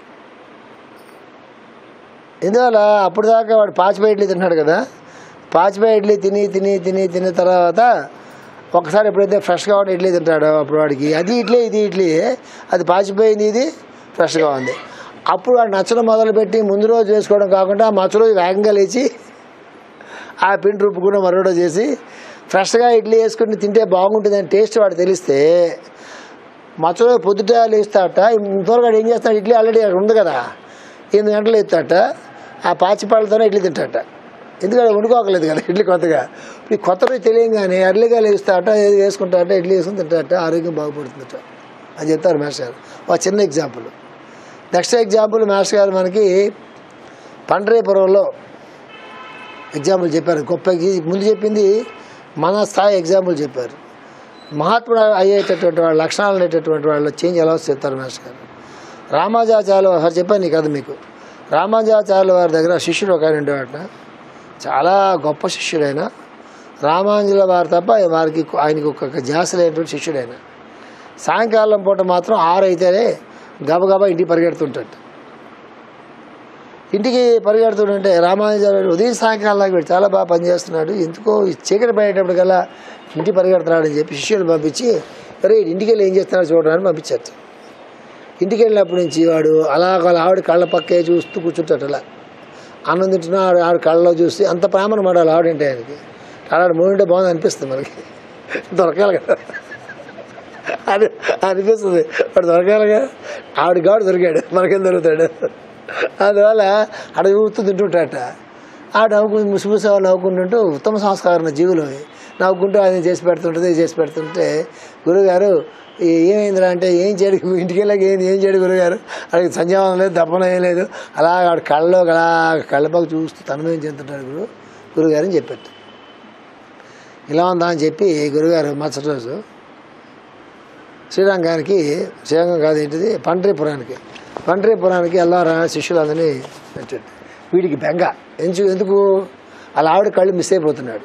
ఎందువల్ల అప్పుడు దాకా వాడు పాచిపోయి ఇడ్లీ తిన్నాడు కదా, పాచిపోయి ఇడ్లీ తిని తిని తిని తిన్న తర్వాత ఒకసారి ఎప్పుడైతే ఫ్రెష్గా ఉన్న ఇడ్లీ తింటాడో అప్పుడు వాడికి అది ఇడ్లీ ఇది ఇడ్లీ, అది పాచిపోయింది, ఇది ఫ్రెష్గా ఉంది. అప్పుడు వాడు నచ్చడం మొదలుపెట్టి ముందు రోజు వేసుకోవడం కాకుండా మచ్చ రోజు వేగంగా లేచి ఆ పిండి రుప్పు కూడా మరొకటి చేసి ఫ్రెష్గా ఇడ్లీ వేసుకుని తింటే బాగుంటుందని టేస్ట్ వాడు తెలిస్తే మచ్చ రోజు పొద్దుట లేస్తాట. ఇంతవరకు ఏం చేస్తాడు, ఇడ్లీ ఆల్రెడీ అక్కడ ఉంది కదా, ఎనిమిది గంటలు వేస్తాట, ఆ పాచిపాళ్ళతోనే ఇడ్లీ తింటాట. ఎందుకంటే వండుకోకలేదు కదా ఇడ్లీ కొత్తగా. ఈ కొత్త రోజు తెలియగానే అర్లీగా లేస్తాట, ఏది వేసుకుంటాట, ఇడ్లీ వేసుకుని తింటాట, ఆరోగ్యం బాగుపడుతుందట అని చెప్తారు మాస్టర్ గారు. ఒక చిన్న ఎగ్జాంపుల్. నెక్స్ట్ ఎగ్జాంపుల్ మాస్టర్ గారు మనకి పండ్రేపురంలో ఎగ్జాంపుల్ చెప్పారు. గొప్ప ముందు చెప్పింది మన స్థాయి ఎగ్జాంపుల్ చెప్పారు. మహాత్ముడు అయ్యేటటువంటి వాళ్ళ లక్షణాలు అనేటటువంటి వాళ్ళ చేంజ్ ఎలా వస్తే చెప్తారు మాస్టర్ గారు. రామానుజాచార్యులు వారు చెప్పాను నీ కదా మీకు. రామానుజాచార్యుల వారి దగ్గర శిష్యుడు ఒక ఆయన ఉండేవాట. చాలా గొప్ప శిష్యుడైన రామానుజుల వారు తప్ప వారికి ఆయనకి ఒక్కొక్క ధ్యాస లేనటువంటి శిష్యుడైన. సాయంకాలం పూట మాత్రం ఆరు అయితేనే గబగబా ఇంటికి పరిగెడుతుంటాడు. ఇంటికి పరిగెడుతుంటే రామానుజాచార్యులు ఉదయం సాయంకాలం వీడు చాలా బాగా పనిచేస్తున్నాడు, ఎందుకో చీకటి పడేటప్పటికల్లా ఇంటికి పరిగెడుతున్నాడని చెప్పి శిష్యుడు పంపించి అరే ఇంటికి వెళ్ళి ఏం చేస్తున్నాడు చూడడానికి పంపించారు. ఇంటికి వెళ్ళినప్పటి నుంచి వాడు అలా ఆవిడ కళ్ళ పక్కే చూస్తూ కూర్చుంటాడు. అలా అన్నం తింటున్నా ఆవిడ ఆవిడ కళ్ళలో చూసి అంత ప్రేమను మాడాలి ఆవిడంటే ఆయనకి. అలాంటి మూడింటే బాగుంది అనిపిస్తుంది మనకి, దొరకాలి కదా అది అనిపిస్తుంది. వాడు దొరకాలిగా, ఆవిడ గాడు దొరికాడు, మనకేం దొరుకుతాడు. అందువల్ల ఆడ చూస్తూ తింటుంటాట. ఆవిడ నవ్వుకు ముసిముసేవాళ్ళు నవ్వుకుంటుంటూ ఉత్తమ సంస్కారం జీవులు నవ్వుకుంటూ ఆయన చేసి పెడుతుంటుంది చేసి పెడుతుంటే గురువుగారు ఏమైందిరా అంటే ఏం చేయడు, ఇంటికి వెళ్ళాక ఏంది ఏం చేయడు గురువుగారు, అడిగి సంధ్యావనం లేదు దప్పనం ఏం లేదు, అలా ఆవిడ కళ్ళలో అలా కళ్ళపాకు చూస్తూ తన్మయం చెందుతుంటాడు గురువు గురువుగారు అని చెప్పారు. ఇలా ఉందా అని చెప్పి గురువుగారు మరుసటి రోజు శ్రీరంగానికి, శ్రీరంగం కాదు ఏంటిది పండ్రీపురానికి, పండ్రీపురానికి వెళ్ళారా శిష్యులందరినీ పెట్టాడు. వీడికి బెంగ ఎంచు ఎందుకు అలా ఆవిడ కళ్ళు మిస్ అయిపోతున్నాడు.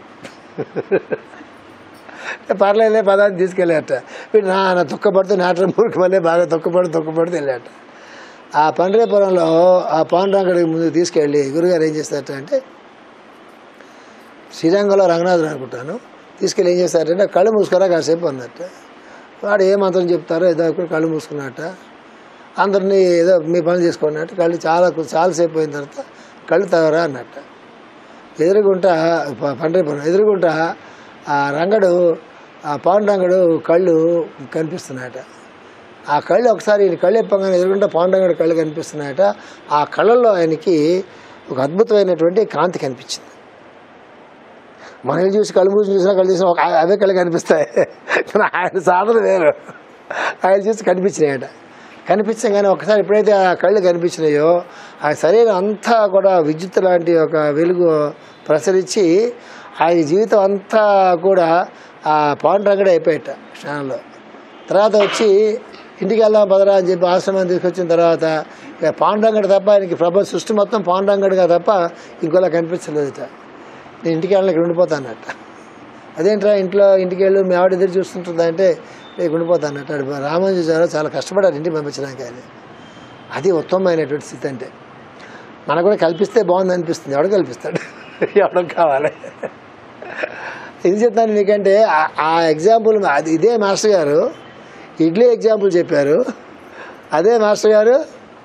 పర్లేదులే పదాన్ని తీసుకెళ్ళాట. వీడు నా నా దుఃఖపడుతూ నాటం మూడికి మళ్ళీ బాగా దుఃఖపడు దుఃఖపడుతూ వెళ్ళాట. ఆ పండ్రీపురంలో ఆ పాండురంగడికి ముందు తీసుకెళ్ళి గురుగారు ఏం చేస్తారట అంటే, శ్రీరంగంలో రంగనాథుడు అనుకుంటాను, తీసుకెళ్ళి ఏం చేస్తారంటే కళ్ళు మూసుకురా కాసేపు అన్నట్ట. వాడు ఏ మంత్రం చెప్తారో ఏదో కళ్ళు మూసుకున్నట్ట, అందరినీ ఏదో మీ పని చేసుకున్నట్టు కళ్ళు చాలా చాలాసేపు అయిన తర్వాత కళ్ళు తగరా అన్నట్ట. ఎదురుగుంట పండ్రీపురం ఎదురుగుంట ఆ రంగడు ఆ పాండురంగడు కళ్ళు కనిపిస్తున్నాయట. ఆ కళ్ళు ఒకసారి ఈయన కళ్ళు ఎప్పగానే ఎదురుకుంటే పాండురంగడి కళ్ళు కనిపిస్తున్నాయట. ఆ కళ్ళల్లో ఆయనకి ఒక అద్భుతమైనటువంటి కాంతి కనిపించింది. మనం చూసి కళ్ళు మూసి చూసినా కళ్ళు చూసినా ఒక అవే కళ్ళు కనిపిస్తాయి. ఆయన సాధన వేరు. ఆయన చూసి కనిపించినాయట. కనిపించగానే ఒకసారి ఎప్పుడైతే ఆ కళ్ళు కనిపించినాయో ఆ శరీరం అంతా కూడా విద్యుత్ లాంటి ఒక వెలుగు ప్రసరించి ఆయన జీవితం అంతా కూడా ఆ పాండురంగడే అయిపోయాట క్షణంలో. తర్వాత వచ్చి ఇంటికి వెళ్దాం పదరా అని చెప్పి ఆశ్రమాన్ని తీసుకొచ్చిన తర్వాత ఇక పాండురంగడు తప్ప ఆయనకి ప్రపంచ సృష్టి మొత్తం పాండురంగడుగా తప్ప ఇంకోలా కనిపించలేదుట. నేను ఇంటికి వెళ్ళిన ఇక్కడ ఉండిపోతానట. అదేంట్రా ఇంట్లో ఇంటికి వెళ్ళు మీ ఆవిడ ఎదురు చూస్తుంటుందా అంటే ఇక్కడ ఉండిపోతానట. రామానుజాచార్యులు చాలా కష్టపడారు ఇంటికి పంపించడానికి. ఆయన అది ఉత్తమమైనటువంటి స్థితి. అంటే మనకు కూడా కల్పిస్తే బాగుంది అనిపిస్తుంది. ఎవడు కల్పిస్తాడు? ఎవడం కావాలి. ఏం చెప్తాను మీకంటే ఆ ఎగ్జాంపుల్ అది ఇదే మాస్టర్ గారు ఇడ్లీ ఎగ్జాంపుల్ చెప్పారు. అదే మాస్టర్ గారు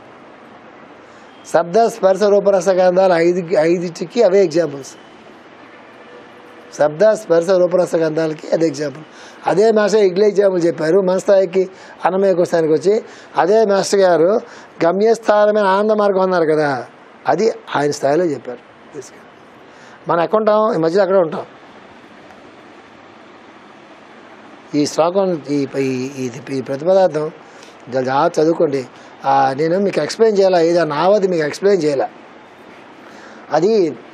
శబ్ద స్పర్శ రూపరస గంధాలు ఐదు ఐదుటికి అవే ఎగ్జాంపుల్స్. శబ్ద స్పర్శ రూపరస గంధాలకి అదే ఎగ్జాంపుల్. అదే మాస్టర్ ఇడ్లీ ఎగ్జాంపుల్ చెప్పారు. మన స్థాయికి అన్నమయ్య కోశానికి వచ్చి అదే మాస్టర్ గారు గమ్యస్థానమైన ఆనంద మార్గం అన్నారు కదా, అది ఆయన స్థాయిలో చెప్పారు. మనం ఎక్కడ ఉంటాం? ఈ మధ్యలో అక్కడే ఉంటాం. ఈ శ్లోకం ఈ ఈ ప్రతిపదార్థం చాలా చదువుకోండి. నేను మీకు ఎక్స్ప్లెయిన్ చేయాలా, ఏదో నావది మీకు ఎక్స్ప్లెయిన్ చేయాలా. అది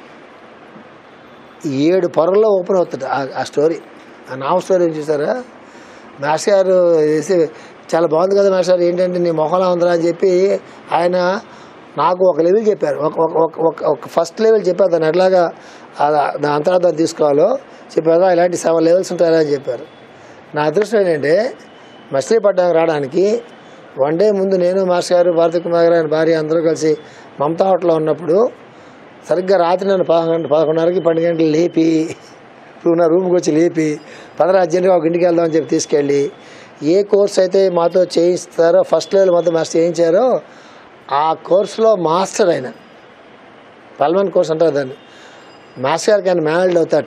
ఏడు పొరల్లో ఓపెన్ అవుతుంది ఆ స్టోరీ. ఆ నావ స్టోరీ చూసారా? మాస్టర్ గారు వేసి చాలా బాగుంది కదా మాస్టర్, ఏంటంటే నీ మొహంలా ఉందిరా అని చెప్పి ఆయన నాకు ఒక లెవెల్ చెప్పారు. ఒక ఒక ఫస్ట్ లెవెల్ చెప్పారు. దాన్ని ఎట్లాగా నా అంతరార్థం తీసుకోవాలో చెప్పారు. ఇలాంటి సెవెన్ లెవెల్స్ ఉంటాయని అని చెప్పారు. నా అదృష్టం ఏంటంటే మచిలీపట్నం రావడానికి వన్ డే ముందు నేను మాస్టర్ గారు భారతి కుమార్ గారు ఆయన భార్య అందరూ కలిసి మమతా హోటల్లో ఉన్నప్పుడు సరిగ్గా రాత్రి నన్ను పదకొండు పదకొండున్నరకి పన్నెండు గంటలు లేపి నా రూమ్కి వచ్చి లేపి పదరా అర్జెంట్గా ఒక ఇంటికి వెళ్దామని చెప్పి తీసుకెళ్ళి ఏ కోర్స్ అయితే మాతో చేయిస్తారో ఫస్ట్ లెవెల్ మాతో మాస్టర్ చేయించారో ఆ కోర్సులో మాస్టర్ ఆయన పల్మన్ కోర్స్ అంటారు దాన్ని. మాస్టర్ గారికి ఆయన మేనేజ్డ్ అవుతాట.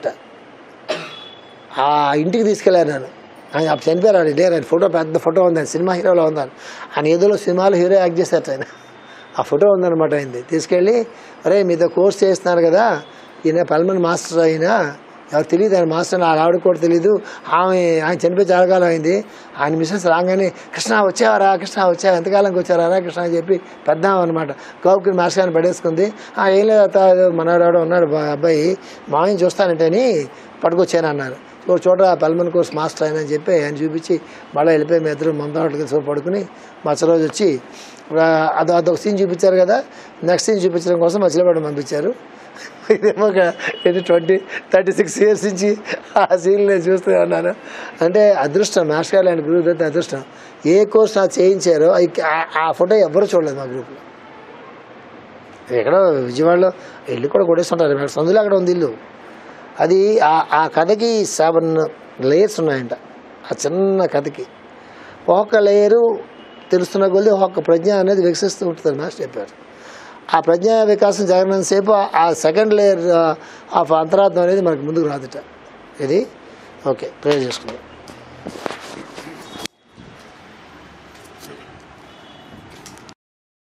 ఆ ఇంటికి తీసుకెళ్ళాను నేను. ఆయన అప్పుడు చనిపోయారు. ఆయన లేరు. ఆయన ఫోటో పెద్ద ఫోటో ఉంది. ఆయన సినిమా హీరోలో ఉందని. ఆయన ఏదో సినిమాలో హీరో యాక్ట్ చేశారట ఆయన. ఆ ఫోటో ఉందన్నమాట అయింది. తీసుకెళ్ళి అరే మీతో కోర్స్ చేస్తున్నారు కదా, ఈయన పల్మన్ మాస్టర్ అయినా ఎవరు తెలియదు. ఆయన మాస్టర్ ఆ ఆవిడ కూడా తెలీదు. ఆమె ఆయన చనిపోయి చాలా కాలం అయింది. ఆయన మిస్సెస్ రాగానే కృష్ణ వచ్చావారా కృష్ణ వచ్చా ఎంతకాలంకి వచ్చారా కృష్ణ అని చెప్పి పెద్దాం అనమాట గౌకి మాస్టర్ గారిని పడేసుకుంది. ఏం లేదు మనవాడు ఉన్నాడు అబ్బాయి మామయ్యని చూస్తానంటేని పట్టుకొచ్చాను అన్నారు. చూడరా పల్మన్ కోర్స్ మాస్టర్ ఆయన అని చెప్పి ఆయన చూపించి మళ్ళీ వెళ్ళిపోయి మీ ఇద్దరు మమతా హోటల్కి సో పడుకుని మచ్చ రోజు వచ్చి అది అదొక సీన్ చూపించారు కదా, నెక్స్ట్ సీన్ చూపించడం కోసం మచిలీపట్నం పంపించారు. ఇదేమో ఏంటి ట్వంటీ థర్టీ సిక్స్ ఇయర్స్ నుంచి ఆ సీన్ నేను చూస్తూ ఉన్నాను. అంటే అదృష్టం మాస్టర్ గారు ఆయన గ్రూప్ అయితే అదృష్టం. ఏ కోర్స్ నాకు చేయించారో ఆ ఫోటో ఎవ్వరూ చూడలేదు మా గ్రూప్లో. ఎక్కడో విజయవాడలో ఇల్లు కూడా కొట్టేస్తుంటారు. సందులో అక్కడ ఉంది ఇల్లు. అది ఆ కథకి సెవెన్ లేయర్స్ ఉన్నాయంట. ఆ చిన్న కథకి ఒక్కొక్క లేయరు తెలుస్తున్న కొద్ది ఒక్కొక్క ప్రజ్ఞ అనేది వికసిస్తూ ఉంటుంది మాస్టర్ చెప్పారు. ఆ ప్రజ్ఞా వికాసం జరగనంతసేపు ఆ సెకండ్ లేయర్ ఆఫ్ అంతరాత్మ అనేది మనకు ముందుకు రాదుట. ఇది ఓకే ప్రేర్ చేసుకుందాం.